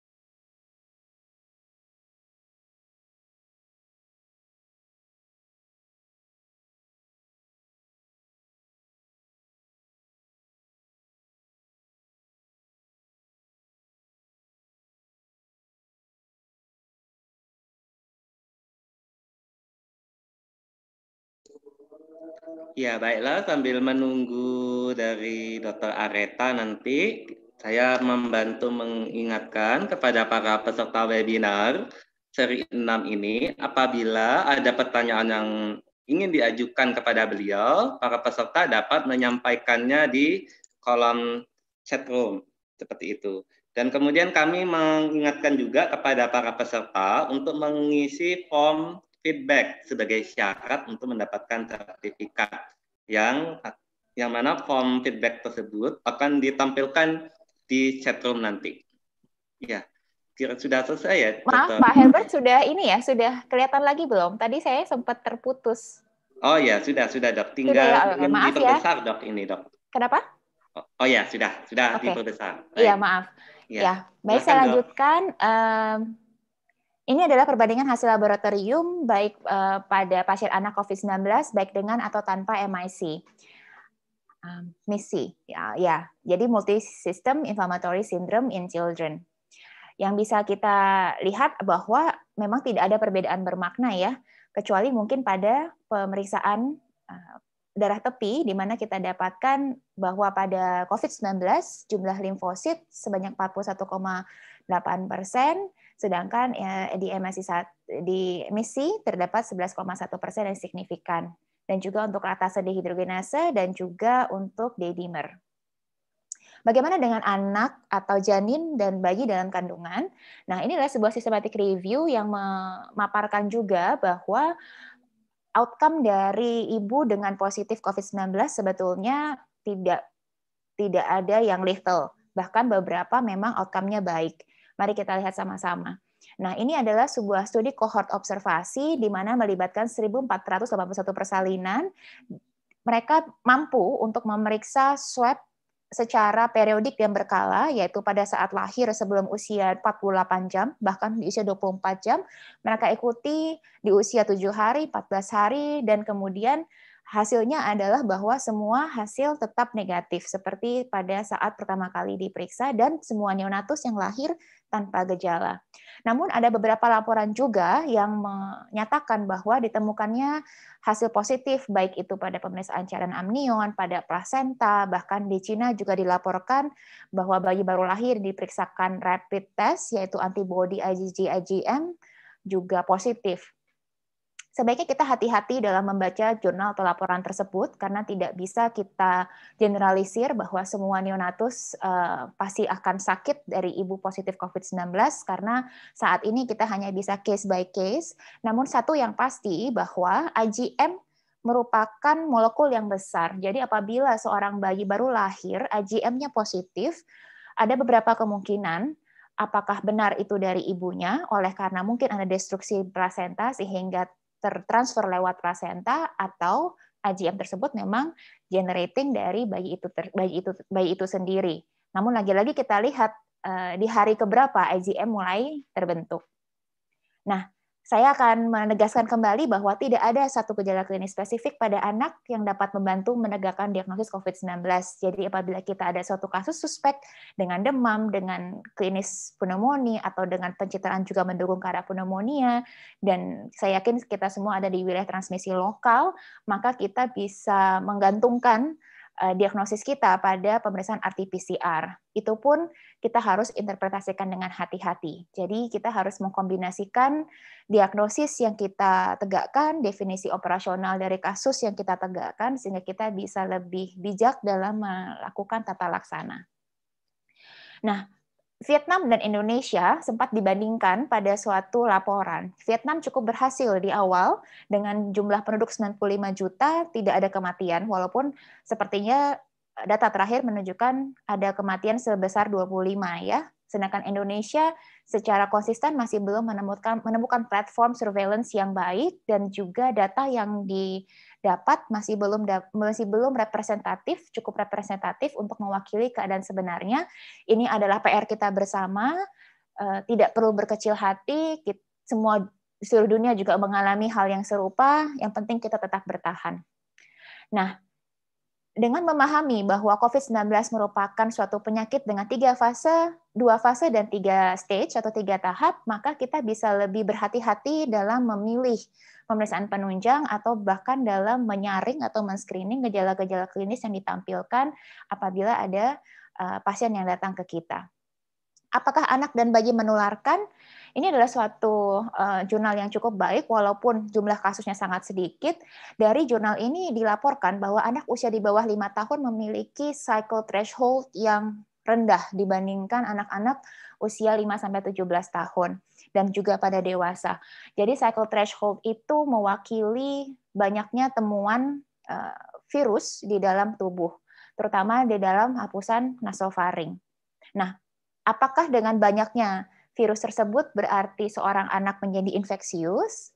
Ya, baiklah, sambil menunggu dari Dr. Areta nanti, saya membantu mengingatkan kepada para peserta webinar seri 6 ini, apabila ada pertanyaan yang ingin diajukan kepada beliau, para peserta dapat menyampaikannya di kolom chat room, seperti itu. Dan kemudian kami mengingatkan juga kepada para peserta untuk mengisi form feedback sebagai syarat untuk mendapatkan sertifikat yang mana form feedback tersebut akan ditampilkan di chatroom nanti. Ya, kira sudah selesai ya, Maaf, Dr. Pak Herbert sudah ini ya, sudah kelihatan lagi belum? Tadi saya sempat terputus. Oh ya, sudah Dok. Tinggal Sudah ya, oke. belum Maaf diperbesar ya. Dok ini Dok. Kenapa? Oh ya, sudah Oke. diperbesar. Iya, Baik. maaf. Ya, Baik, silakan, saya Dok. lanjutkan. Ini adalah perbandingan hasil laboratorium baik pada pasien anak COVID-19 baik dengan atau tanpa MIC. MIS-C, ya. Jadi multi-system inflammatory syndrome in children. Yang bisa kita lihat bahwa memang tidak ada perbedaan bermakna ya, kecuali mungkin pada pemeriksaan darah tepi, di mana kita dapatkan bahwa pada COVID-19 jumlah limfosit sebanyak 41,8%, sedangkan di MIS-C terdapat 11,1% yang signifikan. Dan juga untuk latase dehidrogenase dan juga untuk D-dimer. Bagaimana dengan anak atau janin dan bayi dalam kandungan? Nah, ini adalah sebuah systematic review yang memaparkan juga bahwa outcome dari ibu dengan positif COVID-19 sebetulnya tidak ada yang lethal. Bahkan beberapa memang outcome-nya baik. Mari kita lihat sama-sama. Nah, ini adalah sebuah studi kohort observasi di mana melibatkan 1.481 persalinan. Mereka mampu untuk memeriksa swab secara periodik dan berkala, yaitu pada saat lahir sebelum usia 48 jam, bahkan di usia 24 jam, mereka ikuti di usia 7 hari, 14 hari, dan kemudian hasilnya adalah bahwa semua hasil tetap negatif, seperti pada saat pertama kali diperiksa, dan semua neonatus yang lahir tanpa gejala. Namun ada beberapa laporan juga yang menyatakan bahwa ditemukannya hasil positif, baik itu pada pemeriksaan cairan amnion, pada plasenta, bahkan di Cina juga dilaporkan bahwa bayi baru lahir diperiksakan rapid test, yaitu antibody IgG-IgM, juga positif. Sebaiknya kita hati-hati dalam membaca jurnal atau laporan tersebut, karena tidak bisa kita generalisir bahwa semua neonatus pasti akan sakit dari ibu positif COVID-19, karena saat ini kita hanya bisa case by case. Namun satu yang pasti bahwa IgM merupakan molekul yang besar. Jadi apabila seorang bayi baru lahir, IgM-nya positif, ada beberapa kemungkinan. Apakah benar itu dari ibunya, oleh karena mungkin ada destruksi plasenta sehingga tertransfer lewat plasenta, atau IgM tersebut memang generating dari bayi itu sendiri. Namun lagi-lagi kita lihat di hari keberapa IgM mulai terbentuk. Nah, saya akan menegaskan kembali bahwa tidak ada satu gejala klinis spesifik pada anak yang dapat membantu menegakkan diagnosis COVID-19. Jadi apabila kita ada suatu kasus suspek dengan demam, dengan klinis pneumonia, atau dengan pencitraan juga mendukung ke arah pneumonia, dan saya yakin kita semua ada di wilayah transmisi lokal, maka kita bisa menggantungkan diagnosis kita pada pemeriksaan RT-PCR. Itu pun kita harus interpretasikan dengan hati-hati. Jadi kita harus mengkombinasikan diagnosis yang kita tegakkan, definisi operasional dari kasus yang kita tegakkan, sehingga kita bisa lebih bijak dalam melakukan tata laksana. Nah, Vietnam dan Indonesia sempat dibandingkan pada suatu laporan. Vietnam cukup berhasil di awal dengan jumlah penduduk 95 juta, tidak ada kematian, walaupun sepertinya data terakhir menunjukkan ada kematian sebesar 25 ya. Sedangkan Indonesia secara konsisten masih belum menemukan platform surveillance yang baik, dan juga data yang didapat masih belum representatif, cukup representatif untuk mewakili keadaan sebenarnya. Ini adalah PR kita bersama. Tidak perlu berkecil hati. Semua di seluruh dunia juga mengalami hal yang serupa. Yang penting kita tetap bertahan. Nah, dengan memahami bahwa COVID-19 merupakan suatu penyakit dengan 2 fase dan 3 stage atau 3 tahap, maka kita bisa lebih berhati-hati dalam memilih pemeriksaan penunjang atau bahkan dalam menyaring atau men-screening gejala-gejala klinis yang ditampilkan apabila ada pasien yang datang ke kita. Apakah anak dan bayi menularkan? Ini adalah suatu jurnal yang cukup baik, walaupun jumlah kasusnya sangat sedikit. Dari jurnal ini dilaporkan bahwa anak usia di bawah 5 tahun memiliki cycle threshold yang rendah dibandingkan anak-anak usia 5-17 tahun, dan juga pada dewasa. Jadi cycle threshold itu mewakili banyaknya temuan virus di dalam tubuh, terutama di dalam hapusan nasofaring. Nah, apakah dengan banyaknya virus tersebut berarti seorang anak menjadi infeksius?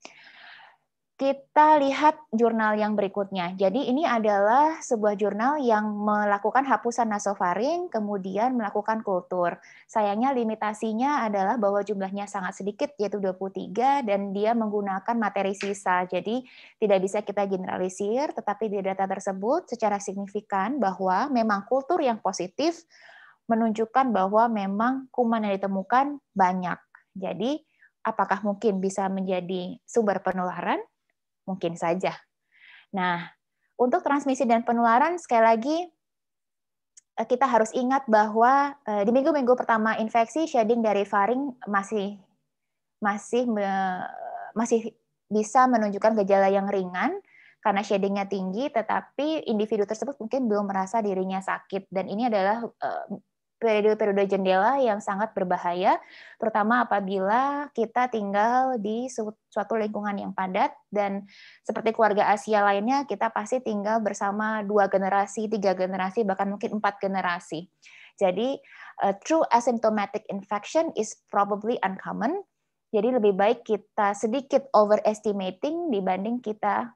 Kita lihat jurnal yang berikutnya. Jadi ini adalah sebuah jurnal yang melakukan hapusan nasofaring, kemudian melakukan kultur. Sayangnya limitasinya adalah bahwa jumlahnya sangat sedikit, yaitu 23, dan dia menggunakan materi sisa. Jadi tidak bisa kita generalisir, tetapi di data tersebut secara signifikan bahwa memang kultur yang positif menunjukkan bahwa memang kuman yang ditemukan banyak. Jadi, apakah mungkin bisa menjadi sumber penularan? Mungkin saja. Nah, untuk transmisi dan penularan, sekali lagi, kita harus ingat bahwa di minggu-minggu pertama infeksi, shedding dari faring masih bisa menunjukkan gejala yang ringan, karena sheddingnya tinggi, tetapi individu tersebut mungkin belum merasa dirinya sakit. Dan ini adalah periode-periode jendela yang sangat berbahaya, terutama apabila kita tinggal di suatu lingkungan yang padat, dan seperti keluarga Asia lainnya, kita pasti tinggal bersama 2 generasi, 3 generasi, bahkan mungkin 4 generasi. Jadi, true asymptomatic infection is probably uncommon. Jadi lebih baik kita sedikit overestimating dibanding kita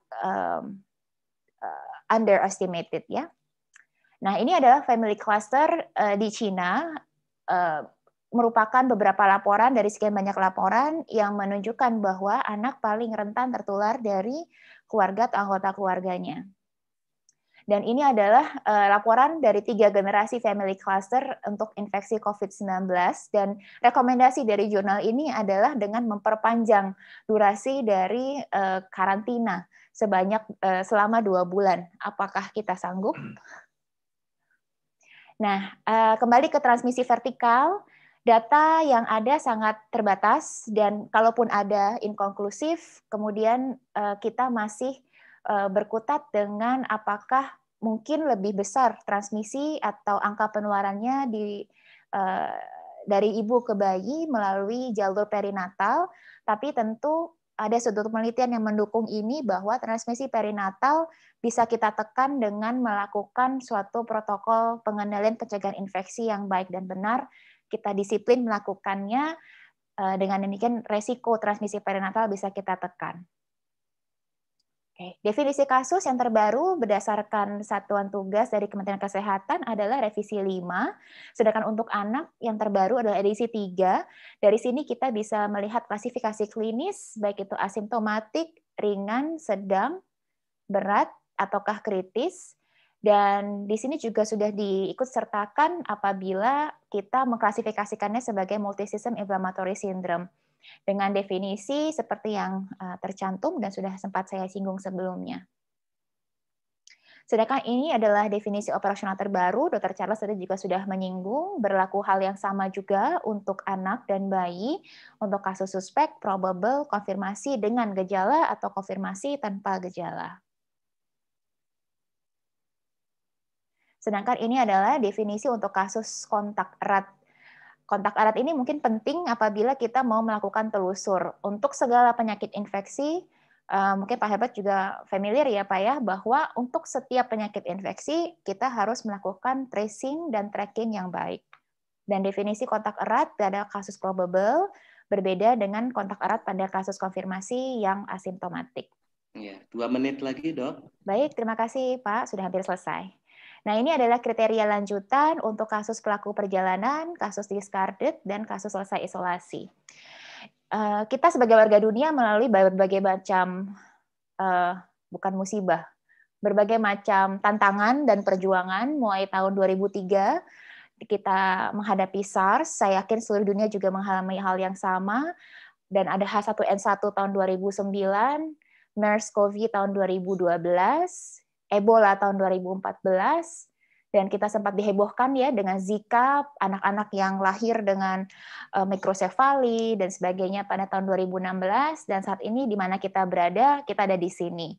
underestimated, ya. Nah, ini adalah family cluster di Cina, merupakan beberapa laporan dari sekian banyak laporan yang menunjukkan bahwa anak paling rentan tertular dari keluarga atau anggota keluarganya. Dan ini adalah laporan dari 3 generasi family cluster untuk infeksi COVID-19, dan rekomendasi dari jurnal ini adalah dengan memperpanjang durasi dari karantina selama 2 bulan. Apakah kita sanggup? Nah, kembali ke transmisi vertikal, data yang ada sangat terbatas, dan kalaupun ada inkonklusif, kemudian kita masih berkutat dengan apakah mungkin lebih besar transmisi atau angka penularannya dari ibu ke bayi melalui jalur perinatal, tapi tentu ada sudut penelitian yang mendukung ini bahwa transmisi perinatal bisa kita tekan dengan melakukan suatu protokol pengendalian pencegahan infeksi yang baik dan benar. Kita disiplin melakukannya, dengan demikian resiko transmisi perinatal bisa kita tekan. Oke. Definisi kasus yang terbaru berdasarkan satuan tugas dari Kementerian Kesehatan adalah revisi 5, sedangkan untuk anak yang terbaru adalah edisi 3. Dari sini kita bisa melihat klasifikasi klinis, baik itu asimptomatik, ringan, sedang, berat, ataukah kritis. Dan di sini juga sudah diikut sertakan apabila kita mengklasifikasikannya sebagai multisystem inflammatory syndrome, dengan definisi seperti yang tercantum dan sudah sempat saya singgung sebelumnya. Sedangkan ini adalah definisi operasional terbaru, Dr. Charles tadi juga sudah menyinggung, berlaku hal yang sama juga untuk anak dan bayi, untuk kasus suspek, probable, konfirmasi dengan gejala, atau konfirmasi tanpa gejala. Sedangkan ini adalah definisi untuk kasus kontak erat. Kontak erat ini mungkin penting apabila kita mau melakukan telusur. Untuk segala penyakit infeksi, mungkin Pak Herbert juga familiar ya Pak ya, bahwa untuk setiap penyakit infeksi kita harus melakukan tracing dan tracking yang baik. Dan definisi kontak erat pada kasus probable berbeda dengan kontak erat pada kasus konfirmasi yang asimptomatik. Ya, 2 menit lagi, Dok. Baik, terima kasih Pak, sudah hampir selesai. Nah, ini adalah kriteria lanjutan untuk kasus pelaku perjalanan, kasus discarded, dan kasus selesai isolasi. Kita sebagai warga dunia melalui berbagai macam, bukan musibah, berbagai macam tantangan dan perjuangan mulai tahun 2003, kita menghadapi SARS, saya yakin seluruh dunia juga mengalami hal yang sama, dan ada H1N1 tahun 2009, MERS-CoV tahun 2012, Ebola tahun 2014, dan kita sempat dihebohkan ya dengan Zika, anak-anak yang lahir dengan mikrosefali dan sebagainya pada tahun 2016, dan saat ini di mana kita berada, kita ada di sini.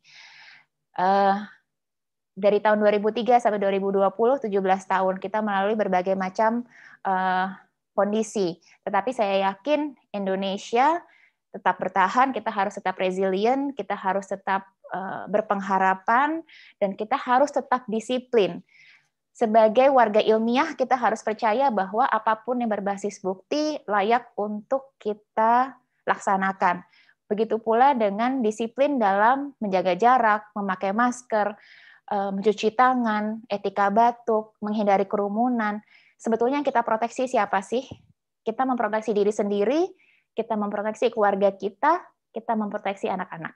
Dari tahun 2003 sampai 2020, 17 tahun, kita melalui berbagai macam kondisi. Tetapi saya yakin Indonesia tetap bertahan, kita harus tetap resilient, kita harus tetap berpengharapan, dan kita harus tetap disiplin. Sebagai warga ilmiah, kita harus percaya bahwa apapun yang berbasis bukti layak untuk kita laksanakan. Begitu pula dengan disiplin dalam menjaga jarak, memakai masker, mencuci tangan, etika batuk, menghindari kerumunan. Sebetulnya yang kita proteksi siapa sih? Kita memproteksi diri sendiri, kita memproteksi keluarga kita memproteksi anak-anak.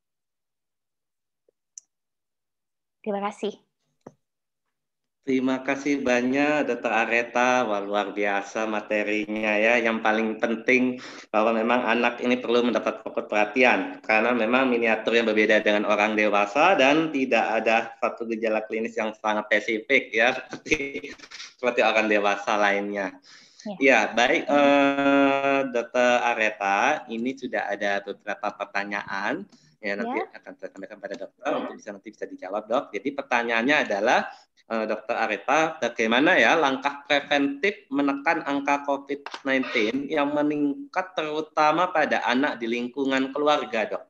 Terima kasih. Terima kasih banyak Dr. Aretha, wah, luar biasa materinya ya. Yang paling penting bahwa memang anak ini perlu mendapat fokus perhatian karena memang miniatur yang berbeda dengan orang dewasa dan tidak ada satu gejala klinis yang sangat spesifik ya seperti orang dewasa lainnya. Ya, baik Dr. Aretha, ini sudah ada beberapa pertanyaan ya nanti akan saya sampaikan pada dokter untuk nanti bisa dijawab, Dok. Jadi pertanyaannya adalah Dr. Aretha, bagaimana ya langkah preventif menekan angka COVID-19 yang meningkat terutama pada anak di lingkungan keluarga, Dok?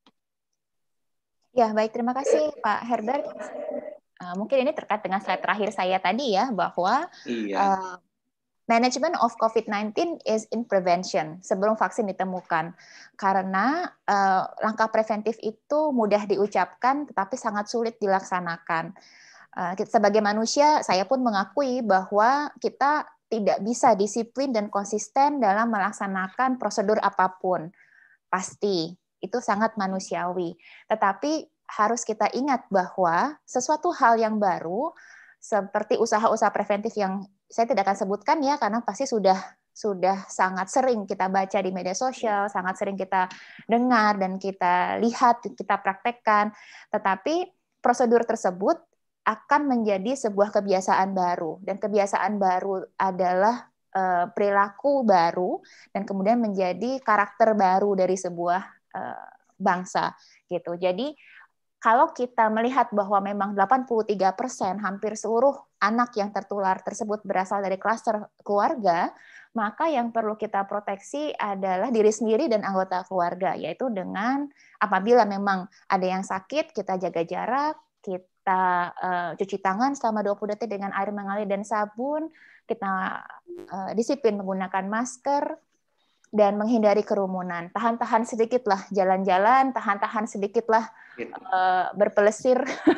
Ya, baik, terima kasih Pak Herbert. Mungkin ini terkait dengan slide terakhir saya tadi ya, bahwa management of COVID-19 is in prevention, sebelum vaksin ditemukan. Karena langkah preventif itu mudah diucapkan, tetapi sangat sulit dilaksanakan. Sebagai manusia, saya pun mengakui bahwa kita tidak bisa disiplin dan konsisten dalam melaksanakan prosedur apapun. Pasti, itu sangat manusiawi. Tetapi harus kita ingat bahwa sesuatu hal yang baru, seperti usaha-usaha preventif yang saya tidak akan sebutkan ya, karena pasti sudah sangat sering kita baca di media sosial, sangat sering kita dengar dan kita lihat, kita praktekkan. Tetapi prosedur tersebut akan menjadi sebuah kebiasaan baru, dan kebiasaan baru adalah perilaku baru dan kemudian menjadi karakter baru dari sebuah bangsa gitu. Jadi kalau kita melihat bahwa memang 83% hampir seluruh anak yang tertular tersebut berasal dari klaster keluarga, maka yang perlu kita proteksi adalah diri sendiri dan anggota keluarga, yaitu dengan apabila memang ada yang sakit, kita jaga jarak, kita cuci tangan selama 20 detik dengan air mengalir dan sabun, kita disiplin menggunakan masker, dan menghindari kerumunan. Tahan-tahan sedikitlah jalan-jalan, tahan-tahan sedikitlah berpelesir.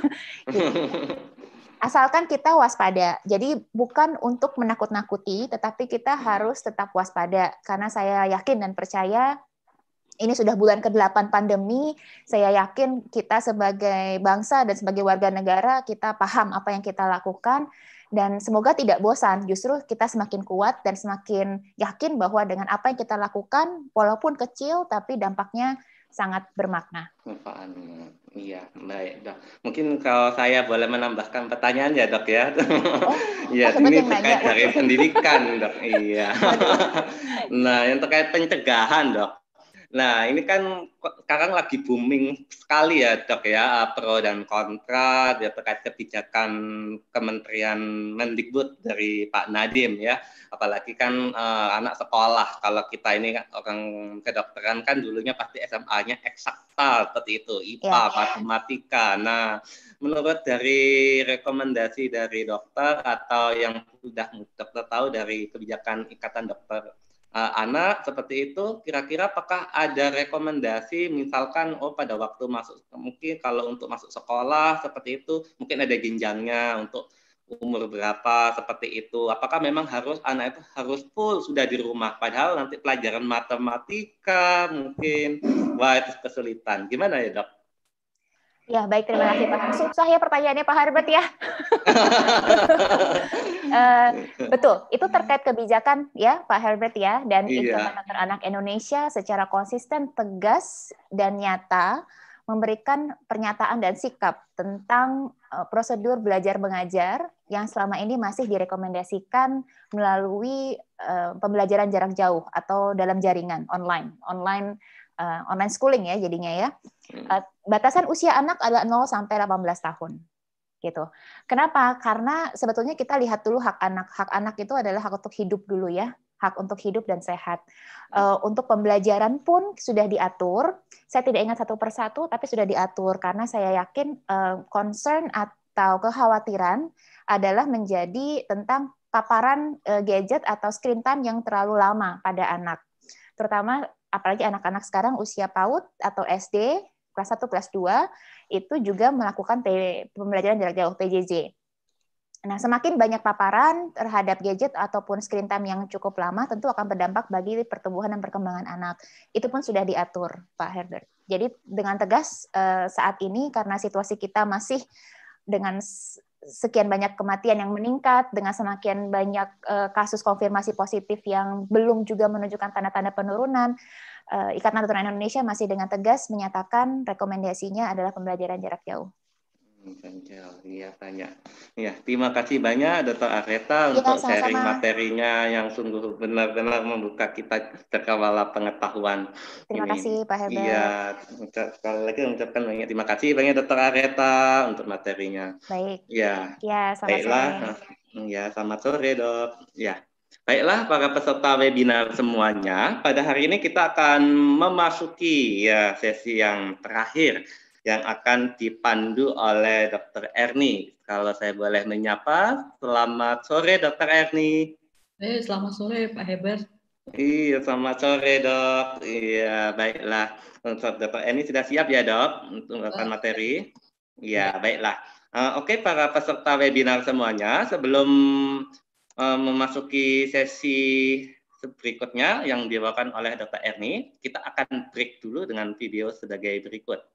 Asalkan kita waspada. Jadi bukan untuk menakut-nakuti, tetapi kita harus tetap waspada. Karena saya yakin dan percaya ini sudah bulan ke-8 pandemi, saya yakin kita sebagai bangsa dan sebagai warga negara, kita paham apa yang kita lakukan, dan semoga tidak bosan, justru kita semakin kuat dan semakin yakin bahwa dengan apa yang kita lakukan, walaupun kecil, tapi dampaknya sangat bermakna. Iya, baik, Dok. Mungkin kalau saya boleh menambahkan pertanyaan ya, Dok ya. Ya, ini terkait dari pendidikan, Dok. Iya. Nah, yang terkait pencegahan, Dok. Nah, ini kan sekarang lagi booming sekali ya, Dok ya, pro dan kontra ya, terkait kebijakan Kementerian Mendikbud dari Pak Nadiem ya. Apalagi kan anak sekolah, kalau kita ini kan orang kedokteran kan dulunya pasti SMA-nya eksakta seperti itu, IPA, matematika. Nah, menurut dari rekomendasi dari dokter atau yang sudah dokter tahu dari kebijakan Ikatan Dokter anak seperti itu, kira-kira apakah ada rekomendasi misalkan pada waktu masuk, mungkin kalau untuk masuk sekolah seperti itu mungkin ada jenjangnya untuk umur berapa seperti itu, apakah memang harus anak itu harus full sudah di rumah, padahal nanti pelajaran matematika mungkin itu kesulitan, gimana ya Dok? Ya, baik, terima kasih Pak. Susah ya pertanyaannya Pak Herbert ya. Betul, itu terkait kebijakan ya Pak Herbert ya, dan Ikatan Dokter Anak Indonesia secara konsisten, tegas, dan nyata memberikan pernyataan dan sikap tentang prosedur belajar mengajar yang selama ini masih direkomendasikan melalui pembelajaran jarak jauh atau dalam jaringan online schooling ya jadinya ya. Batasan usia anak adalah 0 sampai 18 tahun. Gitu. Kenapa? Karena sebetulnya kita lihat dulu hak anak. Hak anak itu adalah hak untuk hidup dulu ya, hak untuk hidup dan sehat. Untuk pembelajaran pun sudah diatur. Saya tidak ingat satu persatu, tapi sudah diatur karena saya yakin concern atau kekhawatiran adalah menjadi tentang paparan gadget atau screen time yang terlalu lama pada anak. Terutama apalagi anak-anak sekarang usia PAUD atau SD, kelas 1, kelas 2, itu juga melakukan pembelajaran jarak jauh, PJJ. Nah, semakin banyak paparan terhadap gadget ataupun screen time yang cukup lama, tentu akan berdampak bagi pertumbuhan dan perkembangan anak. Itu pun sudah diatur, Pak Herbert. Jadi, dengan tegas saat ini, karena situasi kita masih dengan sekian banyak kematian yang meningkat, dengan semakin banyak kasus konfirmasi positif yang belum juga menunjukkan tanda-tanda penurunan, Ikatan Dokter Indonesia masih dengan tegas menyatakan rekomendasinya adalah pembelajaran jarak jauh. Iya, banyak. Ya, terima kasih banyak Dr. Aretha untuk sharing materinya yang sungguh benar-benar membuka kita terkawala pengetahuan. Terima kasih Pak Herbert. Iya, sekali lagi mengucapkan banyak terima kasih banyak Dr. Aretha untuk materinya. Baik. Ya. Selamat sore. Ya, selamat sore Dok. Ya. Baiklah para peserta webinar semuanya, pada hari ini kita akan memasuki sesi yang terakhir yang akan dipandu oleh Dr. Erni. Kalau saya boleh menyapa, selamat sore Dr. Erni. Selamat sore Pak Herbert. Iya, selamat sore Dok. Iya, baiklah. Dr. Erni sudah siap ya Dok untuk melakukan materi? Iya, baiklah. Oke, para peserta webinar semuanya, sebelum memasuki sesi berikutnya yang dibawakan oleh Dr. Erni, kita akan break dulu dengan video sebagai berikut.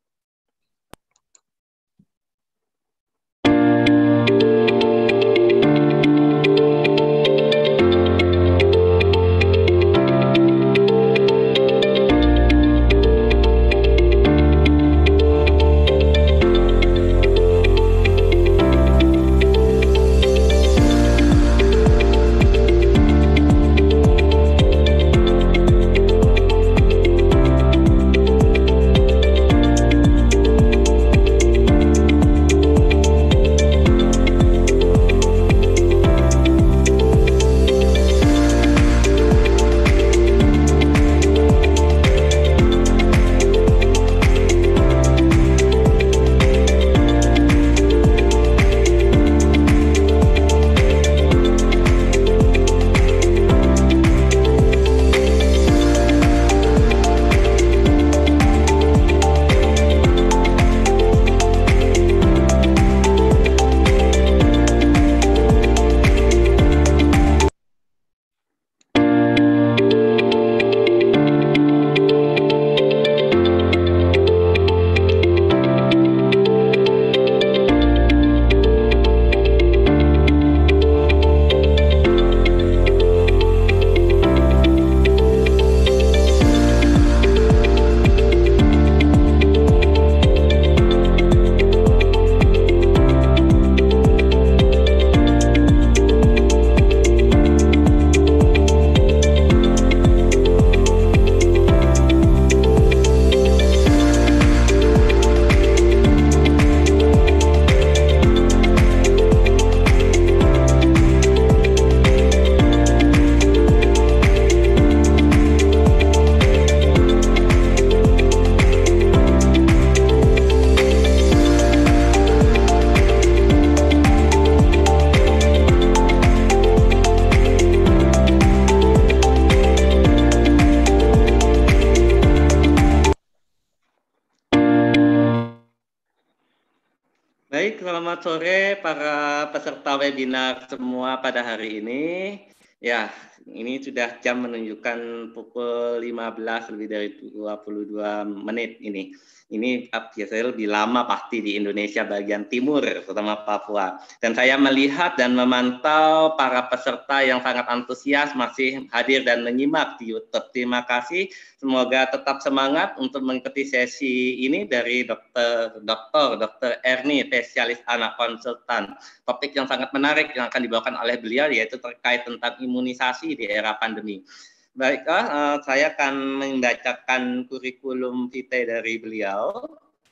Baik, selamat sore para peserta webinar semua pada hari ini. Ya, ini sudah jam menunjukkan pukul 15 lebih dari 22 menit ini. Ini biasanya lebih lama pasti di Indonesia bagian timur, terutama Papua. Dan saya melihat dan memantau para peserta yang sangat antusias masih hadir dan menyimak di YouTube. Terima kasih. Semoga tetap semangat untuk mengikuti sesi ini dari Dr. Erni, spesialis anak konsultan. Topik yang sangat menarik yang akan dibawakan oleh beliau yaitu terkait tentang imunisasi di era pandemi. Baiklah, saya akan membacakan kurikulum vitae dari beliau.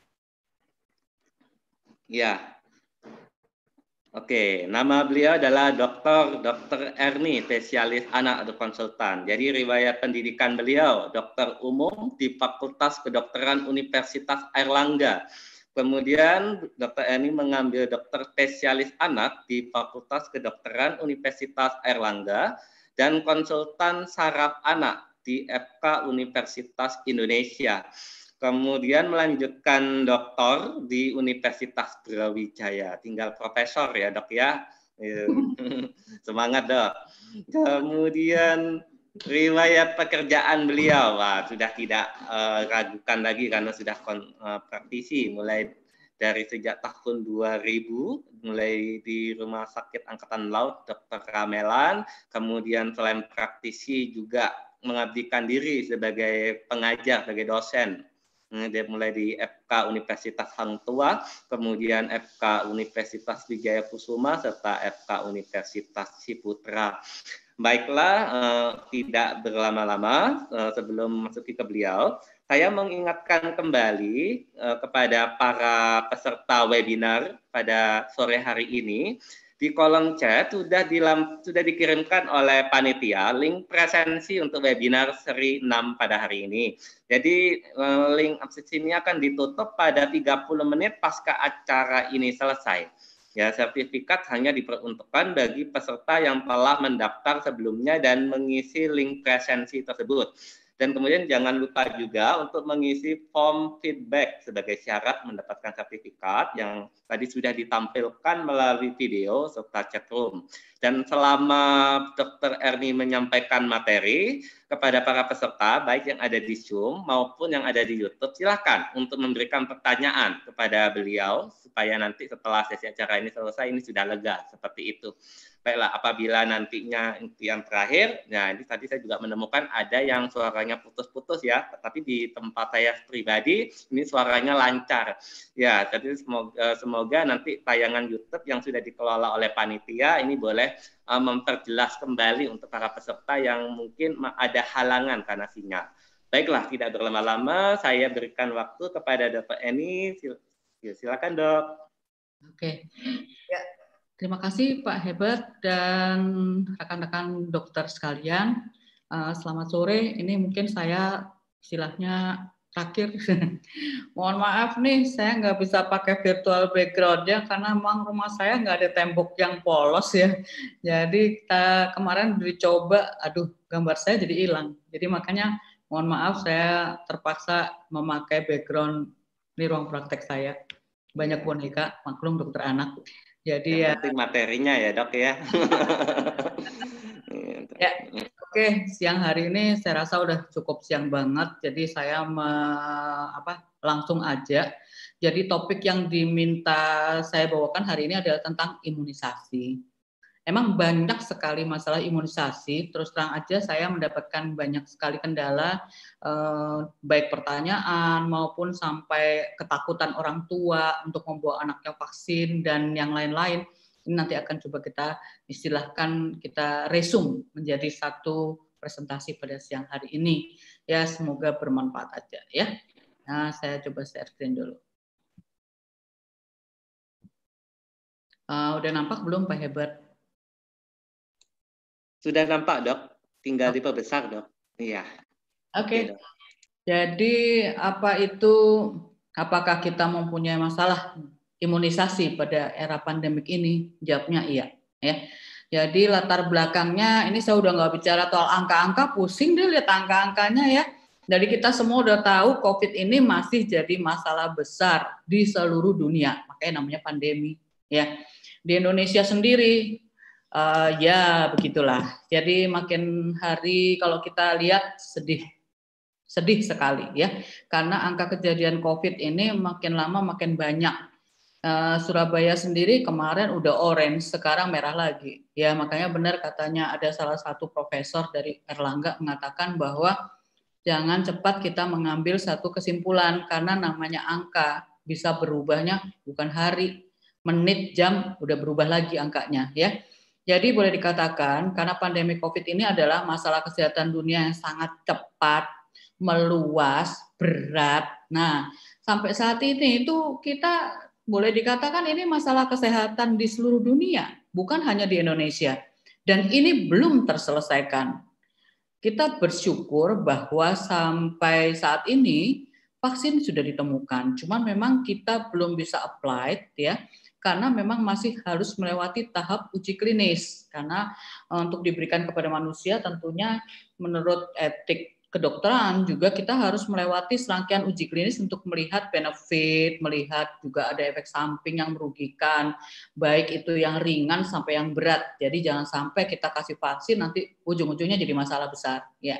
Ya, oke. Nama beliau adalah Dr. Erni, spesialis anak atau konsultan. Jadi riwayat pendidikan beliau, dokter umum di Fakultas Kedokteran Universitas Airlangga. Kemudian Dr. Erni mengambil dokter spesialis anak di Fakultas Kedokteran Universitas Airlangga dan konsultan saraf anak di FK Universitas Indonesia. Kemudian melanjutkan doktor di Universitas Brawijaya. Tinggal profesor ya dok ya. Semangat dok. Kemudian riwayat pekerjaan beliau, wah, sudah tidak ragukan lagi karena sudah praktisi mulai dari sejak tahun 2000, mulai di Rumah Sakit Angkatan Laut Dr. Ramelan, kemudian selain praktisi juga mengabdikan diri sebagai pengajar, sebagai dosen. Dia mulai di FK Universitas Hang Tuah, kemudian FK Universitas Wijaya Kusuma, serta FK Universitas Ciputra. Baiklah, tidak berlama-lama sebelum masuk ke beliau, saya mengingatkan kembali kepada para peserta webinar pada sore hari ini. Di kolom chat sudah dikirimkan oleh panitia link presensi untuk webinar seri 6 pada hari ini. Jadi link absensi ini akan ditutup pada 30 menit pasca acara ini selesai. Ya, sertifikat hanya diperuntukkan bagi peserta yang telah mendaftar sebelumnya dan mengisi link presensi tersebut. Dan kemudian jangan lupa juga untuk mengisi form feedback sebagai syarat mendapatkan sertifikat yang tadi sudah ditampilkan melalui video serta chat room. Dan selama Dr. Erni menyampaikan materi kepada para peserta, baik yang ada di Zoom maupun yang ada di YouTube, silakan untuk memberikan pertanyaan kepada beliau supaya nanti setelah sesi acara ini selesai ini sudah lega seperti itu. Baiklah, apabila nantinya yang terakhir, nah ini tadi saya juga menemukan ada yang suaranya putus-putus ya, tapi di tempat saya pribadi ini suaranya lancar. Ya, jadi semoga nanti tayangan YouTube yang sudah dikelola oleh panitia ini boleh memperjelas kembali untuk para peserta yang mungkin ada halangan karena sinyal. Baiklah, tidak berlama-lama, saya berikan waktu kepada Dr. Eni. Silakan dok. Oke. Ya. Terima kasih Pak Herbert dan rekan-rekan dokter sekalian. Selamat sore. Ini mungkin saya istilahnya terakhir. Mohon maaf nih, saya nggak bisa pakai virtual background-nya karena memang rumah saya nggak ada tembok yang polos ya. Jadi kita kemarin dicoba, aduh gambar saya jadi hilang. Jadi makanya mohon maaf saya terpaksa memakai background di ruang praktek saya. Banyak boneka, maklum dokter anak. Jadi yang penting materinya ya dok ya. Ya, oke. Siang hari ini saya rasa udah cukup siang banget. Jadi saya langsung aja. Jadi topik yang diminta saya bawakan hari ini adalah tentang imunisasi. Emang banyak sekali masalah imunisasi, terus terang aja saya mendapatkan banyak sekali kendala, baik pertanyaan maupun sampai ketakutan orang tua untuk membawa anaknya vaksin dan yang lain-lain. Ini nanti akan coba kita istilahkan, kita resum menjadi satu presentasi pada siang hari ini. Ya, semoga bermanfaat aja ya. Nah, saya coba share screen dulu. Udah nampak belum Pak Herbert? Sudah nampak dok, tinggal diperbesar dok. Iya. Oke. Jadi apakah kita mempunyai masalah imunisasi pada era pandemik ini? Jawabnya iya. Ya. Jadi latar belakangnya ini saya udah nggak bicara soal angka-angka, pusing deh lihat angka-angkanya ya. Jadi kita semua udah tahu COVID ini masih jadi masalah besar di seluruh dunia, makanya namanya pandemi. Ya, di Indonesia sendiri, ya begitulah. Jadi makin hari kalau kita lihat sedih sekali ya, karena angka kejadian COVID ini makin lama makin banyak. Surabaya sendiri kemarin udah orange, sekarang merah lagi. Ya makanya benar katanya ada salah satu profesor dari Erlangga mengatakan bahwa jangan cepat kita mengambil satu kesimpulan karena namanya angka bisa berubahnya bukan hari, menit, jam udah berubah lagi angkanya ya. Jadi boleh dikatakan karena pandemi COVID ini adalah masalah kesehatan dunia yang sangat cepat, meluas, berat. Nah, sampai saat ini itu kita boleh dikatakan ini masalah kesehatan di seluruh dunia, bukan hanya di Indonesia. Dan ini belum terselesaikan. Kita bersyukur bahwa sampai saat ini vaksin sudah ditemukan. Cuman memang kita belum bisa apply ya, karena memang masih harus melewati tahap uji klinis. Karena untuk diberikan kepada manusia tentunya menurut etik kedokteran juga kita harus melewati serangkaian uji klinis untuk melihat benefit, melihat juga ada efek samping yang merugikan, baik itu yang ringan sampai yang berat. Jadi jangan sampai kita kasih vaksin nanti ujung-ujungnya jadi masalah besar. Ya.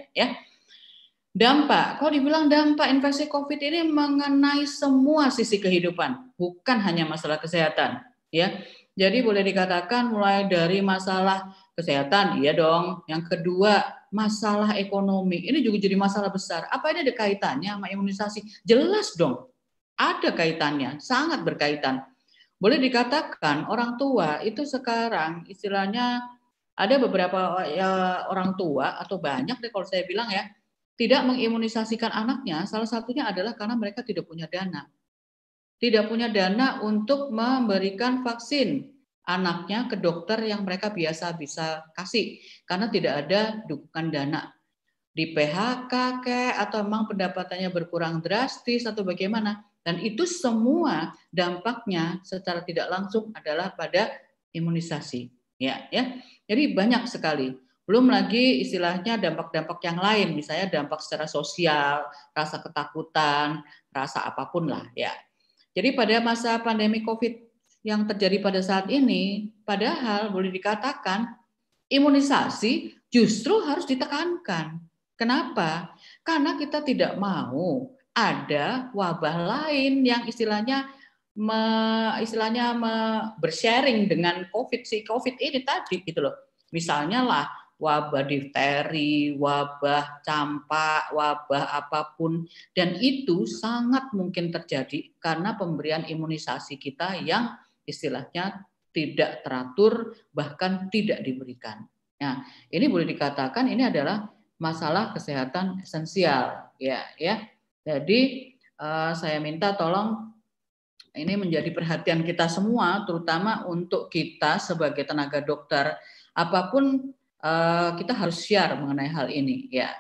Dampak, kalau dibilang dampak infeksi COVID ini mengenai semua sisi kehidupan, bukan hanya masalah kesehatan. Ya, jadi boleh dikatakan mulai dari masalah kesehatan, iya dong. Yang kedua, masalah ekonomi. Ini juga jadi masalah besar. Apa ini ada kaitannya sama imunisasi? Jelas dong. Ada kaitannya, sangat berkaitan. Boleh dikatakan orang tua itu sekarang istilahnya ada beberapa orang tua atau banyak deh kalau saya bilang ya, tidak mengimunisasikan anaknya. Salah satunya adalah karena mereka tidak punya dana. Tidak punya dana untuk memberikan vaksin anaknya ke dokter yang mereka biasa bisa kasih karena tidak ada dukungan dana. Di PHK atau memang pendapatannya berkurang drastis atau bagaimana, dan itu semua dampaknya secara tidak langsung adalah pada imunisasi ya. Jadi banyak sekali, belum lagi istilahnya dampak-dampak yang lain, misalnya dampak secara sosial, rasa ketakutan, rasa apapun lah ya. Jadi pada masa pandemi COVID yang terjadi pada saat ini, padahal boleh dikatakan imunisasi justru harus ditekankan. Kenapa? Karena kita tidak mau ada wabah lain yang istilahnya bersharing dengan COVID ini tadi gitu loh. Misalnya lah wabah difteri, wabah campak, wabah apapun, dan itu sangat mungkin terjadi karena pemberian imunisasi kita yang istilahnya tidak teratur, bahkan tidak diberikan. Nah, ini boleh dikatakan ini adalah masalah kesehatan esensial, ya. Jadi saya minta tolong ini menjadi perhatian kita semua, terutama untuk kita sebagai tenaga dokter, apapun kita harus share mengenai hal ini, ya.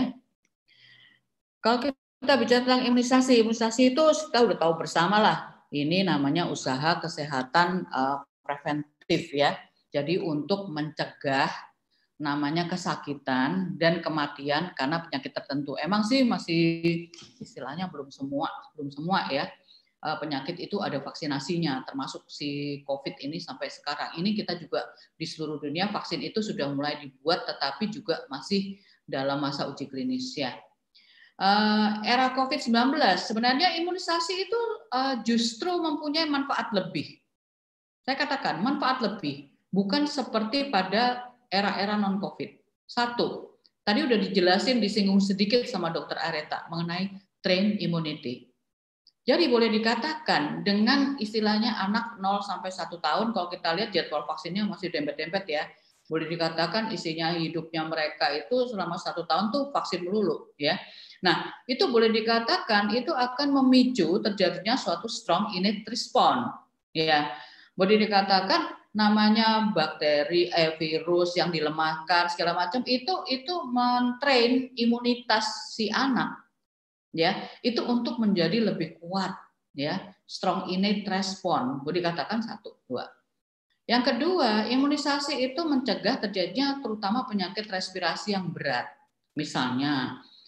Kalau kita bicara tentang imunisasi itu kita udah tahu bersama lah. Ini namanya usaha kesehatan preventif ya. Jadi untuk mencegah namanya kesakitan dan kematian karena penyakit tertentu. Emang sih masih istilahnya belum semua ya. Penyakit itu ada vaksinasinya, termasuk si COVID ini sampai sekarang. Ini kita juga di seluruh dunia vaksin itu sudah mulai dibuat, tetapi juga masih dalam masa uji klinis ya. Era COVID-19 sebenarnya imunisasi itu justru mempunyai manfaat lebih. Saya katakan manfaat lebih, bukan seperti pada era-era non-COVID. Satu, tadi udah dijelasin, disinggung sedikit sama Dr. Areta mengenai train immunity. Jadi boleh dikatakan dengan istilahnya anak 0 sampai 1 tahun, kalau kita lihat jadwal vaksinnya masih dempet-dempet ya, boleh dikatakan isinya hidupnya mereka itu selama 1 tahun tuh vaksin melulu ya. Nah, itu boleh dikatakan itu akan memicu terjadinya suatu strong innate response ya. Boleh dikatakan namanya bakteri, virus yang dilemahkan segala macam itu mentrain imunitas si anak ya, itu untuk menjadi lebih kuat ya, strong innate response. Boleh dikatakan 1, 2. Yang kedua, imunisasi itu mencegah terjadinya terutama penyakit respirasi yang berat. Misalnya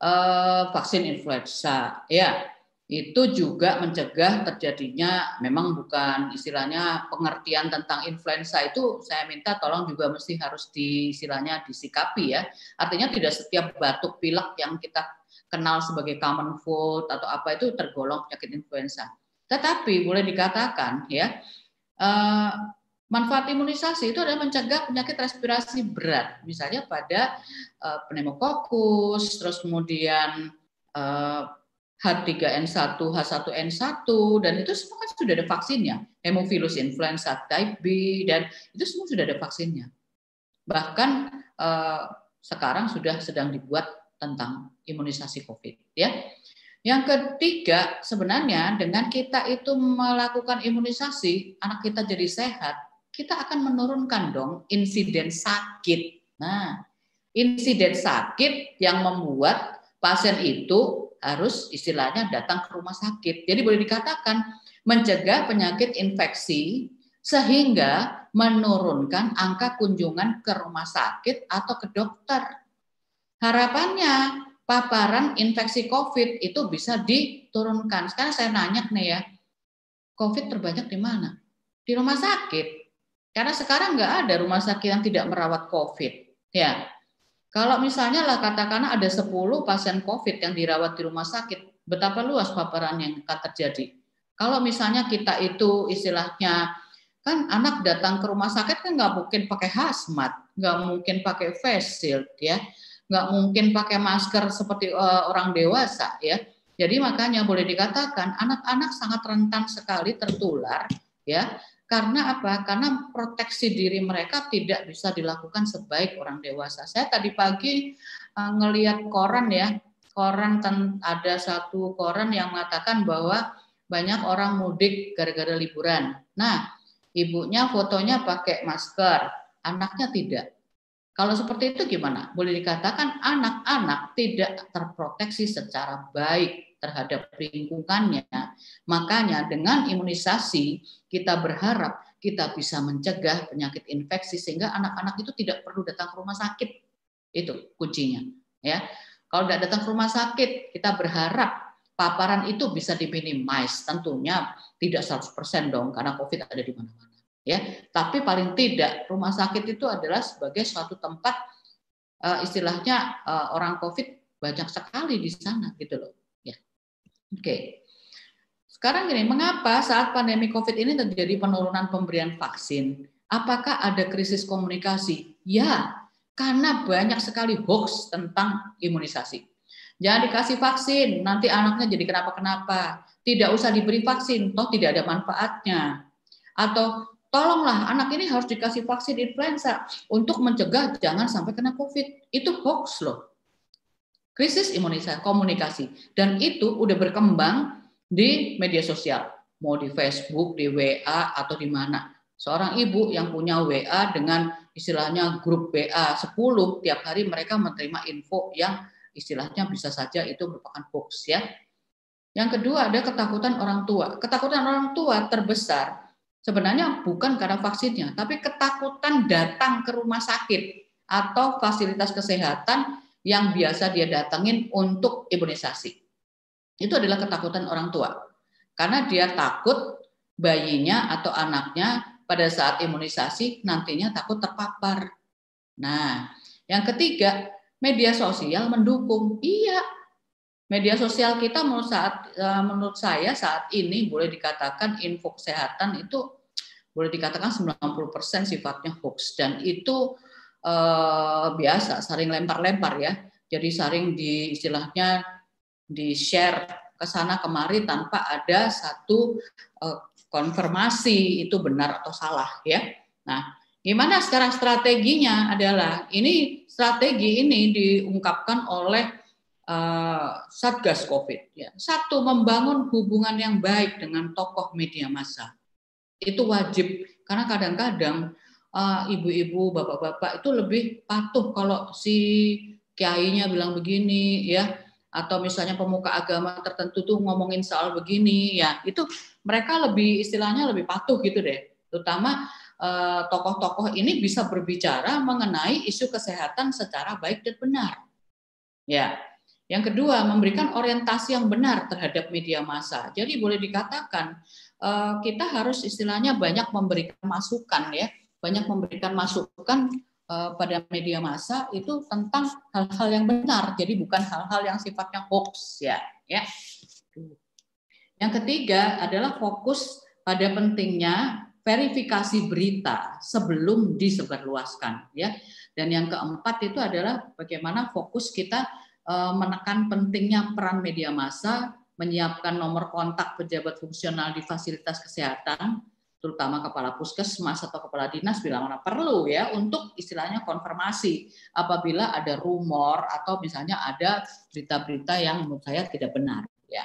vaksin influenza, ya itu juga mencegah terjadinya, memang bukan istilahnya pengertian tentang influenza itu saya minta tolong juga mesti harus istilahnya disikapi ya. Artinya tidak setiap batuk pilek yang kita kenal sebagai common cold atau apa itu tergolong penyakit influenza. Tetapi boleh dikatakan ya, manfaat imunisasi itu adalah mencegah penyakit respirasi berat, misalnya pada pneumokokus, terus kemudian H3N1, H1N1, dan itu semua kan sudah ada vaksinnya. Hemophilus influenza type B, dan itu semua sudah ada vaksinnya. Bahkan sekarang sudah sedang dibuat tentang imunisasi COVID. Ya. Yang ketiga, sebenarnya dengan kita itu melakukan imunisasi, anak kita jadi sehat, kita akan menurunkan dong insiden sakit. Nah, insiden sakit yang membuat pasien itu harus istilahnya datang ke rumah sakit. Jadi boleh dikatakan mencegah penyakit infeksi sehingga menurunkan angka kunjungan ke rumah sakit atau ke dokter. Harapannya paparan infeksi COVID itu bisa diturunkan. Sekarang saya nanya nih ya, COVID terbanyak di mana? Di rumah sakit. Karena sekarang nggak ada rumah sakit yang tidak merawat COVID. Ya. Kalau misalnya lah katakanlah ada 10 pasien COVID yang dirawat di rumah sakit, betapa luas paparan yang akan terjadi. Kalau misalnya kita itu istilahnya, kan anak datang ke rumah sakit kan nggak mungkin pakai hazmat, nggak mungkin pakai face shield, ya, nggak mungkin pakai masker seperti orang dewasa, ya. Jadi makanya boleh dikatakan anak-anak sangat rentan sekali tertular, ya. Karena apa? Karena proteksi diri mereka tidak bisa dilakukan sebaik orang dewasa. Saya tadi pagi ngelihat koran ya, ada satu koran yang mengatakan bahwa banyak orang mudik gara-gara liburan. Nah, ibunya fotonya pakai masker, anaknya tidak. Kalau seperti itu gimana? Boleh dikatakan anak-anak tidak terproteksi secara baik terhadap lingkungannya. Makanya dengan imunisasi kita berharap kita bisa mencegah penyakit infeksi sehingga anak-anak itu tidak perlu datang ke rumah sakit. Itu kuncinya, ya. Kalau tidak datang ke rumah sakit, kita berharap paparan itu bisa diminimize. Tentunya tidak 100% dong karena COVID ada di mana-mana, ya. Tapi paling tidak rumah sakit itu adalah sebagai suatu tempat istilahnya orang COVID banyak sekali di sana gitu loh. Oke, sekarang gini, mengapa saat pandemi COVID ini terjadi penurunan pemberian vaksin? Apakah ada krisis komunikasi? Ya, karena banyak sekali hoax tentang imunisasi. Jangan dikasih vaksin, nanti anaknya jadi kenapa-kenapa. Tidak usah diberi vaksin, toh tidak ada manfaatnya. Atau tolonglah anak ini harus dikasih vaksin influenza untuk mencegah jangan sampai kena COVID. Itu hoax loh. Krisis imunisasi komunikasi, dan itu udah berkembang di media sosial, mau di Facebook, di WA atau di mana. Seorang ibu yang punya WA dengan istilahnya grup WA 10, tiap hari mereka menerima info yang istilahnya bisa saja itu merupakan hoax, ya. Yang kedua ada ketakutan orang tua. Ketakutan orang tua terbesar sebenarnya bukan karena vaksinnya, tapi ketakutan datang ke rumah sakit atau fasilitas kesehatan yang biasa dia datangin untuk imunisasi. Itu adalah ketakutan orang tua. Karena dia takut bayinya atau anaknya pada saat imunisasi nantinya takut terpapar. Nah, yang ketiga, media sosial mendukung. Iya, media sosial kita menurut saya saat ini boleh dikatakan info kesehatan itu boleh dikatakan 90% sifatnya hoax, dan itu biasa saring lempar-lempar ya. Jadi saring istilahnya di-share ke sana kemari tanpa ada satu konfirmasi itu benar atau salah, ya. Nah, gimana sekarang strateginya adalah strategi ini diungkapkan oleh Satgas COVID, ya. Satu, membangun hubungan yang baik dengan tokoh media massa. Itu wajib, karena kadang-kadang ibu-ibu, bapak-bapak itu lebih patuh kalau si kiainya bilang begini, ya, atau misalnya pemuka agama tertentu tuh ngomongin soal begini, ya, itu mereka lebih istilahnya lebih patuh gitu deh. Terutama tokoh-tokoh ini bisa berbicara mengenai isu kesehatan secara baik dan benar. Ya, Yang kedua, memberikan orientasi yang benar terhadap media massa. Jadi boleh dikatakan kita harus istilahnya banyak memberikan masukan ya, banyak memberikan masukan pada media massa itu tentang hal-hal yang benar. Jadi bukan hal-hal yang sifatnya hoax ya. Yang ketiga adalah fokus pada pentingnya verifikasi berita sebelum disebarluaskan ya. Dan yang keempat itu adalah bagaimana fokus kita menekan pentingnya peran media massa, menyiapkan nomor kontak pejabat fungsional di fasilitas kesehatan, terutama kepala puskesmas atau kepala dinas bila mana perlu ya, untuk istilahnya konfirmasi apabila ada rumor atau misalnya ada berita-berita yang menurut saya tidak benar ya.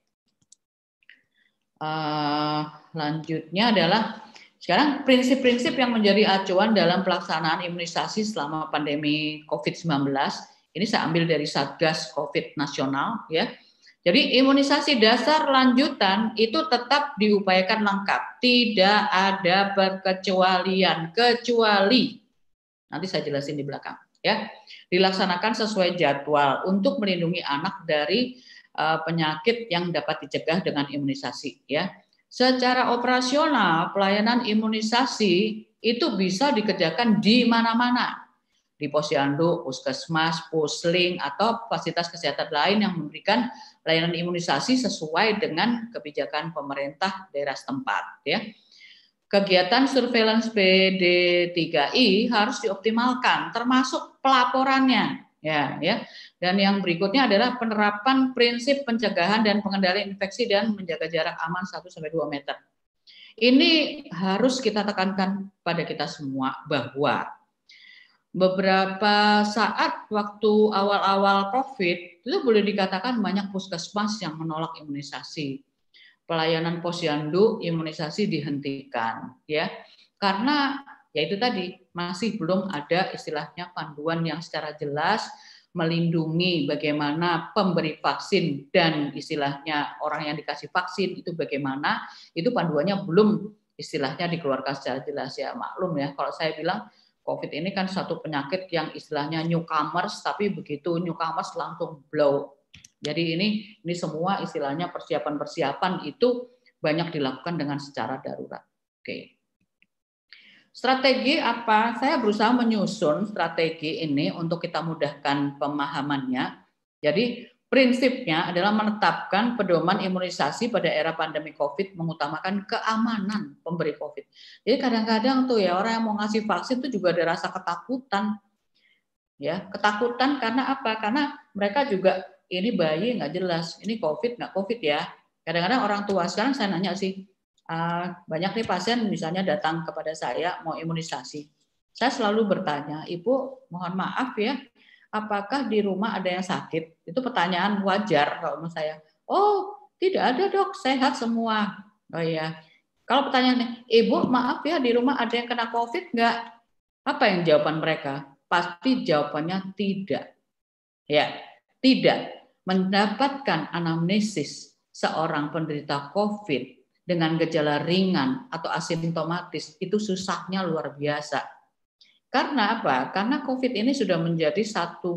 Lanjutnya adalah sekarang prinsip-prinsip yang menjadi acuan dalam pelaksanaan imunisasi selama pandemi COVID-19. Ini saya ambil dari Satgas COVID nasional ya. Jadi imunisasi dasar lanjutan itu tetap diupayakan lengkap, tidak ada perkecualian kecuali nanti saya jelasin di belakang ya. Dilaksanakan sesuai jadwal untuk melindungi anak dari penyakit yang dapat dicegah dengan imunisasi ya. Secara operasional pelayanan imunisasi itu bisa dikerjakan di mana-mana. Di posyandu, puskesmas, pusling, atau fasilitas kesehatan lain yang memberikan layanan imunisasi sesuai dengan kebijakan pemerintah daerah setempat. Ya. Kegiatan surveillance PD3I harus dioptimalkan, termasuk pelaporannya. Ya. Dan yang berikutnya adalah penerapan prinsip pencegahan dan pengendalian infeksi dan menjaga jarak aman 1-2 meter. Ini harus kita tekankan pada kita semua bahwa beberapa saat waktu awal-awal COVID itu boleh dikatakan banyak puskesmas yang menolak imunisasi. Pelayanan posyandu imunisasi dihentikan ya. Karena ya itu tadi masih belum ada istilahnya panduan yang secara jelas melindungi bagaimana pemberi vaksin dan istilahnya orang yang dikasih vaksin itu bagaimana, itu panduannya belum istilahnya dikeluarkan secara jelas ya. Maklum ya kalau saya bilang COVID ini kan satu penyakit yang istilahnya newcomers, tapi begitu newcomers langsung blow. Jadi ini semua istilahnya persiapan-persiapan itu banyak dilakukan dengan secara darurat. Oke. Strategi apa? Saya berusaha menyusun strategi ini untuk kita mudahkan pemahamannya. Jadi prinsipnya adalah menetapkan pedoman imunisasi pada era pandemi COVID mengutamakan keamanan pemberi COVID. Jadi kadang-kadang tuh ya orang yang mau ngasih vaksin tuh juga ada rasa ketakutan. Ya, ketakutan karena apa? Karena mereka juga ini bayi nggak jelas, ini COVID nggak COVID ya. Kadang-kadang orang tua sekarang saya nanya sih, banyak nih pasien misalnya datang kepada saya mau imunisasi. Saya selalu bertanya, Ibu mohon maaf ya, apakah di rumah ada yang sakit? Itu pertanyaan wajar kalau menurut saya. Oh, tidak ada dok, sehat semua. Oh iya. Kalau pertanyaannya, Ibu maaf ya di rumah ada yang kena COVID nggak? Apa yang jawaban mereka? Pasti jawabannya tidak. Ya, tidak. Mendapatkan anamnesis seorang penderita COVID dengan gejala ringan atau asimptomatis itu susahnya luar biasa. Karena apa? Karena COVID ini sudah menjadi satu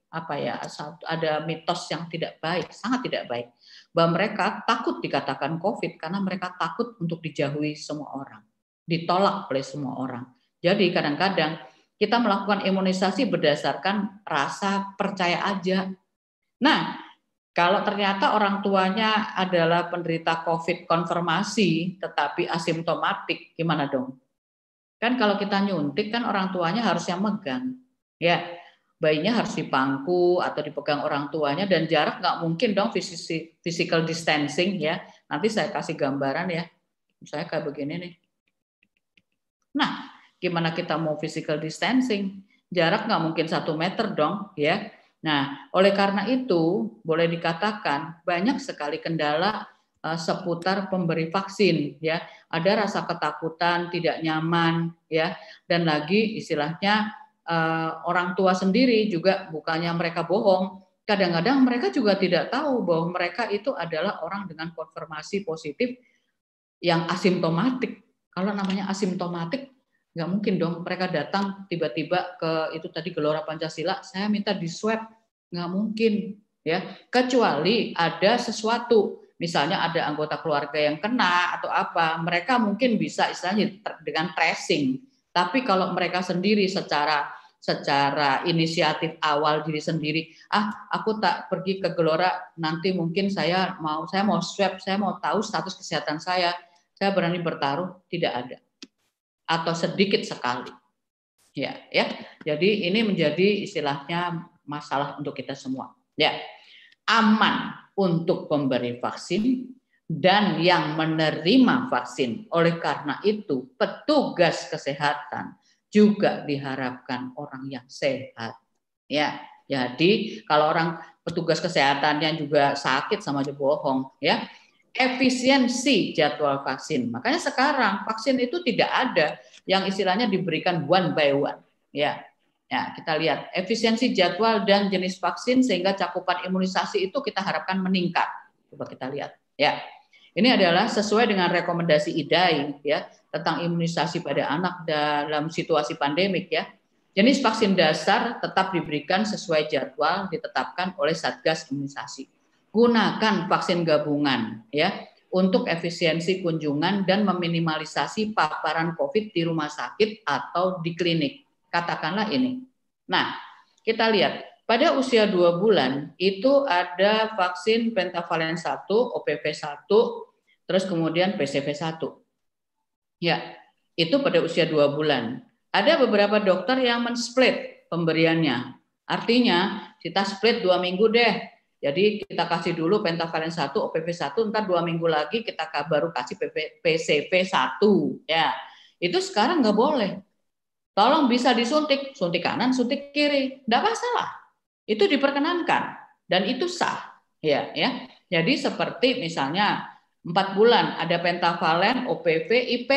ada mitos yang tidak baik, sangat tidak baik. Bahwa mereka takut dikatakan COVID karena mereka takut untuk dijauhi semua orang, ditolak oleh semua orang. Jadi kadang-kadang kita melakukan imunisasi berdasarkan rasa percaya aja. Nah, kalau ternyata orang tuanya adalah penderita COVID konfirmasi tetapi asimptomatik, gimana dong? Kan kalau kita nyuntik kan orang tuanya harus yang megang. Ya, bayinya harus dipangku atau dipegang orang tuanya dan jarak nggak mungkin dong physical distancing ya. Nanti saya kasih gambaran ya. Misalnya kayak begini nih. Nah, gimana kita mau physical distancing? Jarak nggak mungkin 1 meter dong ya. Nah, oleh karena itu boleh dikatakan banyak sekali kendala seputar pemberi vaksin ya. Ada rasa ketakutan, tidak nyaman ya, dan lagi istilahnya orang tua sendiri juga bukannya mereka bohong, kadang-kadang mereka juga tidak tahu bahwa mereka itu adalah orang dengan konfirmasi positif yang asimptomatik. Kalau namanya asimptomatik nggak mungkin dong mereka datang tiba-tiba ke itu tadi Gelora Pancasila, saya minta di swab, nggak mungkin ya, kecuali ada sesuatu, misalnya ada anggota keluarga yang kena atau apa, mereka mungkin bisa istilahnya dengan tracing. Tapi kalau mereka sendiri secara inisiatif awal diri sendiri, aku tak pergi ke Gelora, nanti mungkin saya mau swab, saya mau tahu status kesehatan saya berani bertaruh, tidak ada, atau sedikit sekali. Ya. Jadi ini menjadi istilahnya masalah untuk kita semua. Ya, aman untuk pemberi vaksin dan yang menerima vaksin. Oleh karena itu, petugas kesehatan juga diharapkan orang yang sehat. Ya, jadi kalau orang petugas kesehatannya juga sakit sama aja bohong. Ya, efisiensi jadwal vaksin. Makanya sekarang vaksin itu tidak ada yang istilahnya diberikan one by one. Ya, kita lihat efisiensi jadwal dan jenis vaksin sehingga cakupan imunisasi itu kita harapkan meningkat. Coba kita lihat. Ya, ini adalah sesuai dengan rekomendasi IDAI ya tentang imunisasi pada anak dalam situasi pandemik ya. Jenis vaksin dasar tetap diberikan sesuai jadwal ditetapkan oleh Satgas Imunisasi. Gunakan vaksin gabungan ya untuk efisiensi kunjungan dan meminimalisasi paparan COVID di rumah sakit atau di klinik. Katakanlah ini. Nah, kita lihat pada usia 2 bulan itu ada vaksin pentavalen 1, OPV 1, terus kemudian PCV 1. Ya, itu pada usia 2 bulan. Ada beberapa dokter yang men-split pemberiannya. Artinya kita split 2 minggu deh. Jadi kita kasih dulu pentavalen 1, OPV 1, ntar 2 minggu lagi kita baru kasih PCV 1. Ya, itu sekarang nggak boleh. Tolong bisa disuntik, suntik kanan, suntik kiri, tidak masalah. Itu diperkenankan dan itu sah. Ya. Jadi seperti misalnya 4 bulan ada pentavalen, OPV,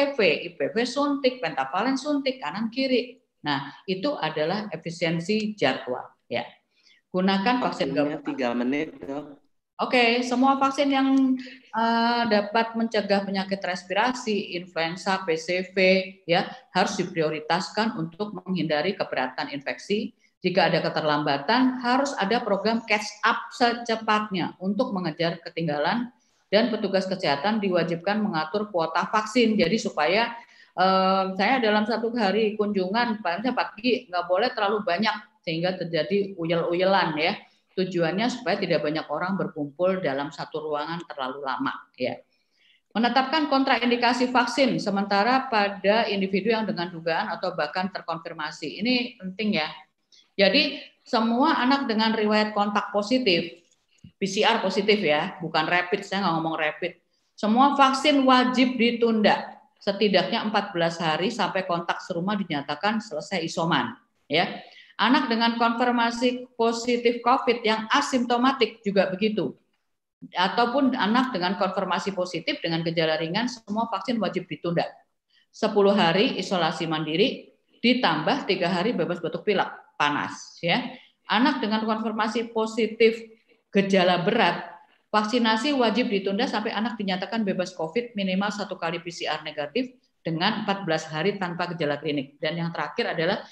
IPV suntik, pentavalen suntik kanan kiri. Nah, itu adalah efisiensi jadwal. Ya. Gunakan vaksin gabungan. 3 menit, dok. Oke, semua vaksin yang dapat mencegah penyakit respirasi, influenza, PCV, ya harus diprioritaskan untuk menghindari keberatan infeksi. Jika ada keterlambatan, harus ada program catch up secepatnya untuk mengejar ketinggalan dan petugas kesehatan diwajibkan mengatur kuota vaksin. Jadi supaya saya dalam 1 hari kunjungan, pagi nggak boleh terlalu banyak sehingga terjadi uyel-uyelan ya. Tujuannya supaya tidak banyak orang berkumpul dalam satu ruangan terlalu lama. Ya. Menetapkan kontraindikasi vaksin sementara pada individu yang dengan dugaan atau bahkan terkonfirmasi. Ini penting ya. Jadi semua anak dengan riwayat kontak positif, PCR positif ya, bukan rapid, saya nggak ngomong rapid. Semua vaksin wajib ditunda setidaknya 14 hari sampai kontak serumah dinyatakan selesai isoman. Ya. Anak dengan konfirmasi positif COVID yang asimptomatik juga begitu. Ataupun anak dengan konfirmasi positif dengan gejala ringan, semua vaksin wajib ditunda. 10 hari isolasi mandiri, ditambah 3 hari bebas batuk pilek, panas. Ya. Anak dengan konfirmasi positif gejala berat, vaksinasi wajib ditunda sampai anak dinyatakan bebas COVID minimal 1 kali PCR negatif, dengan 14 hari tanpa gejala klinik. Dan yang terakhir adalah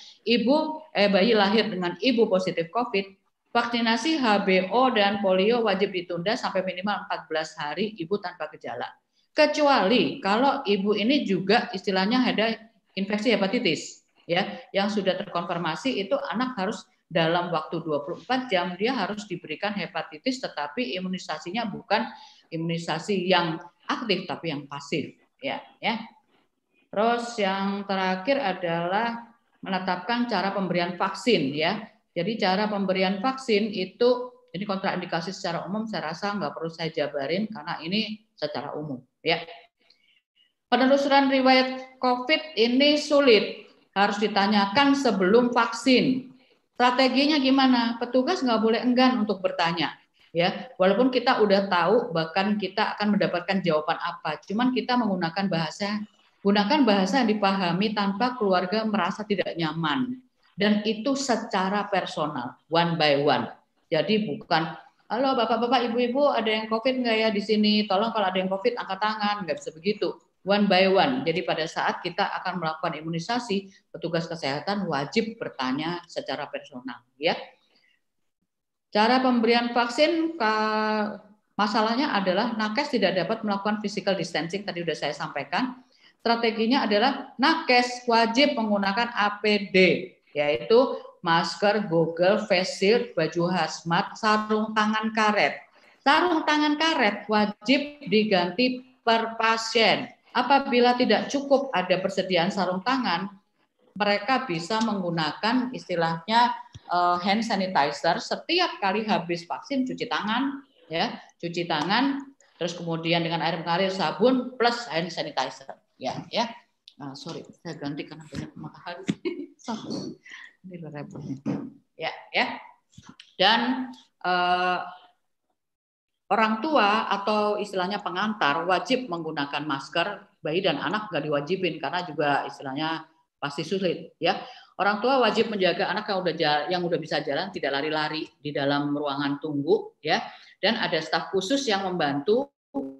bayi lahir dengan ibu positif COVID, vaksinasi HBO dan polio wajib ditunda sampai minimal 14 hari ibu tanpa gejala. Kecuali kalau ibu ini juga istilahnya ada infeksi hepatitis, ya, yang sudah terkonfirmasi, itu anak harus dalam waktu 24 jam dia harus diberikan hepatitis, tetapi imunisasinya bukan imunisasi yang aktif tapi yang pasif, ya. Terus yang terakhir adalah menetapkan cara pemberian vaksin ya. Jadi cara pemberian vaksin itu ini kontraindikasi secara umum, saya rasa nggak perlu saya jabarin karena ini secara umum ya. Penelusuran riwayat COVID ini sulit, harus ditanyakan sebelum vaksin. Strateginya gimana? Petugas nggak boleh enggan untuk bertanya. Ya, walaupun kita udah tahu bahkan kita akan mendapatkan jawaban apa, cuman kita menggunakan gunakan bahasa yang dipahami tanpa keluarga merasa tidak nyaman. Dan itu secara personal, one by one. Jadi bukan, halo bapak-bapak, ibu-ibu, ada yang COVID nggak ya di sini? Tolong kalau ada yang COVID angkat tangan, nggak bisa begitu. One by one. Jadi pada saat kita akan melakukan imunisasi, petugas kesehatan wajib bertanya secara personal. Ya. Cara pemberian vaksin, masalahnya adalah nakes tidak dapat melakukan physical distancing, tadi sudah saya sampaikan. Strateginya adalah nakes wajib menggunakan APD, yaitu masker, goggle, face shield, baju hazmat, sarung tangan karet. Sarung tangan karet wajib diganti per pasien. Apabila tidak cukup ada persediaan sarung tangan, mereka bisa menggunakan istilahnya hand sanitizer. Setiap kali habis vaksin cuci tangan, ya, cuci tangan, terus kemudian dengan air mengalir, sabun plus hand sanitizer, ya. Sorry, saya ganti karena banyak matahari. Ini repotnya. Ya. Dan orang tua atau istilahnya pengantar wajib menggunakan masker. Bayi dan anak nggak diwajibin karena juga istilahnya pasti sulit, ya. Orang tua wajib menjaga anak yang udah bisa jalan, tidak lari-lari di dalam ruangan tunggu, ya. Dan ada staf khusus yang membantu.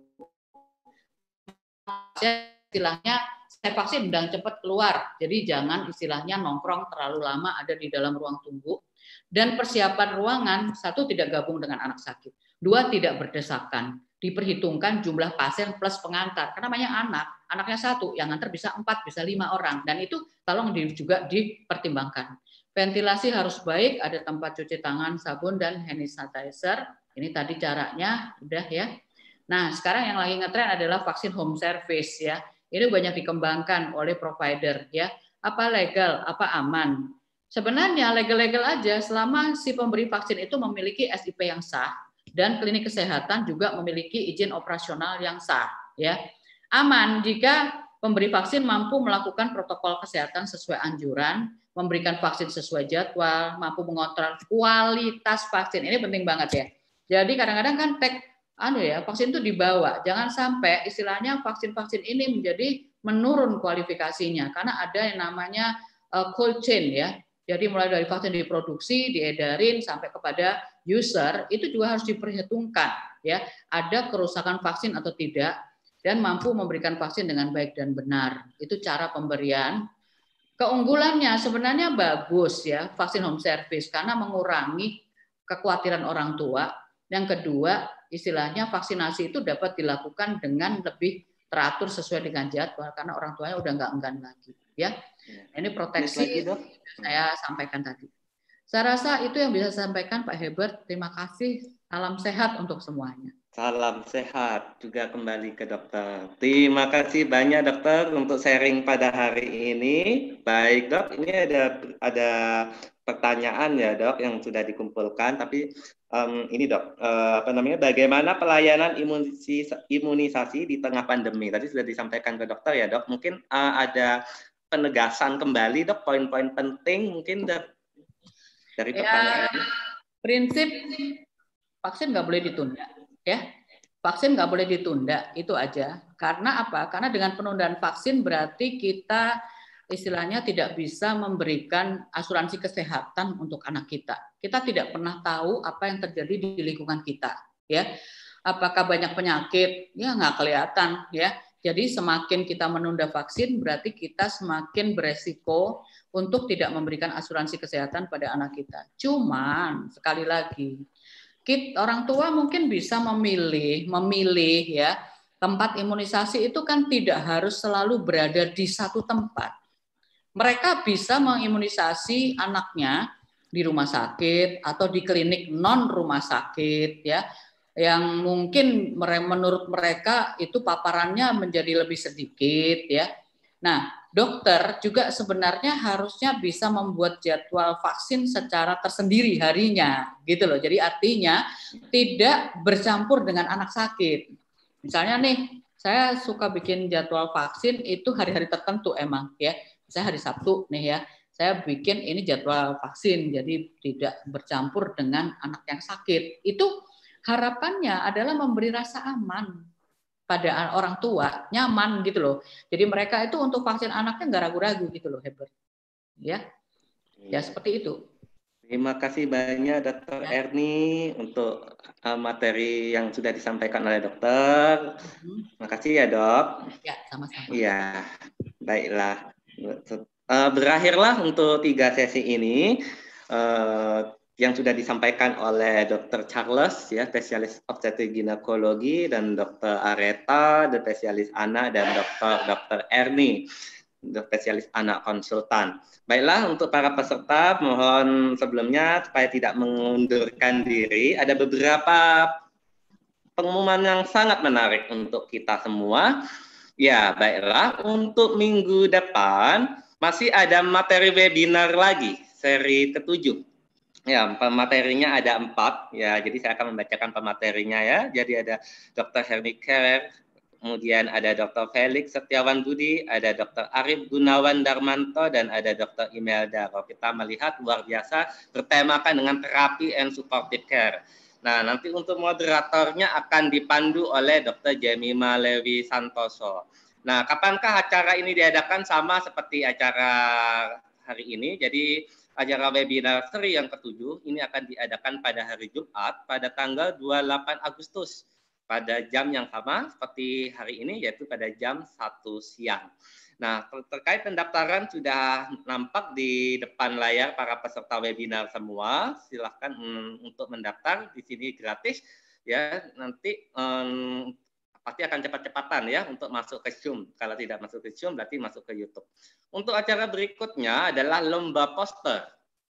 Istilahnya saya vaksin dan cepat keluar. Jadi jangan istilahnya nongkrong terlalu lama ada di dalam ruang tunggu. Dan persiapan ruangan, 1, tidak gabung dengan anak sakit. 2, tidak berdesakan. Diperhitungkan jumlah pasien plus pengantar. Karena banyak anaknya 1, yang antar bisa 4, bisa 5 orang. Dan itu tolong juga dipertimbangkan. Ventilasi harus baik, ada tempat cuci tangan, sabun, dan hand sanitizer. Ini tadi caranya, udah ya. Nah, sekarang yang lagi ngetren adalah vaksin home service, ya. Ini banyak dikembangkan oleh provider, ya. Apa legal, apa aman. Sebenarnya legal-legal aja selama si pemberi vaksin itu memiliki SIP yang sah dan klinik kesehatan juga memiliki izin operasional yang sah, ya. Aman jika pemberi vaksin mampu melakukan protokol kesehatan sesuai anjuran, memberikan vaksin sesuai jadwal, mampu mengontrol kualitas vaksin. Ini penting banget, ya. Jadi kadang-kadang kan vaksin itu dibawa. Jangan sampai istilahnya vaksin-vaksin ini menjadi menurun kualifikasinya karena ada yang namanya cold chain, ya. Jadi mulai dari vaksin diproduksi, diedarin sampai kepada user itu juga harus diperhitungkan, ya. Ada kerusakan vaksin atau tidak dan mampu memberikan vaksin dengan baik dan benar. Itu cara pemberian. Keunggulannya sebenarnya bagus, ya, vaksin home service karena mengurangi kekhawatiran orang tua. Yang kedua, istilahnya vaksinasi itu dapat dilakukan dengan lebih teratur sesuai dengan jadwal karena orang tuanya udah nggak enggan lagi, ya. Ini proteksi saya sampaikan tadi. Saya rasa itu yang bisa saya sampaikan, Pak Herbert. Terima kasih. Salam sehat untuk semuanya. Salam sehat juga kembali ke dokter. Terima kasih banyak dokter untuk sharing pada hari ini. Baik dok, ini ada pertanyaan ya dok yang sudah dikumpulkan. Tapi ini dok, bagaimana pelayanan imunisasi di tengah pandemi? Tadi sudah disampaikan ke dokter ya dok. Mungkin ada penegasan kembali dok, poin-poin penting mungkin dari pertanyaan ini. Prinsip vaksin nggak boleh ditunda, ya. Vaksin nggak boleh ditunda, itu aja. Karena apa? Karena dengan penundaan vaksin berarti kita istilahnya tidak bisa memberikan asuransi kesehatan untuk anak kita. Kita tidak pernah tahu apa yang terjadi di lingkungan kita, ya. Apakah banyak penyakit? Ya nggak kelihatan, ya. Jadi semakin kita menunda vaksin berarti kita semakin beresiko untuk tidak memberikan asuransi kesehatan pada anak kita. Cuman sekali lagi, orang tua mungkin bisa memilih ya, tempat imunisasi itu kan tidak harus selalu berada di satu tempat. Mereka bisa mengimunisasi anaknya di rumah sakit atau di klinik non rumah sakit, ya, yang mungkin menurut mereka itu paparannya menjadi lebih sedikit, ya. Nah, dokter juga sebenarnya harusnya bisa membuat jadwal vaksin secara tersendiri harinya, gitu loh. Jadi artinya tidak bercampur dengan anak sakit. Misalnya nih, saya suka bikin jadwal vaksin itu hari-hari tertentu emang, ya. Saya hari Sabtu nih ya, saya bikin ini jadwal vaksin, jadi tidak bercampur dengan anak yang sakit. Itu harapannya adalah memberi rasa aman pada orang tua, nyaman gitu loh. Jadi mereka itu untuk vaksin anaknya nggak ragu-ragu gitu loh, Herbert. Ya seperti itu. Terima kasih banyak Dr. Erni untuk materi yang sudah disampaikan oleh dokter. Terima kasih ya dok. Ya, sama-sama. Iya, baiklah. Berakhirlah untuk 3 sesi ini. yang sudah disampaikan oleh Dr. Charles, ya, spesialis obstetrik ginekologi, dan Dr. Areta, spesialis anak, dan Dr. Ernie, spesialis anak konsultan. Baiklah, untuk para peserta, mohon sebelumnya supaya tidak mengundurkan diri, ada beberapa pengumuman yang sangat menarik untuk kita semua. Ya, baiklah, untuk minggu depan masih ada materi webinar lagi, seri ke-7. Ya, pematerinya ada 4. Ya, jadi saya akan membacakan pematerinya ya. Jadi ada Dr. Hermi Kerer, kemudian ada Dr. Felix Setiawan Budi, ada Dr. Arif Gunawan Darmanto, dan ada Dr. Imelda. Kalau kita melihat luar biasa, bertemakan dengan terapi and supportive care. Nah, nanti untuk moderatornya akan dipandu oleh Dr. Jemima Lewi Santoso. Nah, kapankah acara ini diadakan? Sama seperti acara hari ini. Jadi acara webinar seri yang ke-7 ini akan diadakan pada hari Jumat pada tanggal 28 Agustus pada jam yang sama seperti hari ini, yaitu pada jam 1 siang. Nah, terkait pendaftaran sudah nampak di depan layar para peserta webinar semua. Silahkan untuk mendaftar, di sini gratis ya. Nanti pasti akan cepat-cepatan ya untuk masuk ke Zoom. Kalau tidak masuk ke Zoom berarti masuk ke YouTube. Untuk acara berikutnya adalah lomba poster.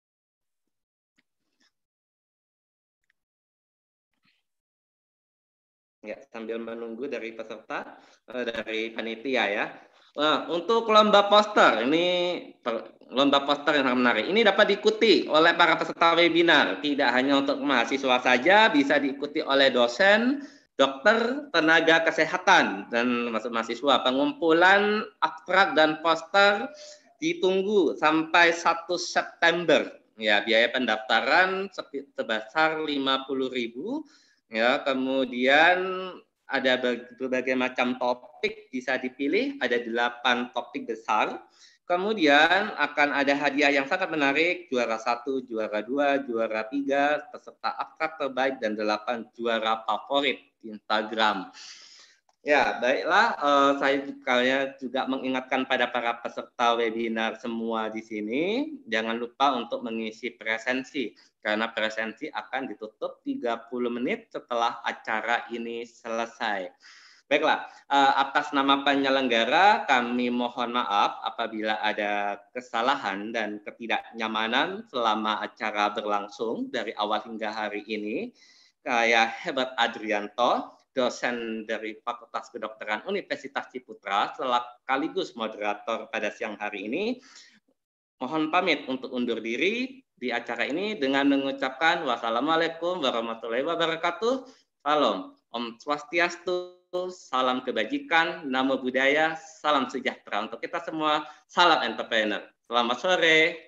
Ya, sambil menunggu dari peserta, dari panitia ya. Nah, untuk lomba poster, ini lomba poster yang sangat menarik. Ini dapat diikuti oleh para peserta webinar. Tidak hanya untuk mahasiswa saja, bisa diikuti oleh dosen, dokter, tenaga kesehatan, dan mahasiswa. Pengumpulan abstrak dan poster ditunggu sampai 1 September. Ya, biaya pendaftaran sebesar 50.000. Ya, kemudian ada berbagai macam topik bisa dipilih, ada 8 topik besar. Kemudian akan ada hadiah yang sangat menarik, juara 1, juara 2, juara 3, peserta abstrak terbaik, dan 8 juara favorit di Instagram. Ya, baiklah, saya juga mengingatkan pada para peserta webinar semua di sini, jangan lupa untuk mengisi presensi, karena presensi akan ditutup 30 menit setelah acara ini selesai. Baiklah, atas nama penyelenggara kami mohon maaf apabila ada kesalahan dan ketidaknyamanan selama acara berlangsung dari awal hingga hari ini. Saya Herbert Adrianto, dosen dari Fakultas Kedokteran Universitas Ciputra, sekaligus moderator pada siang hari ini. Mohon pamit untuk undur diri di acara ini dengan mengucapkan wassalamualaikum warahmatullahi wabarakatuh. Salam, Om Swastiastu, salam kebajikan, namo buddhaya, salam sejahtera untuk kita semua, salam entrepreneur. Selamat sore.